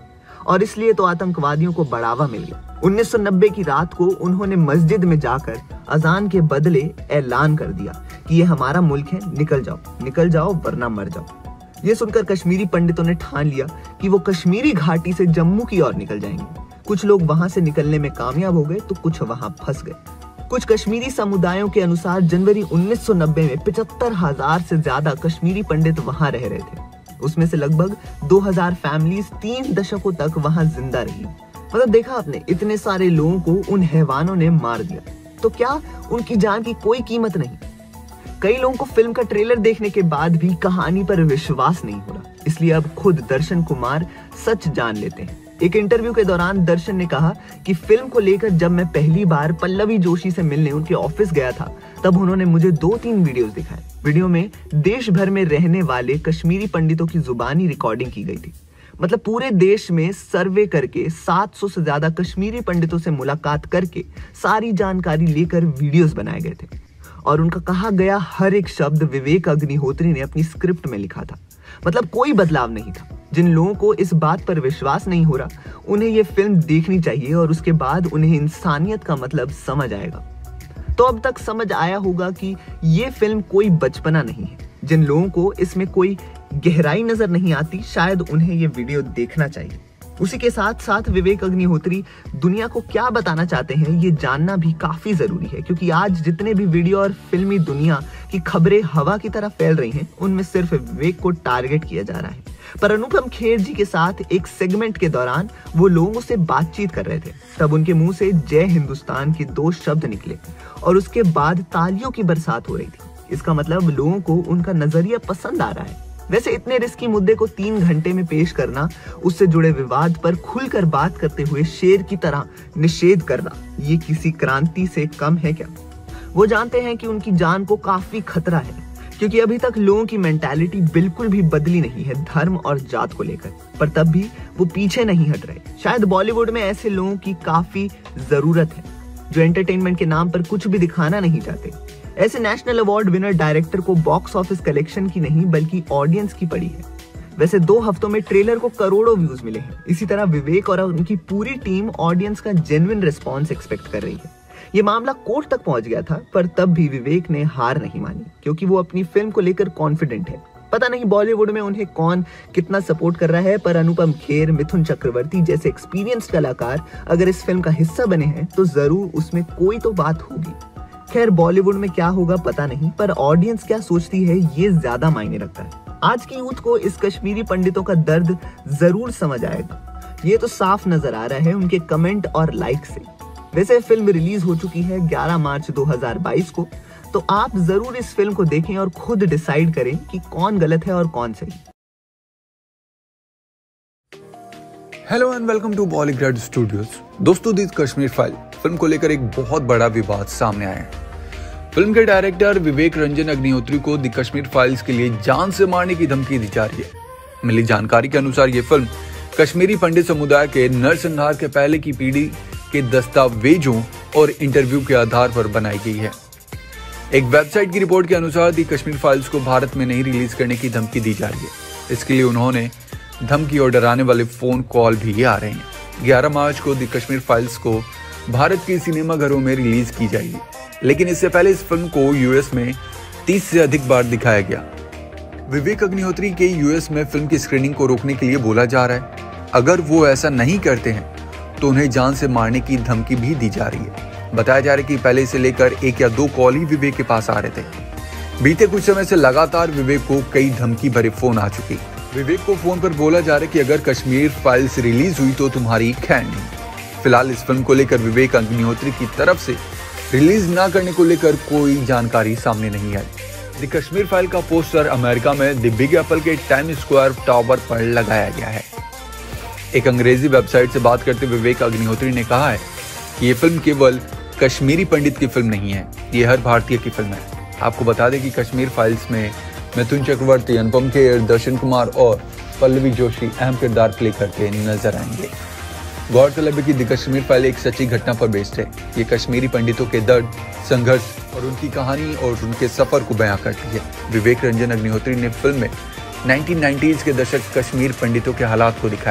और इसलिए तो आतंकवादियों को बढ़ावा मिल गया। उन्नीस सौ नब्बे की रात को उन्होंने मस्जिद में जाकर अजान के बदले ऐलान कर दिया कि ये हमारा मुल्क है, निकल जाओ, निकल जाओ वरना मर जाओ। ये सुनकर कश्मीरी पंडितों ने ठान लिया कि वो कश्मीरी घाटी से जम्मू की ओर निकल जाएंगे। कुछ लोग वहां से निकलने में कामयाब हो गए तो कुछ वहां फंस गए। कुछ कश्मीरी समुदायों के अनुसार जनवरी उन्नीस सौ नब्बे में पचहत्तर हजार से ज्यादा कश्मीरी पंडित वहां रह रहे थे। उसमें से लगभग दो हज़ार फैमिलीज तीन दशकों तक वहां जिंदा रही। मतलब देखा आपने, इतने सारे लोगों को उन हैवानों ने मार दिया, तो क्या उनकी जान की कोई कीमत नहीं? कई लोगों को फिल्म का ट्रेलर देखने के बाद भी कहानी पर विश्वास नहीं हो रहा, इसलिए अब खुद दर्शन कुमार सच जान लेते हैं। एक इंटरव्यू के दौरान दर्शन ने कहा कि फिल्म को लेकर जब मैं पहली बार पल्लवी जोशी से मिलने उनके ऑफिस गया था, तब उन्होंने मुझे दो तीन वीडियोस दिखाए। वीडियो में देश भर में रहने वाले कश्मीरी पंडितों की जुबानी रिकॉर्डिंग की गई थी। मतलब पूरे देश में सर्वे करके सात सौ से ज्यादा कश्मीरी पंडितों से मुलाकात करके सारी जानकारी लेकर वीडियोस बनाए गए थे, और उनका कहा गया हर एक शब्द विवेक अग्निहोत्री ने अपनी स्क्रिप्ट में लिखा था। मतलब कोई बदलाव नहीं था। जिन लोगों को इस बात पर विश्वास नहीं हो रहा, उन्हें यह फिल्म देखनी चाहिए और उसके बाद उन्हें इंसानियत का मतलब समझ आएगा। तो अब तक समझ आया होगा कि ये फिल्म कोई बचपना नहीं है। जिन लोगों को इसमें कोई गहराई नजर नहीं आती, शायद उन्हें ये वीडियो देखना चाहिए। उसी के साथ साथ विवेक अग्निहोत्री दुनिया को क्या बताना चाहते हैं ये जानना भी काफी जरूरी है, क्योंकि आज जितने भी वीडियो और फिल्मी दुनिया की खबरें हवा की तरह फैल रही हैं, उनमें सिर्फ विवेक को टारगेट किया जा रहा है। पर अनुपम खेर जी के साथ एक सेगमेंट के दौरान वो लोगों से बातचीत कर रहे थे, तब उनके मुंह से जय हिंदुस्तान के दो शब्द निकले और उसके बाद तालियों की बरसात हो रही थी। इसका मतलब लोगों को उनका नजरिया पसंद आ रहा है। वैसे इतने रिस्की मुद्दे को तीन घंटे में पेश करना, उससे जुड़े विवाद पर खुलकर बात करते हुए शेर की तरह निषेध करना, ये किसी क्रांति से कम है क्या? वो जानते हैं कि उनकी जान को काफी खतरा है, क्योंकि अभी तक लोगों की मेंटालिटी बिल्कुल भी बदली नहीं है धर्म और जात को लेकर, पर तब भी वो पीछे नहीं हट रहे। शायद बॉलीवुड में ऐसे लोगों की काफी जरूरत है जो एंटरटेनमेंट के नाम पर कुछ भी दिखाना नहीं चाहते। ऐसे नेशनल अवार्ड विनर डायरेक्टर को बॉक्स ऑफिस कलेक्शन की नहीं बल्कि ऑडियंस की पड़ी है। वैसे दो हफ्तों में ट्रेलर को करोड़ों व्यूज मिले हैं। इसी तरह विवेक और उनकी पूरी टीम ऑडियंस का जेन्युइन रिस्पॉन्स एक्सपेक्ट कर रही है। ये मामला कोर्ट तक पहुंच गया था, पर तब भी विवेक ने हार नहीं मानी, क्योंकि वो अपनी फिल्म को लेकर कॉन्फिडेंट है। पता नहीं बॉलीवुड में उन्हें कौन कितना सपोर्ट कर रहा है, पर अनुपम खेर, मिथुन चक्रवर्ती जैसे एक्सपीरियंस्ड कलाकार अगर इस फिल्म का हिस्सा बने हैं तो जरूर उसमें कोई तो बात होगी। खैर बॉलीवुड में क्या होगा पता नहीं, पर ऑडियंस क्या सोचती है ये ज्यादा मायने रखता है। आज की यूथ को इस कश्मीरी पंडितों का दर्द जरूर समझ आएगा, ये तो साफ नजर आ रहा है उनके कमेंट और लाइक से। वैसे फिल्म रिलीज हो चुकी है ग्यारह मार्च दो हज़ार बाईस को, तो आप जरूर इस फिल्म को देखें और खुद डिसाइड करें कि कौन गलत है और कौन सही। Hello and welcome to Bollygrad studios. दोस्तों, दी कश्मीर फाइल फिल्म को लेकर एक बहुत बड़ा विवाद सामने आया है। फिल्म के डायरेक्टर विवेक रंजन अग्निहोत्री को दी कश्मीर फाइल्स के लिए जान से मारने की धमकी दी जा रही है। मिली जानकारी के अनुसार ये फिल्म कश्मीरी पंडित समुदाय के नरसंहार के पहले की पीढ़ी के दस्तावेजों और इंटरव्यू के आधार पर बनाई गई है। एक वेबसाइट की रिपोर्ट के अनुसार दी कश्मीर फाइल्स को भारत में नहीं रिलीज करने की धमकी दी जा रही है। इसके लिए उन्होंने धमकी और डराने वाले फोन कॉल भी आ रहे हैं। ग्यारह मार्च को दी कश्मीर फाइल्स को भारत के सिनेमा घरों में रिलीज की जाएगी, लेकिन इससे पहले इस फिल्म को यूएस में तीस से अधिक बार दिखाया गया। विवेक अग्निहोत्री के यूएस में फिल्म की स्क्रीनिंग को रोकने के लिए बोला जा रहा है। अगर वो ऐसा नहीं करते हैं तो उन्हें जान से मारने की धमकी भी दी जा रही है। बताया जा रहा है कि पहले से लेकर एक या दो कॉल ही विवेक के पास आ रहे थे। बीते कुछ समय से लगातार विवेक को कई धमकी भरे फोन आ चुके। विवेक को फोन पर बोला जा रहा है कि अगर कश्मीर फाइल्स रिलीज हुई तो तुम्हारी खैर नहीं। फिलहाल इस फिल्म को लेकर विवेक अग्निहोत्री की तरफ से रिलीज ना करने को लेकर कोई जानकारी सामने नहीं आई। द कश्मीर फाइल का पोस्टर अमेरिका में द बिग एप्पल के टाइम स्क्वायर टावर पर लगाया गया है। एक अंग्रेजी वेबसाइट से बात करते हुए विवेक अग्निहोत्री ने कहा है कि ये फिल्म केवल कश्मीरी पंडित की फिल्म नहीं है, ये हर भारतीय की फिल्म है। आपको बता दें कि कश्मीर फाइल्स में मिथुन चक्रवर्ती, अनुपम खेर, दर्शन कुमार और पल्लवी जोशी अहम किरदार प्ले करते नजर आएंगे। गौरतलब है कि द कश्मीर फाइल एक सच्ची घटना पर बेस्ड है। ये कश्मीरी पंडितों के दर्द, संघर्ष और उनकी कहानी और उनके सफर को बयां करती है। विवेक रंजन अग्निहोत्री ने फिल्म में नाइनटीन नाइंटीज़ के दशक कश्मीर पंडितों के हालात को दिखाया।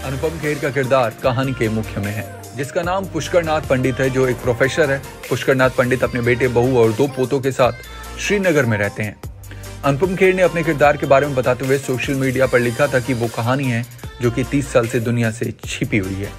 अनुपम खेर का किरदार कहानी के मुख्य में है, जिसका नाम पुष्कर नाथ पंडित है, जो एक प्रोफेसर है। पुष्कर नाथ पंडित अपने बेटे, बहू और दो पोतों के साथ श्रीनगर में रहते हैं। अनुपम खेर ने अपने किरदार के बारे में बताते हुए सोशल मीडिया पर लिखा था कि वो कहानी है जो कि तीस साल से दुनिया से छिपी हुई है।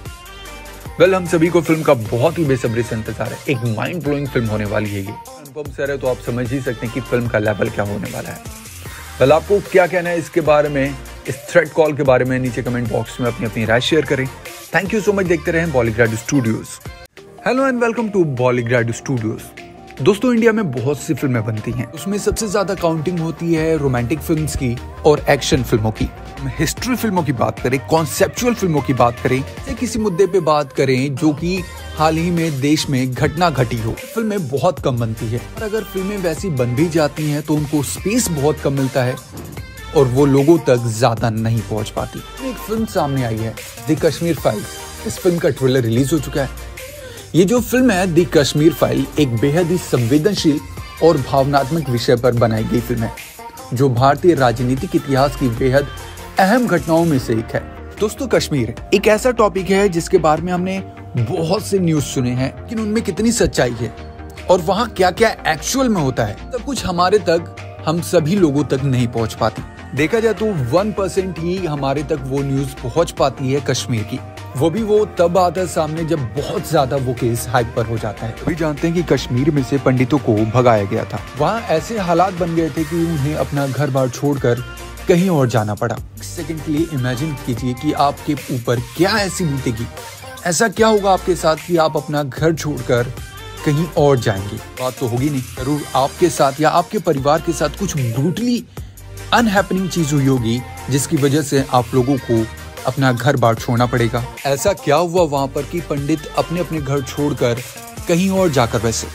वेल, हम सभी को फिल्म का बहुत ही बेसब्री से इंतजार है। एक माइंड ब्लोइंग फिल्म होने वाली है ये। अनुपम सर है तो आप समझ ही सकते हैं कि फिल्म का लेवल क्या होने वाला है। वेल, आपको क्या कहना है इसके बारे में, इस थ्रेड कॉल के बारे में नीचे कमेंट बॉक्स में अपनी अपनी राय शेयर करें। Thank you so much. देखते रहें Bollygrad studios. Hello and welcome to Bollygrad studios. दोस्तों, इंडिया में बहुत सी फिल्में बनती हैं। उसमें सबसे ज्यादा काउंटिंग होती है रोमांटिक फिल्म्स की और एक्शन फिल्मों की। हिस्ट्री फिल्मों की बात करें, कॉन्सेप्चुअल फिल्मों की बात करें, या किसी मुद्दे पे बात करें जो कि हाल ही में देश में घटना घटी हो, फिल्में बहुत कम बनती है। और अगर फिल्में वैसी बन भी जाती हैं तो उनको स्पेस बहुत कम मिलता है और वो लोगों तक ज्यादा नहीं पहुंच पाती। एक फिल्म सामने आई है, द कश्मीर फाइल्स। इस फिल्म का ट्रेलर रिलीज हो चुका है। ये जो फिल्म है द कश्मीर फाइल, एक बेहद ही संवेदनशील और भावनात्मक विषय पर बनाई गई फिल्म है, जो भारतीय राजनीतिक इतिहास की बेहद अहम घटनाओं में से एक है। दोस्तों, कश्मीर एक ऐसा टॉपिक है जिसके बारे में हमने बहुत से न्यूज सुने हैं, लेकिन उनमें कितनी सच्चाई है और वहाँ क्या क्या एक्चुअल में होता है, सब कुछ हमारे तक, हम सभी लोगों तक नहीं पहुँच पाती। देखा जाए तो वन परसेंट ही हमारे तक वो न्यूज पहुंच पाती है कश्मीर की। वो भी वो तब आता है सामने जब बहुत ज्यादा वो केस हाइप पर हो जाता है। अभी जानते हैं कि कश्मीर में से पंडितों को भगाया गया था। वहाँ ऐसे हालात बन गए थे कि उन्हें अपना घर बार छोड़कर कहीं और जाना पड़ा। एक सेकंड के लिए इमेजिन कीजिए कि आपके ऊपर क्या ऐसी बीतेगी, ऐसा क्या होगा आपके साथ कि आप अपना घर छोड़कर कहीं और जाएंगे। बात तो होगी नहीं, जरूर आपके साथ या आपके परिवार के साथ कुछ ब्रूटली अनहैपनिंग चीज हुई होगी, जिसकी वजह से आप लोगों को अपना घर बार छोड़ना पड़ेगा। ऐसा क्या हुआ वहां पर कि पंडित अपने अपने घर छोड़कर कहीं और जाकर बसे।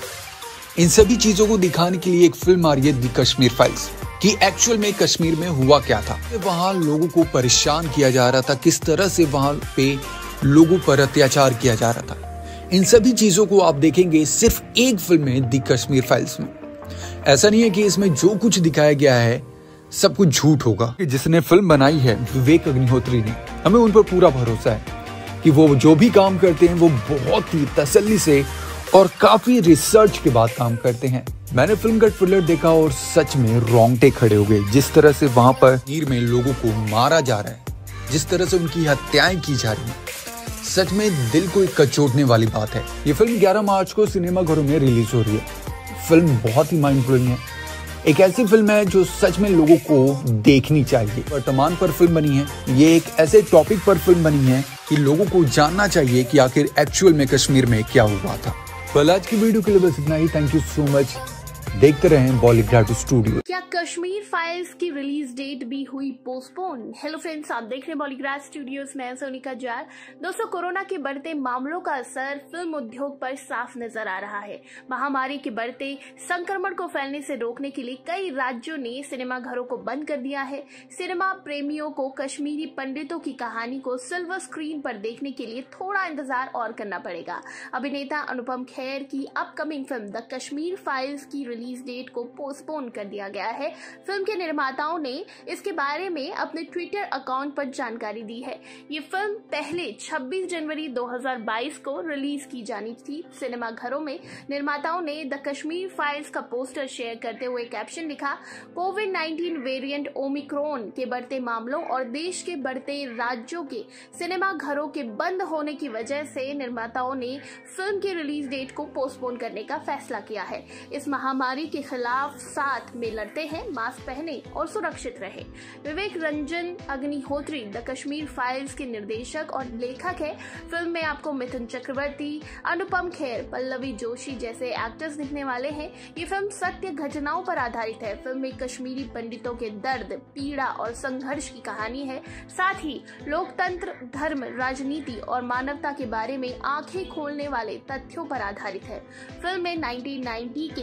इन सभी चीजों को दिखाने के लिए एक फिल्म आ रही है द कश्मीर फाइल्स, कि एक्चुअल में कश्मीर में हुआ क्या था, वहां लोगों को परेशान किया जा रहा था, किस तरह से वहां पे लोगों पर अत्याचार किया जा रहा था। इन सभी चीजों को आप देखेंगे सिर्फ एक फिल्म में, द कश्मीर फाइल्स में। ऐसा नहीं है कि इसमें जो कुछ दिखाया गया है सब कुछ झूठ होगा। जिसने फिल्म बनाई है विवेक अग्निहोत्री ने, हमें उन पर पूरा भरोसा है कि वो जो भी काम करते हैं वो बहुत ही तसल्ली से और काफी रिसर्च के बाद काम करते हैं। मैंने फिल्म का ट्रेलर देखा और सच में रोंगटे खड़े हो गए। जिस तरह से वहां पर कश्मीर में लोगों को मारा जा रहा है, जिस तरह से उनकी हत्याएं की जा रही हैं, सच में दिल को कचोटने वाली बात है। ये फिल्म ग्यारह मार्च को सिनेमाघरों में रिलीज हो रही है। फिल्म बहुत ही माइंड ब्लोइंग है। एक ऐसी फिल्म है जो सच में लोगों को देखनी चाहिए। वर्तमान पर फिल्म बनी है, ये एक ऐसे टॉपिक पर फिल्म बनी है कि लोगों को जानना चाहिए कि आखिर एक्चुअल में कश्मीर में क्या हुआ था। कल आज की वीडियो के लिए बस इतना ही। Thank you so much. देखते रहें बॉलीग्राड स्टूडियो। क्या कश्मीर फाइल्स की रिलीज डेट भी हुई पोस्टपोन? हेलो फ्रेंड्स, आप देख रहे हैं बॉलीग्राड स्टूडियोज में सोनिका जाल। दोस्तों, कोरोना के बढ़ते मामलों का असर फिल्म उद्योग पर साफ नजर आ रहा है। महामारी के बढ़ते संक्रमण को फैलने से रोकने के लिए कई राज्यों ने सिनेमा घरों को बंद कर दिया है। सिनेमा प्रेमियों को कश्मीरी पंडितों की कहानी को सिल्वर स्क्रीन पर देखने के लिए थोड़ा इंतजार और करना पड़ेगा। अभिनेता अनुपम खेर की upcoming film the Kashmir files की रिलीज डेट को पोस्टपोन कर दिया गया है। फिल्म के निर्माताओं ने इसके बारे में अपने ट्विटर अकाउंट पर जानकारी दी है। ये फिल्म पहले छब्बीस जनवरी दो हज़ार बाईस को रिलीज की जानी थी। सिनेमा घरों में निर्माताओं ने द कश्मीर फाइल्स का पोस्टर शेयर करते हुए कैप्शन लिखा, कोविड नाइन्टीन वेरिएंट ओमिक्रॉन के बढ़ते मामलों और देश के बढ़ते राज्यों के सिनेमा घरों के बंद होने की वजह से निर्माताओं ने फिल्म की रिलीज डेट को पोस्टपोन करने का फैसला किया है। इस महामारी के खिलाफ साथ में लड़ते हैं, मास्क पहने और सुरक्षित रहे। विवेक रंजन अग्निहोत्री द कश्मीर फाइल्स के निर्देशक और लेखक है। फिल्म में आपको मिथुन चक्रवर्ती, अनुपम खेर, पल्लवी जोशी जैसे एक्टर्स दिखने वाले हैं। ये फिल्म सत्य घटनाओं पर आधारित है। फिल्म में कश्मीरी पंडितों के दर्द, पीड़ा और संघर्ष की कहानी है। साथ ही लोकतंत्र, धर्म, राजनीति और मानवता के बारे में आंखें खोलने वाले तथ्यों पर आधारित है। फिल्म में उन्नीस सौ नब्बे के कश्मीर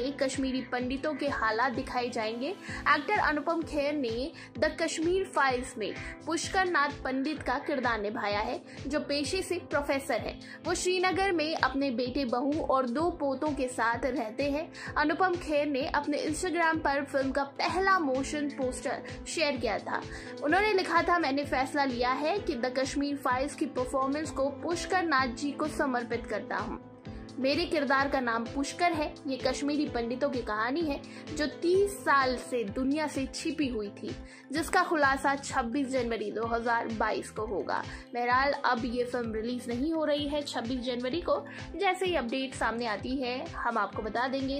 कश्मीरी पंडितों के हालात दिखाए जाएंगे। एक्टर अनुपम खेर ने द कश्मीर फाइल्स में पुष्कर नाथ पंडित का किरदार निभाया है, जो पेशे से प्रोफेसर है। वो श्रीनगर में अपने बेटे, बहू और दो पोतों के साथ रहते हैं। अनुपम खेर ने अपने इंस्टाग्राम पर फिल्म का पहला मोशन पोस्टर शेयर किया था। उन्होंने लिखा था, मैंने फैसला लिया है कि द कश्मीर फाइल्स की परफॉर्मेंस को पुष्कर नाथ जी को समर्पित करता हूँ। मेरे किरदार का नाम पुष्कर है। ये कश्मीरी पंडितों की कहानी है जो तीस साल से दुनिया से छिपी हुई थी, जिसका खुलासा छब्बीस जनवरी दो हज़ार बाईस को होगा। बहरहाल अब ये फिल्म रिलीज नहीं हो रही है छब्बीस जनवरी को। जैसे ही अपडेट सामने आती है हम आपको बता देंगे।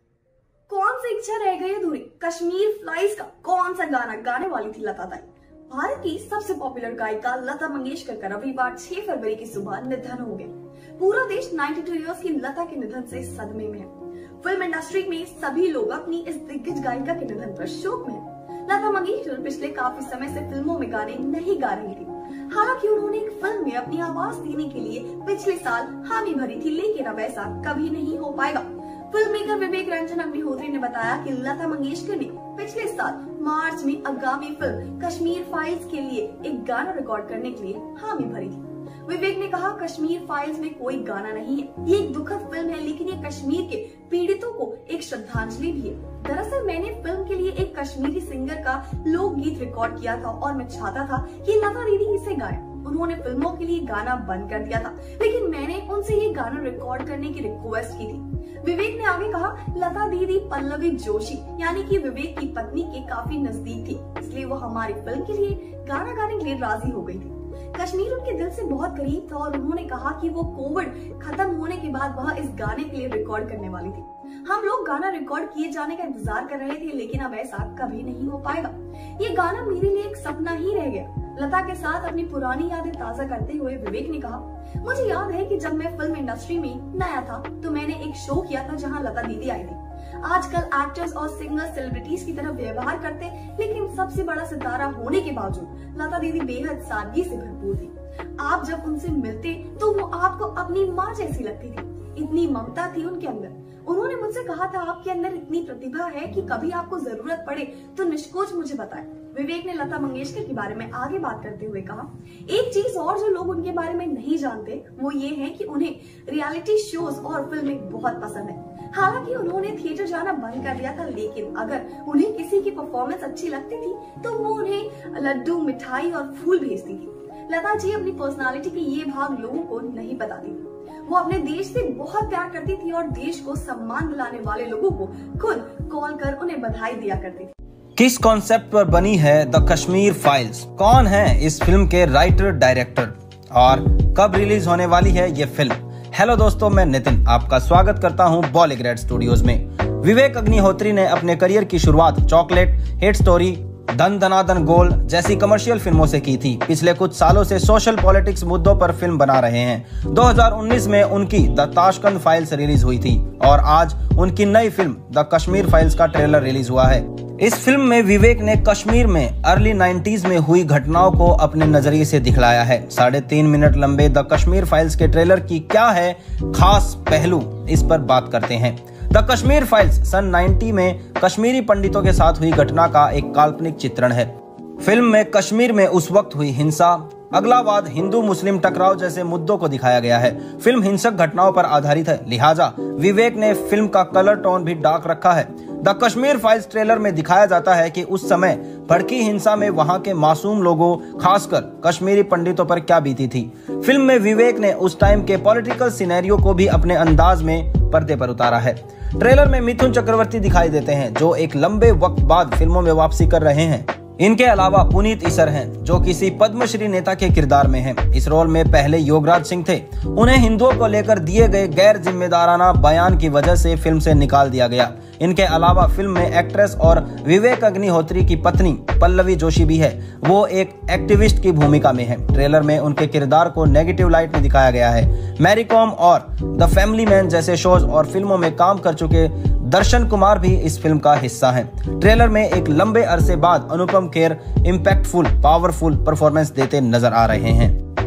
कौन सी इच्छा रह गई अधूरी? कश्मीर फाइल्स का कौन सा गाना गाने वाली थी लता ताई? भारत की सबसे पॉपुलर गायिका लता मंगेशकर का रविवार छह फरवरी की सुबह निधन हो गया। पूरा देश बानवे इयर्स की लता के निधन से सदमे में है। फिल्म इंडस्ट्री में सभी लोग अपनी इस दिग्गज गायिका के निधन पर शोक में हैं। लता मंगेशकर पिछले काफी समय से फिल्मों में गाने नहीं गा रही थी। हालांकि उन्होंने एक फिल्म में अपनी आवाज देने के लिए पिछले साल हामी भरी थी, लेकिन अब ऐसा कभी नहीं हो पाएगा। फिल्म मेकर विवेक रंजन अग्निहोत्री ने बताया कि लता मंगेशकर ने पिछले साल मार्च में आगामी फिल्म कश्मीर फाइल्स के लिए एक गाना रिकॉर्ड करने के लिए हामी भरी थी। विवेक ने कहा, कश्मीर फाइल्स में कोई गाना नहीं है। ये एक दुखद फिल्म है, लेकिन ये कश्मीर के पीड़ितों को एक श्रद्धांजलि भी है। दरअसल मैंने फिल्म के लिए एक कश्मीरी सिंगर का लोकगीत रिकॉर्ड किया था और मैं चाहता था कि लता दीदी इसे गाए। उन्होंने फिल्मों के लिए गाना बंद कर दिया था, लेकिन मैंने उनसे ये गाना रिकॉर्ड करने की रिक्वेस्ट की थी। विवेक ने आगे कहा, लता दीदी पल्लवी जोशी यानी कि विवेक की पत्नी के काफी नजदीक थी, इसलिए वो हमारी फिल्म के लिए गाना गाने के लिए राजी हो गई थी। कश्मीर उनके दिल से बहुत करीब था और उन्होंने कहा कि वो कोविड खत्म होने के बाद वह इस गाने के लिए रिकॉर्ड करने वाली थी। हम लोग गाना रिकॉर्ड किए जाने का इंतजार कर रहे थे, लेकिन अब ऐसा कभी नहीं हो पाएगा। ये गाना मेरे लिए एक सपना ही रह गया। लता के साथ अपनी पुरानी यादें ताजा करते हुए विवेक ने कहा, मुझे याद है कि जब मैं फिल्म इंडस्ट्री में नया था तो मैंने एक शो किया था जहां लता दीदी आई थी। आजकल एक्टर्स और सिंगर्स सेलिब्रिटीज की तरह व्यवहार करते, लेकिन सबसे बड़ा सितारा होने के बावजूद लता दीदी बेहद सादगी से भरपूर थी। आप जब उनसे मिलते तो वो आपको अपनी माँ जैसी लगती थी। इतनी ममता थी उनके अंदर। उन्होंने मुझसे कहा था, आपके अंदर इतनी प्रतिभा है कि कभी आपको जरूरत पड़े तो निष्कोच मुझे बताएं। विवेक ने लता मंगेशकर के बारे में आगे बात करते हुए कहा, एक चीज और जो लोग उनके बारे में नहीं जानते वो ये है कि उन्हें रियलिटी शोज और फिल्में बहुत पसंद है। हालांकि उन्होंने थिएटर जाना बंद कर दिया था, लेकिन अगर उन्हें किसी की परफॉर्मेंस अच्छी लगती थी तो वो उन्हें लड्डू, मिठाई और फूल भेजती थी। लता जी अपनी पर्सनालिटी के ये भाग लोगों को नहीं बताती थी। वो अपने देश से बहुत प्यार करती थी और देश को सम्मान दिलाने वाले लोगों को खुद कॉल कर उन्हें बधाई दिया करती थी। किस कॉन्सेप्ट पर बनी है द कश्मीर फाइल्स? कौन है इस फिल्म के राइटर डायरेक्टर और कब रिलीज होने वाली है ये फिल्म? हेलो दोस्तों, मैं नितिन आपका स्वागत करता हूं बॉलीग्रेड स्टूडियोज में। विवेक अग्निहोत्री ने अपने करियर की शुरुआत चॉकलेट, हिट स्टोरी, धन धनाधन गोल जैसी कमर्शियल फिल्मों से की थी। पिछले कुछ सालों से सोशल पॉलिटिक्स मुद्दों पर फिल्म बना रहे हैं। दो हज़ार उन्नीस में उनकी द ताशकंद फाइल्स रिलीज हुई थी और आज उनकी नई फिल्म द कश्मीर फाइल्स का ट्रेलर रिलीज हुआ है। इस फिल्म में विवेक ने कश्मीर में अर्ली नाइंटीज़ में हुई घटनाओं को अपने नजरिए से दिखलाया है। साढ़े तीन मिनट लंबे द कश्मीर फाइल्स के ट्रेलर की क्या है खास पहलू, इस पर बात करते हैं। द कश्मीर फाइल्स सन नब्बे में कश्मीरी पंडितों के साथ हुई घटना का एक काल्पनिक चित्रण है। फिल्म में कश्मीर में उस वक्त हुई हिंसा, अगलावाद, हिंदू मुस्लिम टकराव जैसे मुद्दों को दिखाया गया है। फिल्म हिंसक घटनाओं पर आधारित है, लिहाजा विवेक ने फिल्म का कलर टोन भी डार्क रखा है। द कश्मीर फाइल्स ट्रेलर में दिखाया जाता है कि उस समय भड़की हिंसा में वहां के मासूम लोगों, खासकर कश्मीरी पंडितों पर क्या बीती थी। फिल्म में विवेक ने उस टाइम के पॉलिटिकल सिनेरियो को भी अपने अंदाज में पर्दे पर उतारा है। ट्रेलर में मिथुन चक्रवर्ती दिखाई देते हैं, जो एक लंबे वक्त बाद फिल्मों में वापसी कर रहे हैं। इनके अलावा पुनीत इसर हैं, जो किसी पद्मश्री नेता के किरदार में हैं। इस रोल में पहले योगराज सिंह थे। उन्हें हिंदुओं को लेकर दिए गए गैर जिम्मेदाराना बयान की वजह से फिल्म से निकाल दिया गया। इनके अलावा फिल्म में एक्ट्रेस और विवेक अग्निहोत्री की पत्नी पल्लवी जोशी भी है। वो एक एक्टिविस्ट की भूमिका में है। ट्रेलर में उनके किरदार को नेगेटिव लाइट में दिखाया गया है। मैरी कॉम और द फैमिली मैन जैसे शोज और फिल्मों में काम कर चुके दर्शन कुमार भी इस फिल्म का हिस्सा हैं। ट्रेलर में एक लंबे अरसे बाद Anupam Kher impactful, powerful performance देते नजर आ रहे हैं।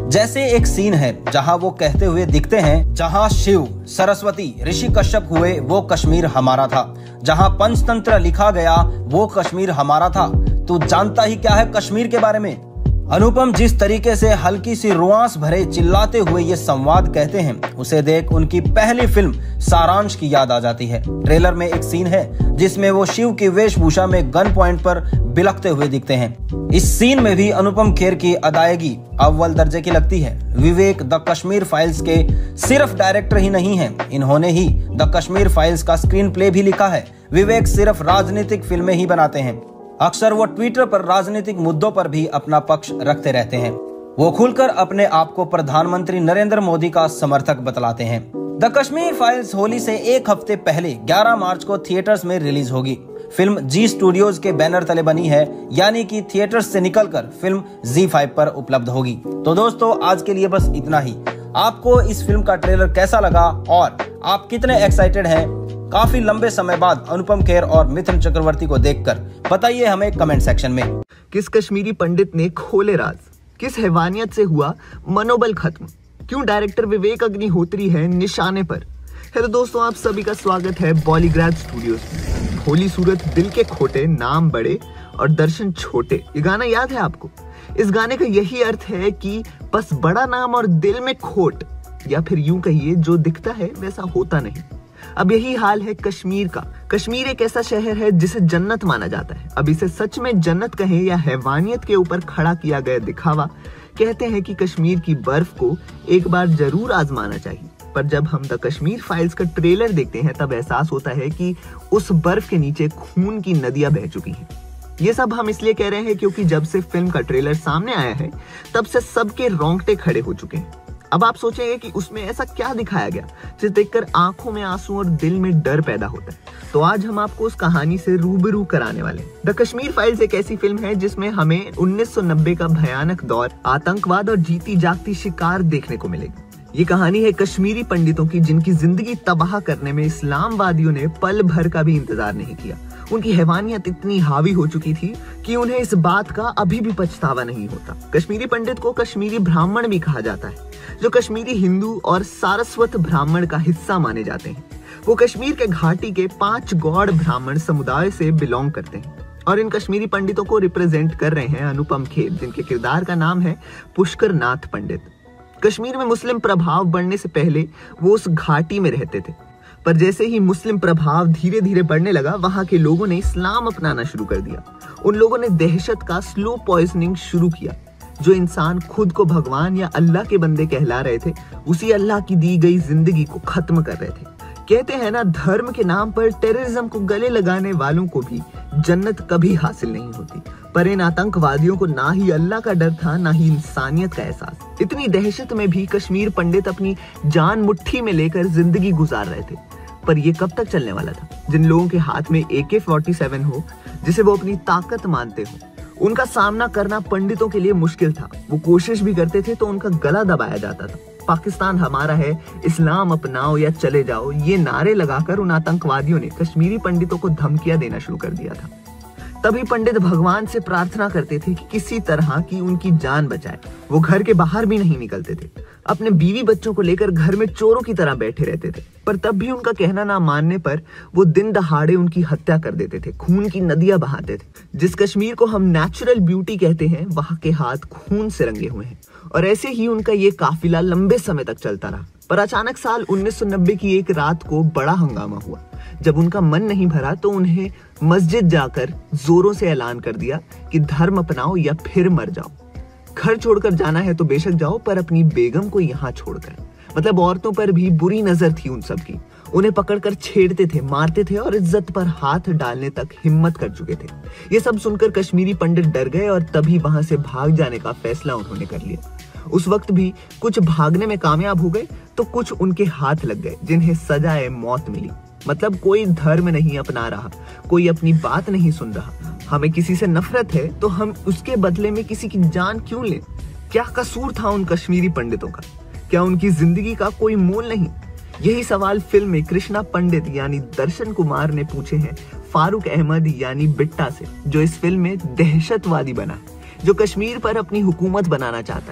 जैसे एक सीन है जहां वो कहते हुए दिखते हैं, जहां शिव, सरस्वती, ऋषि कश्यप हुए वो कश्मीर हमारा था, जहां पंचतंत्र लिखा गया वो कश्मीर हमारा था, तू जानता ही क्या है कश्मीर के बारे में। अनुपम जिस तरीके से हल्की सी रुआंस भरे चिल्लाते हुए ये संवाद कहते हैं, उसे देख उनकी पहली फिल्म सारांश की याद आ जाती है। ट्रेलर में एक सीन है जिसमें वो शिव की वेशभूषा में गन पॉइंट पर बिलखते हुए दिखते हैं। इस सीन में भी अनुपम खेर की अदायगी अव्वल दर्जे की लगती है। विवेक द कश्मीर फाइल्स के सिर्फ डायरेक्टर ही नहीं है, इन्होंने ही द कश्मीर फाइल्स का स्क्रीन प्ले भी लिखा है। विवेक सिर्फ राजनीतिक फिल्में ही बनाते हैं, अक्सर वो ट्विटर पर राजनीतिक मुद्दों पर भी अपना पक्ष रखते रहते हैं। वो खुलकर अपने आप को प्रधानमंत्री नरेंद्र मोदी का समर्थक बतलाते हैं। द कश्मीर फाइल्स होली से एक हफ्ते पहले ग्यारह मार्च को थिएटर्स में रिलीज होगी। फिल्म जी स्टूडियोज के बैनर तले बनी है, यानी कि थिएटर्स से निकलकर फिल्म जी फाइव पर उपलब्ध होगी। तो दोस्तों आज के लिए बस इतना ही। आपको इस फिल्म का ट्रेलर कैसा लगा और आप कितने एक्साइटेड हैं काफी लंबे समय बाद अनुपम खेर और मिथुन चक्रवर्ती को देखकर, बताइए हमें कमेंट सेक्शन में। किस कश्मीरी पंडित ने खोले राज, किस हैवानियत से हुआ मनोबल खत्म, क्यों डायरेक्टर विवेक अग्निहोत्री है निशाने पर। हेलो दोस्तों, आप सभी का स्वागत है बॉलीग्राज स्टूडियोज में। भोली सूरत दिल के खोटे, नाम बड़े और दर्शन छोटे, ये गाना याद है आपको? इस गाने का यही अर्थ है कि बस बड़ा नाम और दिल में खोट, या फिर यूं कहिए जो दिखता है वैसा होता नहीं। अब यही हाल है कश्मीर का। कश्मीर एक ऐसा शहर है जिसे जन्नत माना जाता है। अब इसे सच में जन्नत कहें या हैवानियत के ऊपर खड़ा किया गया दिखावा, कहते हैं कि कश्मीर की बर्फ को एक बार जरूर आजमाना चाहिए। पर जब हम द कश्मीर फाइल्स का ट्रेलर देखते हैं तब एहसास होता है कि उस बर्फ के नीचे खून की नदियां बह चुकी हैं। ये सब हम इसलिए कह रहे हैं क्योंकि जब से फिल्म का ट्रेलर सामने आया है तब से सबके रोंगटे खड़े हो चुके हैं। अब आप सोचेंगे कि उसमें ऐसा क्या दिखाया गया जिसे देखकर आंखों में आंसू और दिल में डर पैदा होता है। तो आज हम आपको उस कहानी से रूबरू कराने वाले हैं। द कश्मीर फाइल्स एक ऐसी फिल्म है जिसमें हमें उन्नीस सौ नब्बे का भयानक दौर, आतंकवाद और जीती जागती शिकार देखने को मिलेगी। ये कहानी है कश्मीरी पंडितों की जिनकी जिंदगी तबाह करने में इस्लामवादियों ने पल भर का भी इंतजार नहीं किया। उनकी हैवानियत इतनी हावी हो चुकी थी कि उन्हें इस बात का अभी भी पछतावा नहीं होता। कश्मीरी पंडित को कश्मीरी ब्राह्मण भी कहा जाता है, जो कश्मीरी हिंदू और सारस्वत ब्राह्मण का हिस्सा माने जाते हैं। वो कश्मीर के घाटी के पांच गौड़ ब्राह्मण समुदाय से बिलोंग करते हैं और इन कश्मीरी पंडितों को रिप्रेजेंट कर रहे हैं अनुपम खेर, जिनके किरदार का नाम है पुष्कर नाथ पंडित। कश्मीर में मुस्लिम प्रभाव बढ़ने से पहले वो उस घाटी में रहते थे, पर जैसे ही मुस्लिम प्रभाव धीरे धीरे बढ़ने लगा, वहां के लोगों ने इस्लाम अपनाना शुरू कर दिया। उन लोगों ने दहशत का स्लो पॉइजनिंग शुरू किया। जो इंसान खुद को भगवान या अल्लाह के बंदे कहला रहे थे, उसी अल्लाह की दी गई जिंदगी को खत्म कर रहे थे। कहते हैं ना, धर्म के नाम पर टेररिज्म को गले लगाने वालों को भी जन्नत कभी हासिल नहीं होती। पर इन आतंकवादियों को ना ही अल्लाह का डर था, ना ही इंसानियत का एहसास। इतनी दहशत में भी कश्मीर पंडित अपनी जान मुट्ठी में लेकर जिंदगी गुजार रहे थे। पर ये कब तक चलने वाला था? जिन लोगों के हाथ में ए के फोर्टी सेवन हो, जिसे वो अपनी ताकत मानते हो, उनका सामना करना पंडितों के लिए मुश्किल था। वो कोशिश भी करते थे तो उनका गला दबाया जाता था। पाकिस्तान हमारा है, इस्लाम अपनाओ या चले जाओ, ये नारे लगाकर उन आतंकवादियों ने कश्मीरी पंडितों को धमकियां देना शुरू कर दिया था। तभी पंडित भगवान से प्रार्थना करते थे कि किसी तरह की उनकी जान बचाए। वो घर के बाहर भी नहीं निकलते थे। अपने बीवी बच्चों को लेकर घर में चोरों की तरह बैठे रहते थे। पर तब भी उनका कहना ना मानने पर वो दिन दहाड़े उनकी हत्या कर देते थे, खून की नदियां बहाते थे। जिस कश्मीर को हम नेचुरल ब्यूटी कहते हैं, वहां के हाथ खून से रंगे हुए हैं। और ऐसे ही उनका ये काफिला लंबे समय तक चलता रहा। पर अचानक साल उन्नीस सौ नब्बे की एक रात को बड़ा हंगामा हुआ। जब उनका मन नहीं भरा तो उन्हें मस्जिद जाकर जोरों से ऐलान कर दिया कि धर्म अपनाओ या फिर मर जाओ। घर छोड़कर जाना है तो बेशक जाओ, पर अपनी बेगम को यहाँ छोड़कर। मतलब औरतों पर भी बुरी नजर थी उन सब की। उन्हें पकड़कर छेड़ते थे, मारते थे और इज्जत पर हाथ डालने तक हिम्मत कर चुके थे। ये सब सुनकर कश्मीरी पंडित डर गए और तभी वहां से भाग जाने का फैसला उन्होंने कर लिया। उस वक्त भी कुछ भागने में कामयाब हो गए तो कुछ उनके हाथ लग गए, जिन्हें सजाए मौत मिली। मतलब कोई धर्म नहीं अपना रहा, कोई अपनी बात नहीं सुन रहा। हमें किसी से नफरत है तो हम उसके बदले में किसी की जान क्यों लें? क्या कसूर था उन कश्मीरी पंडितों का? क्या उनकी जिंदगी का कोई मोल नहीं? यही सवाल फिल्म में कृष्णा पंडित यानी दर्शन कुमार ने पूछे हैं फारूक अहमद यानी बिट्टा से, जो इस फिल्म में दहशतवादी बना है, जो कश्मीर पर अपनी हुकूमत बनाना चाहता है।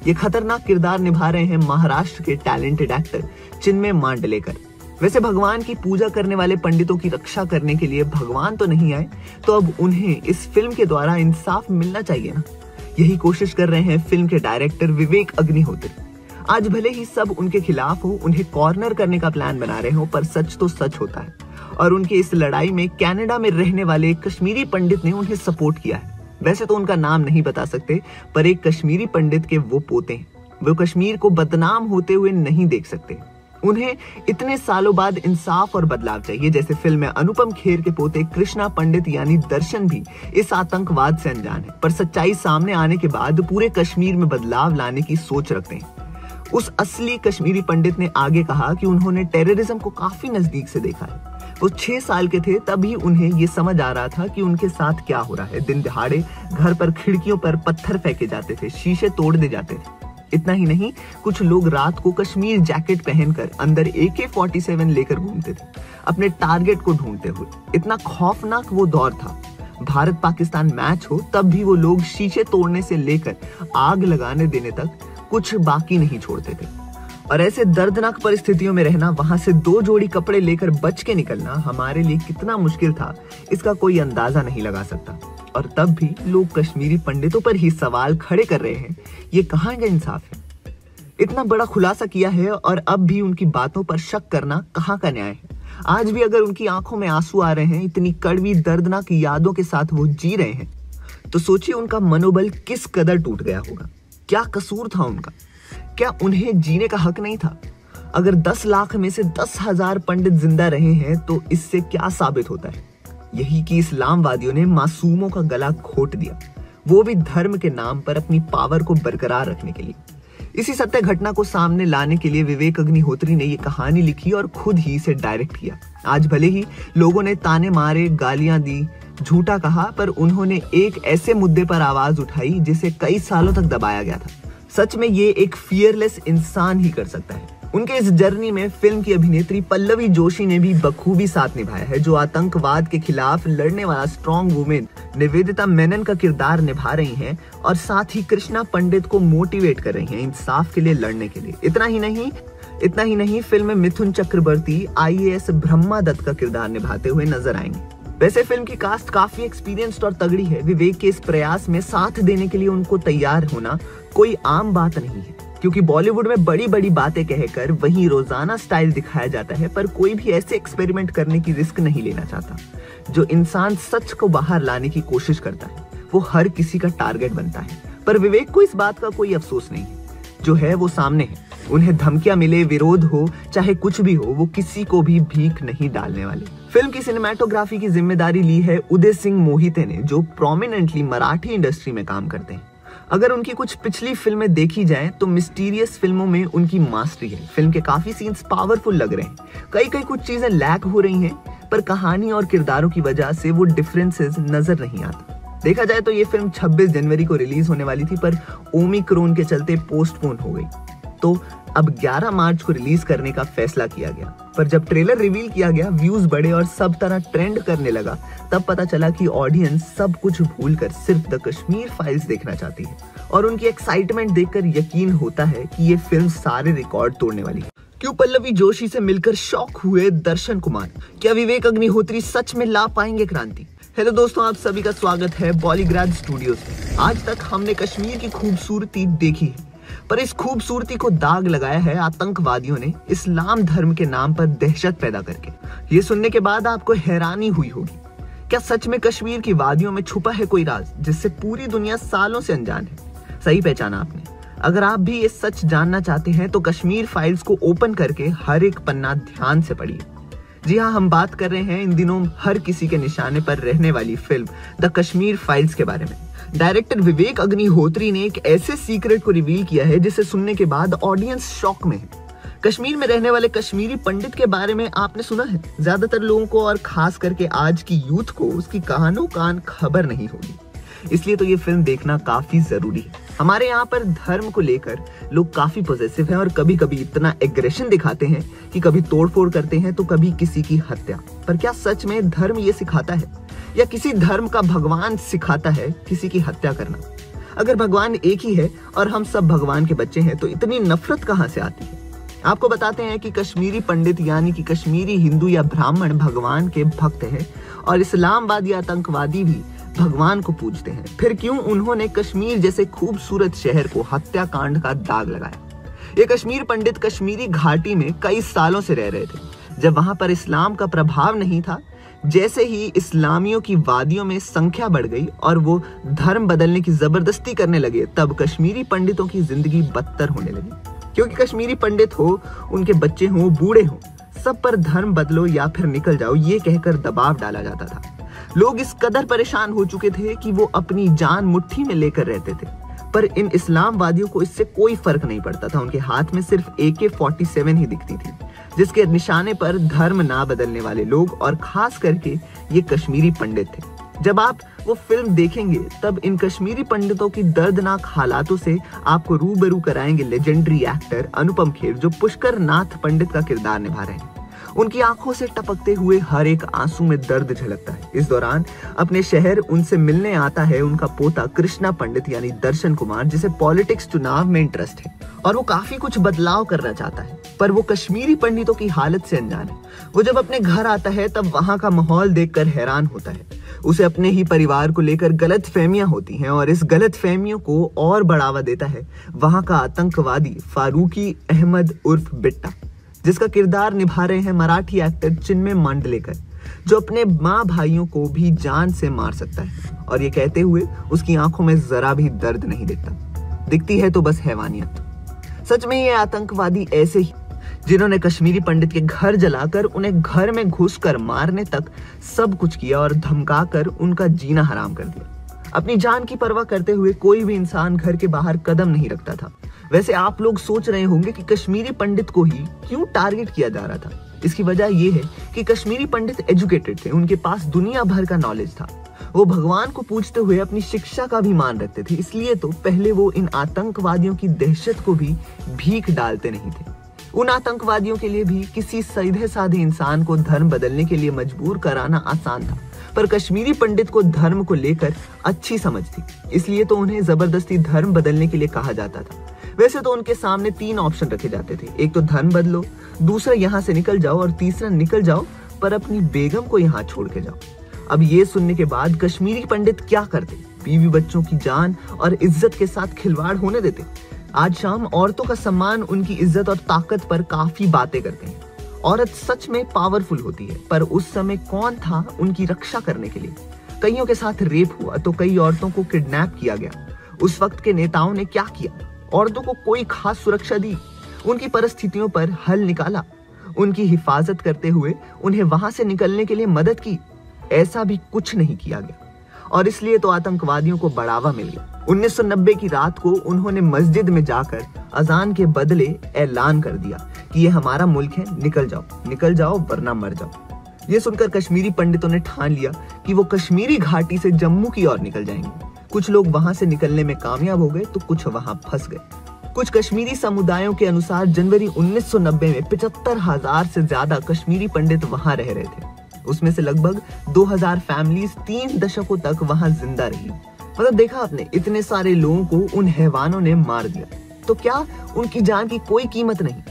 ये खतरनाक किरदार निभा रहे हैं महाराष्ट्र के टैलेंटेड एक्टर चिन्मय मांडलेकर। वैसे भगवान की पूजा करने वाले पंडितों की रक्षा करने के लिए भगवान तो नहीं आए, तो अब उन्हें इस फिल्म के द्वारा इंसाफ मिलना चाहिए ना। यही कोशिश कर रहे हैं फिल्म के डायरेक्टर विवेक अग्निहोत्री। आज भले ही सब उनके खिलाफ हो, उन्हें कॉर्नर करने का प्लान बना रहे हो, पर सच तो सच होता है। और उनके इस लड़ाई में कनाडा में रहने वाले एक कश्मीरी पंडित ने उन्हें सपोर्ट किया है। वैसे तो उनका नाम नहीं बता सकते, पर एक कश्मीरी पंडित के वो पोते हैं। वो कश्मीर को बदनाम होते हुए नहीं देख सकते। उन्हें इतने सालों बाद इंसाफ और बदलाव चाहिए। जैसे फिल्म में अनुपम खेर के पोते कृष्णा पंडित यानी दर्शन भी इस आतंकवाद से अनजान है, पर सच्चाई सामने आने के बाद पूरे कश्मीर में बदलाव लाने की सोच रखते हैं। उस असली कश्मीरी पंडित ने आगे कहा कि उन्होंने टेररिज्म को काफी नजदीक से देखा है। वो छह साल के थे, तभी उन्हें ये समझ आ रहा था कि उनके साथ क्या हो रहा है। दिन दहाड़े घर पर खिड़कियों पर पत्थर फेंके जाते थे, शीशे तोड़ दे जाते थे। इतना ही नहीं, कुछ लोग रात को कश्मीर जैकेट पहनकर अंदर ए के फोर्टी सेवन लेकर घूमते थे, अपने टारगेट को ढूंढते हुए। इतना खौफनाक वो दौर था। भारत पाकिस्तान मैच हो तब भी वो लोग शीशे तोड़ने से लेकर आग लगाने देने तक कुछ बाकी नहीं छोड़ते थे। और ऐसे दर्दनाक परिस्थितियों में रहना, वहां से दो जोड़ी कपड़े लेकर बच के निकलना हमारे लिए कितना मुश्किल था, इसका कोई अंदाजा नहीं लगा सकता। और तब भी लोग कश्मीरी पंडितों पर ही सवाल खड़े कर रहे हैं। ये कहाँ का इंसाफ है? इतना बड़ा खुलासा किया है और अब भी उनकी बातों पर शक करना कहाँ का न्याय है? आज भी अगर उनकी आंखों में आंसू आ रहे हैं, इतनी कड़वी दर्दनाक यादों के साथ वो जी रहे हैं, तो सोचिए उनका मनोबल किस कदर टूट गया होगा। क्या कसूर था उनका? क्या उन्हें जीने का हक नहीं था? अगर दस लाख में से दस हजार पंडित जिंदा रहे हैं तो इससे क्या साबित होता है? यही कि इस्लामवादियों ने मासूमों का गला घोट दिया, वो भी धर्म के नाम पर अपनी पावर को बरकरार रखने के लिए। इसी सत्य घटना को सामने लाने के लिए विवेक अग्निहोत्री ने ये कहानी लिखी और खुद ही इसे डायरेक्ट किया। आज भले ही लोगों ने ताने मारे, गालियां दी, झूठा कहा, पर उन्होंने एक ऐसे मुद्दे पर आवाज उठाई जिसे कई सालों तक दबाया गया था। सच में ये एक फियरलेस इंसान ही कर सकता है। उनके इस जर्नी में फिल्म की अभिनेत्री पल्लवी जोशी ने भी बखूबी साथ निभाया है, जो आतंकवाद के खिलाफ लड़ने वाला स्ट्रॉन्ग वुमेन निवेदिता मेनन का किरदार निभा रही हैं और साथ ही कृष्णा पंडित को मोटिवेट कर रही हैं इंसाफ के लिए लड़ने के लिए। इतना ही नहीं इतना ही नहीं फिल्म में Mithun Chakraborty I A S Brahma Dutt का किरदार निभाते हुए नजर आएंगे। वैसे फिल्म की कास्ट काफी एक्सपीरियंस्ड और तगड़ी है। विवेक के इस प्रयास में साथ देने के लिए उनको तैयार होना कोई आम बात नहीं है, क्योंकि बॉलीवुड में बड़ी बड़ी बातें कहकर वहीं रोजाना स्टाइल दिखाया जाता है, पर कोई भी ऐसे एक्सपेरिमेंट करने की रिस्क नहीं लेना चाहता। जो इंसान सच को बाहर लाने की कोशिश करता है वो हर किसी का टारगेट बनता है, पर विवेक को इस बात का कोई अफसोस नहीं है। जो है वो सामने है। उन्हें धमकियां मिले, विरोध हो, चाहे कुछ भी हो, वो किसी को भी भीख नहीं डालने वाले। फिल्म की सिनेमेटोग्राफी की जिम्मेदारी ली है उदय सिंह मोहिते ने, जो प्रोमिनेंटली मराठी इंडस्ट्री में काम करते हैं। अगर उनकी कुछ पिछली फिल्में देखी जाएं तो मिस्टीरियस फिल्मों में उनकी मास्टरी है। फिल्म के काफी सीन्स पावरफुल लग रहे हैं। कई कई कुछ चीजें लैक हो रही हैं, पर कहानी और किरदारों की वजह से वो डिफरेंसेस नजर नहीं आते। देखा जाए तो ये फिल्म छब्बीस जनवरी को रिलीज होने वाली थी, पर ओमिक्रॉन के चलते पोस्टपोन हो गई, तो अब ग्यारह मार्च को रिलीज करने का फैसला किया गया। पर जब ट्रेलर रिवील किया गया, व्यूज बढ़े और सब तरह ट्रेंड करने लगा, तब पता चला कि ऑडियंस सब कुछ भूलकर सिर्फ द कश्मीर फाइल्स देखना चाहती है। और उनकी एक्साइटमेंट देखकर यकीन होता है कि ये फिल्म सारे रिकॉर्ड तोड़ने वाली है। क्यों पल्लवी जोशी से मिलकर शॉक हुए दर्शन कुमार? क्या विवेक अग्निहोत्री सच में ला पाएंगे क्रांति? हेलो दोस्तों, आप सभी का स्वागत है बॉलीग्राज स्टूडियोज में। आज तक हमने कश्मीर की खूबसूरती देखी है, पर इस खूबसूरती को दाग लगाया है आतंकवादियों ने इस्लाम धर्म के नाम पर दहशत पैदा करके। ये सुनने के बाद आपको हैरानी हुई होगी, क्या सच में कश्मीर की वादियों में छुपा है कोई राज जिससे पूरी दुनिया सालों से अनजान है? सही पहचाना आपने। अगर आप भी ये सच जानना चाहते हैं तो कश्मीर फाइल्स को ओपन करके हर एक पन्ना ध्यान से पढ़िए। जी हाँ, हम बात कर रहे हैं इन दिनों हर किसी के निशाने पर रहने वाली फिल्म द कश्मीर फाइल्स के बारे में। डायरेक्टर विवेक अग्निहोत्री ने एक ऐसे सीक्रेट को रिवील किया है जिसे सुनने के बाद ऑडियंस शॉक में है। कश्मीर में रहने वाले कश्मीरी पंडित के बारे में आपने सुना है। ज्यादातर लोगों को और खास करके आज की यूथ को उसकी कहानो कान खबर नहीं होगी, इसलिए तो ये फिल्म देखना काफी जरूरी है। हमारे यहाँ पर धर्म को लेकर लोग काफी पॉजिटिव हैं और कभी कभी इतना एग्रेशन दिखाते हैं कि कभी तोड़फोड़ करते हैं तो कभी किसी की हत्या। पर क्या सच में धर्म ये सिखाता है, या किसी धर्म का भगवान सिखाता है किसी की हत्या करना? अगर भगवान एक ही है और हम सब भगवान के बच्चे हैं तो इतनी नफरत कहां से आती है? आपको बताते हैं कि कश्मीरी पंडित यानी कि कश्मीरी हिंदू या ब्राह्मण भगवान के भक्त हैं और इस्लामवादी आतंकवादी भी भगवान को पूजते हैं। फिर क्यों उन्होंने कश्मीर जैसे खूबसूरत शहर को हत्याकांड का दाग लगाया? ये कश्मीर पंडित कश्मीरी घाटी में कई सालों से रह रहे थे जब वहां पर इस्लाम का प्रभाव नहीं था। जैसे ही इस्लामियों की वादियों में संख्या बढ़ गई और वो धर्म बदलने की जबरदस्ती करने लगे, तब कश्मीरी पंडितों की जिंदगी बदतर होने लगी। क्योंकि कश्मीरी पंडित हो, उनके बच्चे हो, बूढ़े हो, सब पर धर्म बदलो या फिर निकल जाओ ये कहकर दबाव डाला जाता था। लोग इस कदर परेशान हो चुके थे कि वो अपनी जान मुट्ठी में लेकर रहते थे। पर इन इस्लामवादियों को इससे कोई फर्क नहीं पड़ता था। उनके हाथ में सिर्फ ए के फोर्टी सेवन ही दिखती थी, जिसके निशाने पर धर्म ना बदलने वाले लोग और खास करके ये कश्मीरी पंडित थे। जब आप वो फिल्म देखेंगे तब इन कश्मीरी पंडितों की दर्दनाक हालातों से आपको रूबरू कराएंगे लेजेंडरी एक्टर अनुपम खेर, जो पुष्कर नाथ पंडित का किरदार निभा रहे हैं। उनकी आंखों से टपकते हुए हर एक आंसू में दर्द झलकता है। इस दौरान अपने शहर उनसे मिलने आता है उनका पोता कृष्णा पंडित यानी दर्शन कुमार, जिसे पॉलिटिक्स चुनाव में इंटरेस्ट है और वो काफी कुछ बदलाव करना चाहता है, पर वो कश्मीरी पंडितों की हालत से अनजान है। वो जब अपने घर आता है तब वहां का माहौल देखकर हैरान होता है। उसे अपने ही परिवार को लेकर गलत फहमियां होती हैं और इस गलत फहमियों को और बढ़ावा देता है वहां का आतंकवादी फारूकी अहमद उर्फ बिट्टा, जिसका किरदार निभा रहे हैं मराठी एक्टर चिन्मय मांडलेकर, जो अपने माँ भाइयों को भी जान से मार सकता है। और ये कहते हुए उसकी आंखों में जरा भी दर्द नहीं दिखता, दिखती है तो बस हैवानियत। सच में ये आतंकवादी ऐसे ही जिन्होंने कश्मीरी पंडित के घर जलाकर उन्हें घर में घुसकर मारने तक सब कुछ किया और धमकाकर उनका जीना हराम कर दिया। अपनी जान की परवाह करते हुए कोई भी इंसान घर के बाहर कदम नहीं रखता था। वैसे आप लोग सोच रहे होंगे कि कश्मीरी पंडित को ही क्यों टारगेट किया जा रहा था। इसकी वजह यह है कि कश्मीरी पंडित एजुकेटेड थे, उनके पास दुनिया भर का नॉलेज था। वो भगवान को पूजते हुए अपनी शिक्षा का भी मान रखते थे, इसलिए तो पहले वो इन आतंकवादियों की दहशत को भी भीख डालते नहीं थे। उन आतंकवादियों के लिए भी किसी सीधे साधे इंसान को धर्म बदलने के लिए मजबूर कराना आसान था, पर कश्मीरी पंडित को धर्म को लेकर अच्छी समझ थी, इसलिए तो उन्हें जबरदस्ती धर्म बदलने के लिए कहा जाता था। वैसे तो उनके सामने तीन ऑप्शन रखे जाते थे, एक तो धर्म बदलो, दूसरा यहाँ से निकल जाओ और तीसरा निकल जाओ पर अपनी बेगम को यहाँ छोड़ के जाओ। अब ये सुनने के बाद कश्मीरी पंडित क्या करते? बीवी बच्चों की जान और इज्जत के साथ खिलवाड़ होने देते। आज शाम औरतों का सम्मान, उनकी इज्जत और ताकत पर काफी बातें करते हैं। औरत सच में पावरफुल होती है, पर उस समय कौन था उनकी रक्षा करने के लिए? कईयों के साथ रेप हुआ तो कई औरतों को किडनैप किया गया। उस वक्त के नेताओं ने क्या किया? औरतों को कोई खास सुरक्षा दी, उनकी परिस्थितियों पर हल निकाला, उनकी हिफाजत करते हुए उन्हें वहां से निकलने के लिए मदद की? ऐसा भी कुछ नहीं किया गया और इसलिए तो आतंकवादियों को बढ़ावा मिल गया। उन्नीस सौ नब्बे की रात को उन्होंने मस्जिद में जाकर अजान के बदले ऐलान कर दिया कि ये हमारा मुल्क है, निकल जाओ, निकल जाओ वरना मर जाओ। ये सुनकर कश्मीरी पंडितों ने ठान लिया कि वो कश्मीरी घाटी से जम्मू की ओर निकल जाएंगे। कुछ लोग वहां से निकलने में कामयाब हो गए तो कुछ वहां फंस गए। कुछ कश्मीरी समुदायों के अनुसार जनवरी उन्नीस सौ नब्बे में पिचहत्तर हजार से ज्यादा कश्मीरी पंडित वहां रह रहे थे। उसमें से लगभग दो हज़ार फैमिलीज तीन दशकों तक वहां जिंदा रही। मतलब देखा आपने, इतने सारे लोगों को उन हैवानों ने मार दिया, तो क्या उनकी जान की कोई कीमत नहीं?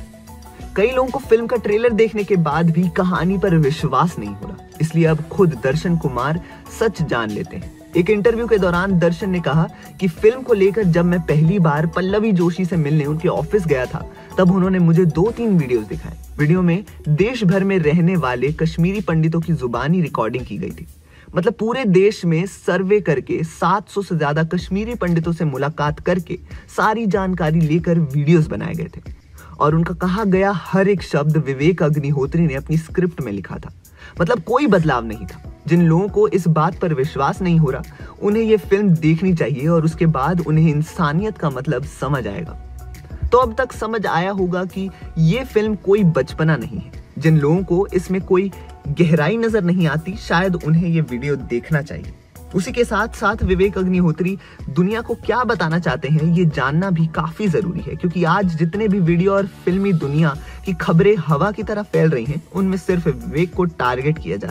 कई लोगों को फिल्म का ट्रेलर देखने के बाद भी कहानी पर विश्वास नहीं हो रहा, इसलिए अब खुद दर्शन कुमार सच जान लेते हैं। एक इंटरव्यू के दौरान दर्शन ने कहा कि फिल्म को लेकर जब मैं पहली बार पल्लवी जोशी से मिलने उनके ऑफिस गया था तब उन्होंने मुझे दो तीन वीडियोस दिखाए। वीडियो में देश भर में रहने वाले कश्मीरी पंडितों की जुबानी रिकॉर्डिंग की गई थी। मतलब पूरे देश में सर्वे करके सात सौ से ज्यादा कश्मीरी पंडितों से मुलाकात करके सारी जानकारी लेकर वीडियोस बनाए गए थे और उनका कहा गया हर एक शब्द विवेक अग्निहोत्री ने अपनी स्क्रिप्ट में लिखा था। मतलब कोई बदलाव नहीं था। जिन लोगों को इस बात पर विश्वास नहीं हो रहा उन्हें ये फिल्म देखनी चाहिए और उसके बाद उन्हें इंसानियत का मतलब समझ आएगा। तो अब तक समझ आया होगा कि ये फिल्म कोई बचपना नहीं है। जिन लोगों को इसमें कोई गहराई नजर नहीं आती शायद उन्हें ये वीडियो देखना चाहिए। उसी के साथ साथ विवेक अग्निहोत्री दुनिया को क्या बताना चाहते हैं ये जानना भी काफी जरूरी है, क्योंकि आज जितने भी वीडियो और फिल्मी दुनिया की खबरें हवा की तरह फैल रही हैं उनमें सिर्फ विवेक को टारगेट किया जा रहा है।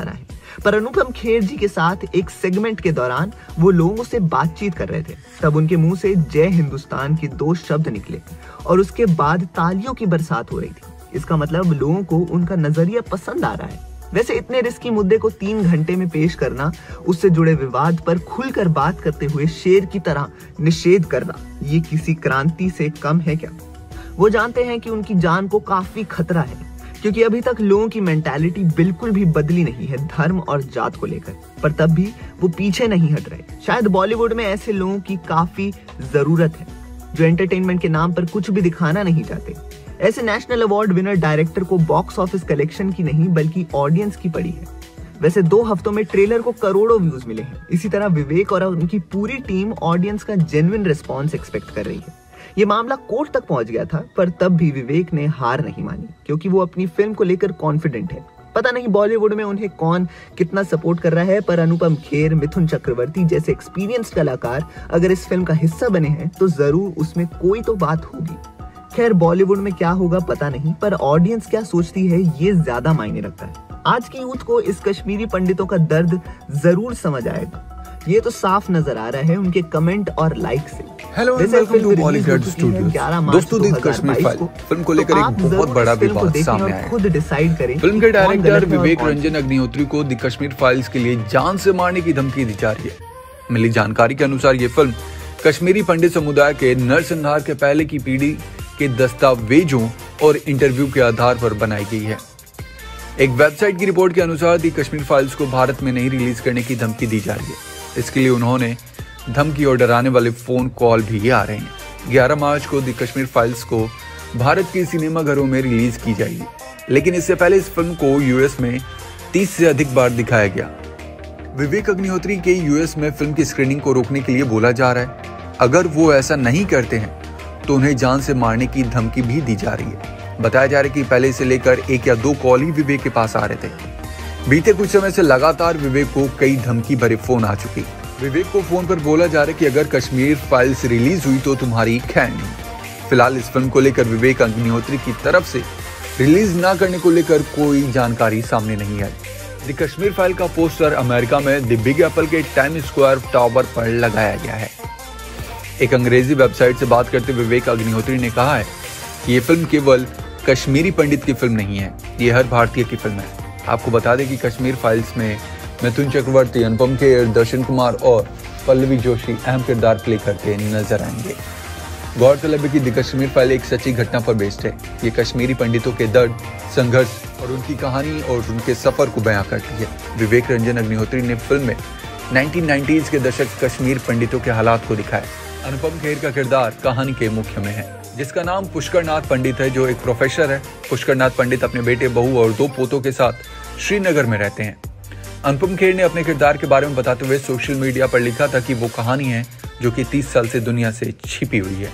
पर अनुपम खेर जी के साथ एक सेगमेंट के दौरान वो लोगों से बातचीत कर रहे थे, तब उनके मुंह से जय हिंदुस्तान के दो शब्द निकले और उसके बाद तालियों की बरसात हो रही थी। इसका मतलब लोगों को उनका नजरिया पसंद आ रहा है। वैसे इतने रिस्की मुद्दे को तीन घंटे में पेश करना, उससे जुड़े विवाद पर खुलकर बात करते हुए शेर की तरह निषेध करना, ये किसी क्रांति से कम है क्या? वो जानते हैं कि उनकी जान को काफी खतरा है, क्योंकि अभी तक लोगों की मेंटालिटी बिल्कुल भी बदली नहीं है धर्म और जात को लेकर, पर तब भी वो पीछे नहीं हट रहे। शायद बॉलीवुड में ऐसे लोगों की काफी जरूरत है जो एंटरटेनमेंट के नाम पर कुछ भी दिखाना नहीं चाहते। ऐसे नेशनल अवार्ड विनर डायरेक्टर को बॉक्स ऑफिस कलेक्शन की नहीं बल्कि ऑडियंस की पड़ी है। वैसे दो हफ्तों में ट्रेलर को करोड़ों व्यूज मिले हैं। इसी तरह विवेक और उनकी पूरी टीम ऑडियंस का जेन्युइन रिस्पॉन्स एक्सपेक्ट कर रही है। ये मामला कोर्ट तक पहुंच गया था, पर तब भी विवेक ने हार नहीं मानी, क्योंकि वो अपनी फिल्म को लेकर कॉन्फिडेंट है। पता नहीं बॉलीवुड में उन्हें कौन कितना सपोर्ट कर रहा है, पर अनुपम खेर, मिथुन चक्रवर्ती जैसे एक्सपीरियंस कलाकार अगर इस फिल्म का हिस्सा बने हैं तो जरूर उसमें कोई तो बात होगी। खैर बॉलीवुड में क्या होगा पता नहीं, पर ऑडियंस क्या सोचती है ये ज्यादा मायने रखता है। आज की यूथ को इस कश्मीरी पंडितों का दर्द जरूर समझ आएगा, ये तो साफ नजर आ रहा है उनके कमेंट और लाइक से। Hello and welcome to Bollygrad studios. दोस्तों दी कश्मीर फाइल फिल्म को लेकर एक बहुत बड़ा विवाद सामने आया है। खुद डिसाइड करें। फिल्म के डायरेक्टर विवेक रंजन अग्निहोत्री को दी कश्मीर फाइल्स के लिए जान से मारने की धमकी दी जा रही है। मिली जानकारी के अनुसार ये फिल्म कश्मीरी पंडित समुदाय के नरसंहार के पहले की पीढ़ी के दस्तावेजों और इंटरव्यू के आधार पर बनाई गई है। एक वेबसाइट की रिपोर्ट के अनुसार दी कश्मीर फाइल्स को भारत में नहीं रिलीज करने की धमकी दी जा रही है। इसके लिए उन्होंने धमकी और डराने वाले फोन कॉल भी आ रहे हैं। ग्यारह मार्च को दी कश्मीर फाइल्स को भारत के सिनेमा घरों में रिलीज की जाएगी, लेकिन इससे पहले इस फिल्म को यूएस में तीस से अधिक बार दिखाया गया। विवेक अग्निहोत्री के यूएस में फिल्म की स्क्रीनिंग को रोकने के लिए बोला जा रहा है। अगर वो ऐसा नहीं करते हैं तो उन्हें जान से मारने की धमकी भी दी जा रही है। बताया जा रहा है कि पहले से लेकर एक या दो कॉल ही विवेक के पास आ रहे थे। बीते कुछ समय से लगातार विवेक को कई धमकी भरे फोन आ चुकी। विवेक को फोन पर बोला जा रहा है कि अगर कश्मीर फाइल्स रिलीज हुई तो तुम्हारी खैर नहीं। फिलहाल इस फिल्म को लेकर विवेक अग्निहोत्री की तरफ से रिलीज ना करने को लेकर कोई जानकारी सामने नहीं आई। द कश्मीर फाइल का पोस्टर अमेरिका में द बिग एप्पल के टाइम स्क्वायर टावर पर लगाया गया है। एक अंग्रेजी वेबसाइट से बात करते विवेक अग्निहोत्री ने कहा है कि ये फिल्म केवल कश्मीरी पंडित की फिल्म नहीं है, ये हर भारतीय की फिल्म है। आपको बता दें कि कश्मीर फाइल्स में मिथुन चक्रवर्ती, अनुपम खेर, दर्शन कुमार और पल्लवी जोशी अहम किरदार प्ले करते नजर आएंगे। गौरतलब है कि द कश्मीर फाइल एक सच्ची घटना पर बेस्ड है। ये कश्मीरी पंडितों के दर्द, संघर्ष और उनकी कहानी और उनके सफर को बयां करती है। विवेक रंजन अग्निहोत्री ने फिल्म में नाइनटीन नाइंटीज़ के दशक कश्मीर पंडितों के हालात को दिखाया। अनुपम खेर का किरदार कहानी के मुख्य में है, जिसका नाम पुष्कर नाथ पंडित है, जो एक प्रोफेसर है। पुष्कर नाथ पंडित अपने बेटे, बहू और दो पोतों के साथ श्रीनगर में रहते हैं। अनुपम खेर ने अपने किरदार के बारे में बताते हुए सोशल मीडिया पर लिखा था कि वो कहानी है जो कि तीस साल से दुनिया से छिपी हुई है।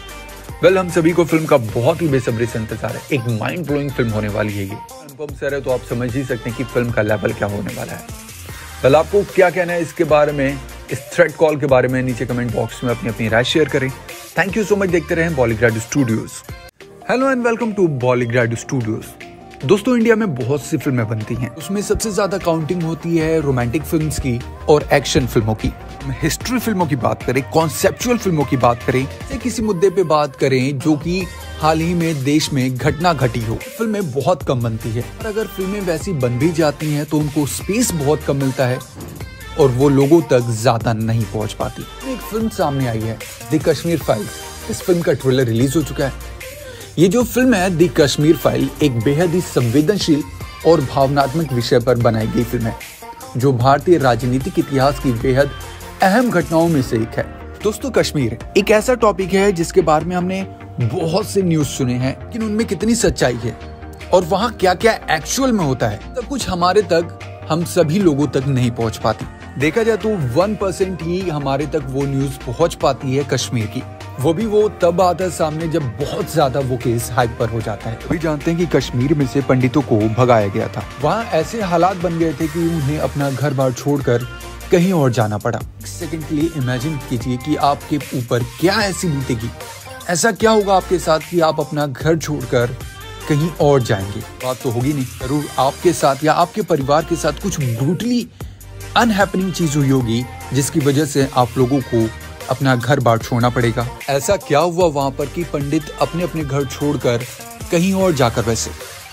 वेल, हम सभी को फिल्म का बहुत ही बेसब्री से इंतजार है। एक माइंड ब्लोइंग फिल्म होने वाली है ये। अनुपम सर है तो आप समझ ही सकते हैं कि फिल्म का लेवल क्या होने वाला है। वेल, आपको क्या कहना है इसके बारे में, इस थ्रेड कॉल के बारे में नीचे कमेंट बॉक्स में अपनी अपनी राय शेयर करें। Thank you so much. देखते रहें Bollygrad studios. Hello and welcome to Bollygrad studios. दोस्तों, इंडिया में बहुत सी फिल्में बनती हैं। उसमें सबसे ज्यादा काउंटिंग होती है रोमांटिक फिल्म्स की और एक्शन फिल्मों की। हिस्ट्री फिल्मों की बात करें, कॉन्सेप्चुअल फिल्मों की बात करें, किसी मुद्दे पे बात करें जो कि हाल ही में देश में घटना घटी हो, फिल्में बहुत कम बनती है। और अगर फिल्में वैसी बन भी जाती हैं तो उनको स्पेस बहुत कम मिलता है और वो लोगों तक ज्यादा नहीं पहुंच पाती। एक फिल्म सामने आई है, द कश्मीर फाइल्स। इस फिल्म का ट्रेलर रिलीज हो चुका है। ये जो फिल्म है द कश्मीर फाइल, एक बेहद ही संवेदनशील और भावनात्मक विषय पर बनाई गई फिल्म है, जो भारतीय राजनीतिक इतिहास की बेहद अहम घटनाओं में से एक है। दोस्तों, कश्मीर एक ऐसा टॉपिक है जिसके बारे में हमने बहुत से न्यूज सुने हैं, लेकिन उनमें कितनी सच्चाई है और वहाँ क्या क्या एक्चुअल में होता है, तो कुछ हमारे तक, हम सभी लोगों तक नहीं पहुँच पाती। देखा जाए तो वन परसेंट ही हमारे तक वो न्यूज पहुँच पाती है कश्मीर की। वो भी वो तब आता है सामने जब बहुत ज्यादा वो केस हाइप पर हो जाता है। अभी जानते हैं कि कश्मीर में से पंडितों को भगाया गया था। वहाँ ऐसे हालात बन गए थे कि उन्हें अपना घर बार छोड़कर कहीं और जाना पड़ा। एक सेकंड के लिए इमेजिन कीजिए कि आपके ऊपर क्या ऐसी बीतेगी, ऐसा क्या होगा आपके साथ कि आप अपना घर छोड़कर कहीं और जाएंगे। बात तो होगी नहीं, जरूर आपके साथ या आपके परिवार के साथ कुछ ब्रूटली अनहैपनिंग चीज हुई होगी जिसकी वजह से आप लोगों को अपना घर बार छोड़ना पड़ेगा। ऐसा क्या हुआ वहां पर कि पंडित अपने अपने घर छोड़कर कहीं और जाकर बसे?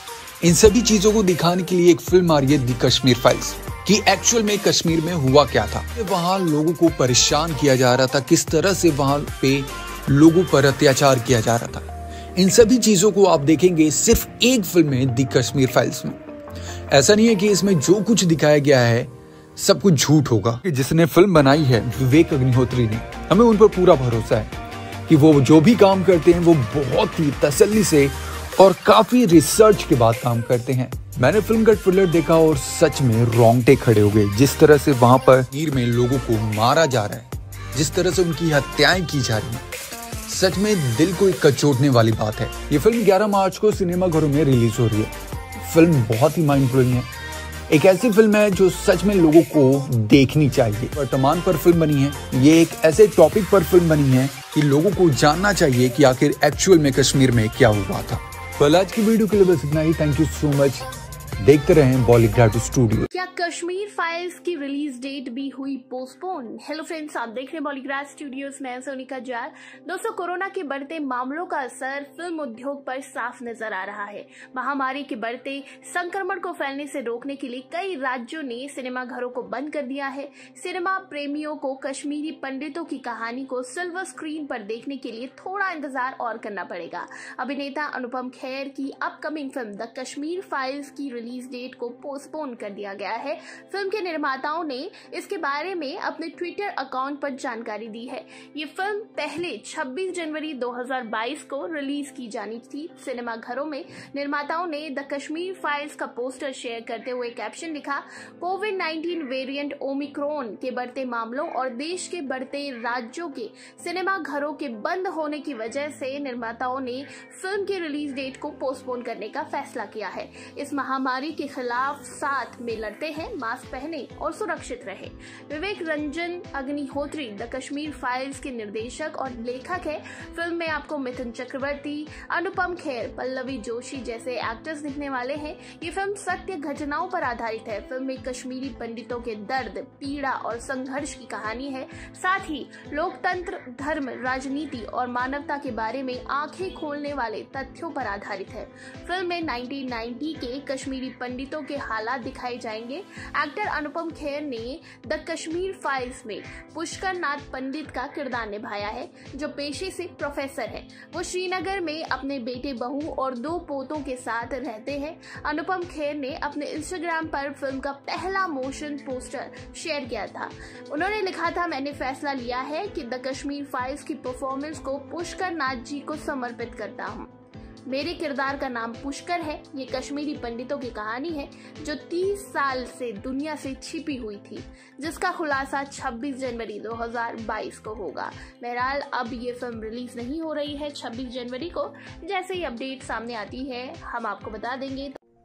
इन सभी चीजों को दिखाने के लिए एक फिल्म आ रही है द कश्मीर फाइल्स कि एक्चुअल में कश्मीर में हुआ क्या था, वहां लोगों को परेशान किया जा रहा था, किस तरह से वहां पे लोगों पर अत्याचार किया जा रहा था। इन सभी चीजों को आप देखेंगे सिर्फ एक फिल्म में द कश्मीर फाइल्स में। ऐसा नहीं है कि इसमें जो कुछ दिखाया गया है सब कुछ झूठ होगा। जिसने फिल्म बनाई है विवेक अग्निहोत्री ने, हमें उन पर पूरा भरोसा है कि वो जो भी काम करते हैं वो बहुत ही तसल्ली से और काफी रिसर्च के बाद काम करते हैं। मैंने फिल्म का ट्रेलर देखा और सच में रोंगटे खड़े हो गए। जिस तरह से वहां पर नीर में लोगों को मारा जा रहा है, जिस तरह से उनकी हत्याएं की जा रही हैं, सच में दिल को एक कचोटने वाली बात है। ये फिल्म ग्यारह मार्च को सिनेमाघरों में रिलीज हो रही है। फिल्म बहुत ही माइंड ब्लोइंग है, एक ऐसी फिल्म है जो सच में लोगों को देखनी चाहिए। वर्तमान पर फिल्म बनी है, ये एक ऐसे टॉपिक पर फिल्म बनी है कि लोगों को जानना चाहिए कि आखिर एक्चुअल में कश्मीर में क्या हुआ था। तो आज की वीडियो के लिए बस इतना ही। Thank you so much. देखते रहें बॉलीग्राड स्टूडियो। क्या कश्मीर फाइल्स की रिलीज डेट भी हुई पोस्टपोन? हेलो फ्रेंड्स, आप देख रहे हैं बॉलीग्राड स्टूडियोज में सोनिका जाल। दोस्तों, कोरोना के बढ़ते मामलों का असर फिल्म उद्योग पर साफ नजर आ रहा है। महामारी के बढ़ते संक्रमण को फैलने से रोकने के लिए कई राज्यों ने सिनेमा घरों को बंद कर दिया है। सिनेमा प्रेमियों को कश्मीरी पंडितों की कहानी को सिल्वर स्क्रीन पर देखने के लिए थोड़ा इंतजार और करना पड़ेगा। अभिनेता अनुपम खेर की upcoming film the Kashmir files की रिलीज डेट को पोस्टपोन कर दिया गया है। फिल्म के निर्माताओं ने इसके बारे में अपने ट्विटर अकाउंट पर जानकारी दी है। ये फिल्म पहले छब्बीस जनवरी दो हज़ार बाईस को रिलीज की जानी थी। सिनेमा घरों में निर्माताओं ने द कश्मीर फाइल्स का पोस्टर शेयर करते हुए कैप्शन लिखा, कोविड नाइनटीन वेरिएंट ओमिक्रॉन के बढ़ते मामलों और देश के बढ़ते राज्यों के सिनेमा घरों के बंद होने की वजह से निर्माताओं ने फिल्म की रिलीज डेट को पोस्टपोन करने का फैसला किया है। इस महामारी के खिलाफ साथ में लड़ते हैं, मास्क पहने और सुरक्षित रहे। विवेक रंजन अग्निहोत्री द कश्मीर फाइल्स के निर्देशक और लेखक है। फिल्म में आपको मिथुन चक्रवर्ती, अनुपम खेर, पल्लवी जोशी जैसे एक्टर्स दिखने वाले हैं। ये फिल्म सत्य घटनाओं पर आधारित है। फिल्म में कश्मीरी पंडितों के दर्द, पीड़ा और संघर्ष की कहानी है। साथ ही लोकतंत्र, धर्म, राजनीति और मानवता के बारे में आंखें खोलने वाले तथ्यों पर आधारित है। फिल्म में नाइनटीन नाइंटी के कश्मीरी पंडितों के हालात दिखाए जाएंगे। एक्टर अनुपम खेर ने द कश्मीर फाइल्स में पुष्कर नाथ पंडित का किरदार निभाया है, जो पेशे से प्रोफेसर है। वो श्रीनगर में अपने बेटे, बहू और दो पोतों के साथ रहते हैं। अनुपम खेर ने अपने इंस्टाग्राम पर फिल्म का पहला मोशन पोस्टर शेयर किया था। उन्होंने लिखा था, मैंने फैसला लिया है कि द कश्मीर फाइल्स की परफॉर्मेंस को पुष्कर नाथ जी को समर्पित करता हूँ। मेरे किरदार का नाम पुष्कर है। ये कश्मीरी पंडितों की कहानी है जो तीस साल से दुनिया से छिपी हुई थी, जिसका खुलासा छब्बीस जनवरी दो हज़ार बाईस को होगा। बहरहाल अब ये फिल्म रिलीज नहीं हो रही है छब्बीस जनवरी को। जैसे ही अपडेट सामने आती है हम आपको बता देंगे।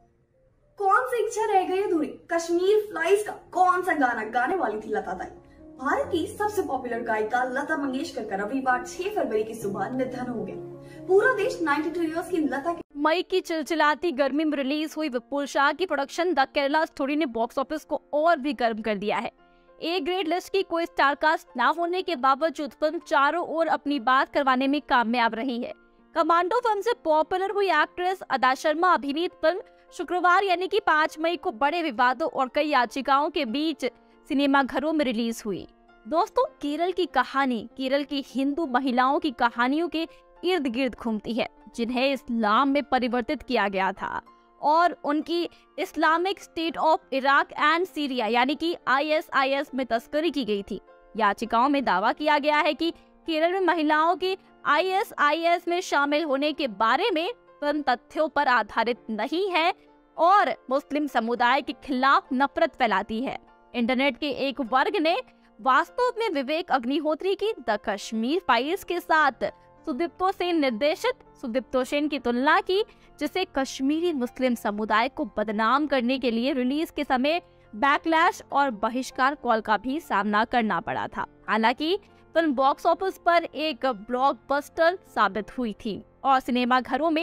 कौन सी इच्छा रह गई अधूरी? कश्मीर फाइल्स का कौन सा गाना गाने वाली थी लता ताई? भारत की सबसे पॉपुलर गायिका लता मंगेशकर का रविवार छह फरवरी की सुबह निधन हो गया। पूरा देश बानवे इयर्स की लता के मई की चिलचिलाती गर्मी में रिलीज हुई विपुल शाह की प्रोडक्शन द केरला स्टोरी ने बॉक्स ऑफिस को और भी गर्म कर दिया है। ए ग्रेड लिस्ट की कोई स्टार कास्ट न होने के बावजूद फिल्म चारों ओर अपनी बात करवाने में कामयाब रही है। कमांडो फिल्म से पॉपुलर हुई एक्ट्रेस अदा शर्मा अभिनीत फिल्म शुक्रवार यानी कि पाँच मई को बड़े विवादों और कई याचिकाओं के बीच सिनेमा घरों में रिलीज हुई। दोस्तों, केरल की कहानी केरल की हिंदू महिलाओं की कहानियों के इर्द गिर्द घूमती है, जिन्हें इस्लाम में परिवर्तित किया गया था और उनकी Islamic state of Iraq and Syria यानी कि आई एस आई एस में तस्करी की गई थी। याचिकाओं में दावा किया गया है कि केरल में महिलाओं की आई एस आई एस में शामिल होने के बारे में फिल्म तथ्यों पर आधारित नहीं है और मुस्लिम समुदाय के खिलाफ नफरत फैलाती है। इंटरनेट के एक वर्ग ने वास्तव में विवेक अग्निहोत्री की द कश्मीर फाइल्स के साथ सुदीप्तो सेन निर्देशित सुदीप्तो सेन की तुलना की, जिसे कश्मीरी मुस्लिम समुदाय को बदनाम करने के लिए रिलीज के समय बैकलैश और बहिष्कार कॉल का भी सामना करना पड़ा था। हालांकि फिल्म बॉक्स ऑफिस पर एक ब्लॉकबस्टर साबित हुई थी और सिनेमा घरों में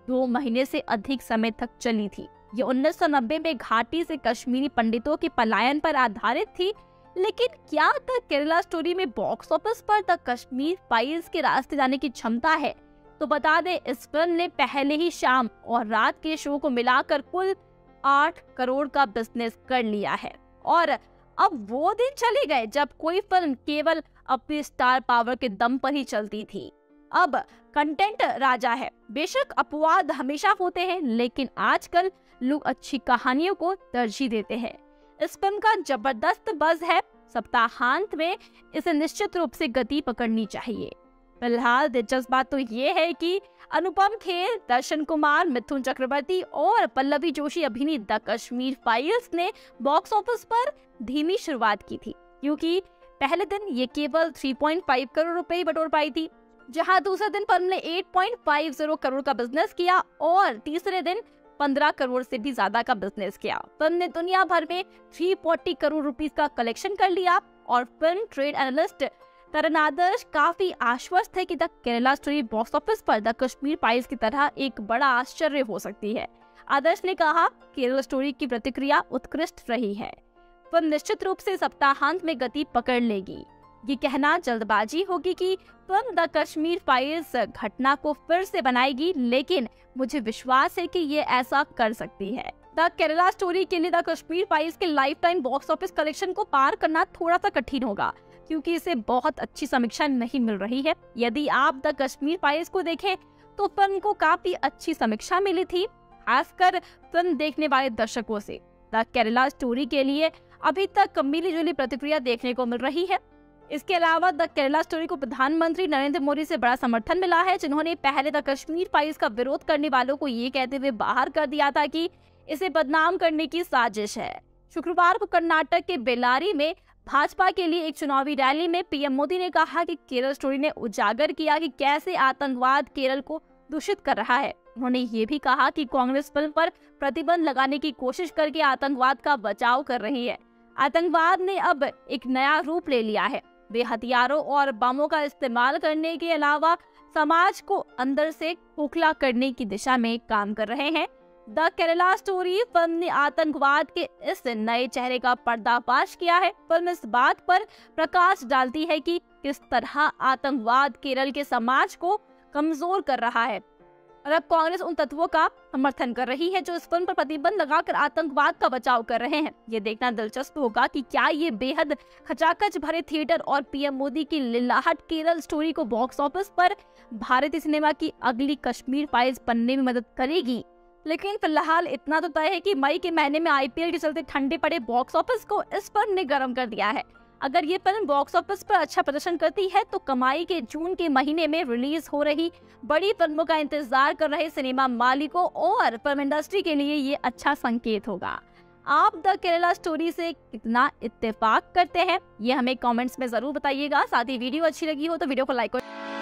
दो महीने से अधिक समय तक चली थी। ये उन्नीस सौ नब्बे में घाटी से कश्मीरी पंडितों के पलायन पर आधारित थी, लेकिन क्या द केरला स्टोरी में बॉक्स ऑफिस पर द कश्मीर फाइल्स के रास्ते जाने की क्षमता है? तो बता दें, इस फिल्म ने पहले ही शाम और रात के शो को मिलाकर कुल आठ करोड़ का बिजनेस कर लिया है। और अब वो दिन चले गए जब कोई फिल्म केवल अपनी स्टार पावर के दम पर ही चलती थी। अब कंटेंट राजा है। बेशक अपवाद हमेशा होते हैं, लेकिन आजकल लोग अच्छी कहानियों को तरजीह देते हैं। इस फिल्म का जबरदस्त बज़ है। सप्ताहांत में इसे निश्चित रूप से गति पकड़नी चाहिए। फिलहाल दिलचस्प बात तो ये है कि अनुपम खेर, दर्शन कुमार, मिथुन चक्रवर्ती और पल्लवी जोशी अभिनीत द कश्मीर फाइल्स ने बॉक्स ऑफिस पर धीमी शुरुआत की थी, क्योंकि पहले दिन ये केवल तीन पॉइंट पाँच करोड़ रुपए ही बटोर पाई थी, जहां दूसरे दिन फिल्म ने आठ पॉइंट पाँच शून्य करोड़ का बिजनेस किया और तीसरे दिन पंद्रह करोड़ से भी ज्यादा का बिजनेस किया। फिल्म ने दुनिया भर में तीन सौ चालीस करोड़ रुपीस का कलेक्शन कर लिया और film trade analyst Taran Adarsh काफी आश्वस्त है कि the Kerala story box office पर द कश्मीर फाइल्स की तरह एक बड़ा आश्चर्य हो सकती है। आदर्श ने कहा, केरला स्टोरी की प्रतिक्रिया उत्कृष्ट रही है। फिल्म निश्चित रूप से सप्ताहांत में गति पकड़ लेगी। ये कहना जल्दबाजी होगी कि फिल्म द कश्मीर फाइल्स घटना को फिर से बनाएगी, लेकिन मुझे विश्वास है कि ये ऐसा कर सकती है। द केरला स्टोरी के लिए द कश्मीर फाइल्स के lifetime box office collection को पार करना थोड़ा सा कठिन होगा, क्योंकि इसे बहुत अच्छी समीक्षा नहीं मिल रही है। यदि आप द कश्मीर फाइल्स को देखें तो फिल्म को काफी अच्छी समीक्षा मिली थी, खासकर फिल्म देखने वाले दर्शकों से। द केरला स्टोरी के लिए अभी तक मिली जुली प्रतिक्रिया देखने को मिल रही है। इसके अलावा द केरला स्टोरी को प्रधानमंत्री नरेंद्र मोदी से बड़ा समर्थन मिला है, जिन्होंने पहले द कश्मीर फाइल्स का विरोध करने वालों को ये कहते हुए बाहर कर दिया था कि इसे बदनाम करने की साजिश है। शुक्रवार को कर्नाटक के बेल्लारी में भाजपा के लिए एक चुनावी रैली में पीएम मोदी ने कहा कि केरल स्टोरी ने उजागर किया कि कैसे आतंकवाद केरल को दूषित कर रहा है। उन्होंने ये भी कहा कि कांग्रेस फिल्म पर प्रतिबंध लगाने की कोशिश करके आतंकवाद का बचाव कर रही है। आतंकवाद ने अब एक नया रूप ले लिया है। वे हथियारों और बमों का इस्तेमाल करने के अलावा समाज को अंदर से खोखला करने की दिशा में काम कर रहे हैं। द केरला स्टोरी फिल्म ने आतंकवाद के इस नए चेहरे का पर्दाफाश किया है। फिल्म इस बात पर प्रकाश डालती है कि किस तरह आतंकवाद केरल के समाज को कमजोर कर रहा है, और अब कांग्रेस उन तत्वों का समर्थन कर रही है जो इस फिल्म पर प्रतिबंध लगाकर आतंकवाद का बचाव कर रहे हैं। ये देखना दिलचस्प होगा कि क्या ये बेहद खचाखच भरे थिएटर और पीएम मोदी की लिल्लाहट केरल स्टोरी को बॉक्स ऑफिस पर भारतीय सिनेमा की अगली कश्मीर फाइल्स बनने में मदद करेगी। लेकिन फिलहाल इतना तो तय है कि मई के महीने में आईपीएल के चलते ठंडे पड़े बॉक्स ऑफिस को इस फिल्म ने गर्म कर दिया है। अगर ये फिल्म बॉक्स ऑफिस पर अच्छा प्रदर्शन करती है तो कमाई के जून के महीने में रिलीज हो रही बड़ी फिल्मों का इंतजार कर रहे सिनेमा मालिकों और फिल्म इंडस्ट्री के लिए ये अच्छा संकेत होगा। आप द केरला स्टोरी से कितना इत्तेफाक करते हैं, ये हमें कमेंट्स में जरूर बताइएगा। साथ ही वीडियो अच्छी लगी हो तो वीडियो को लाइक करें।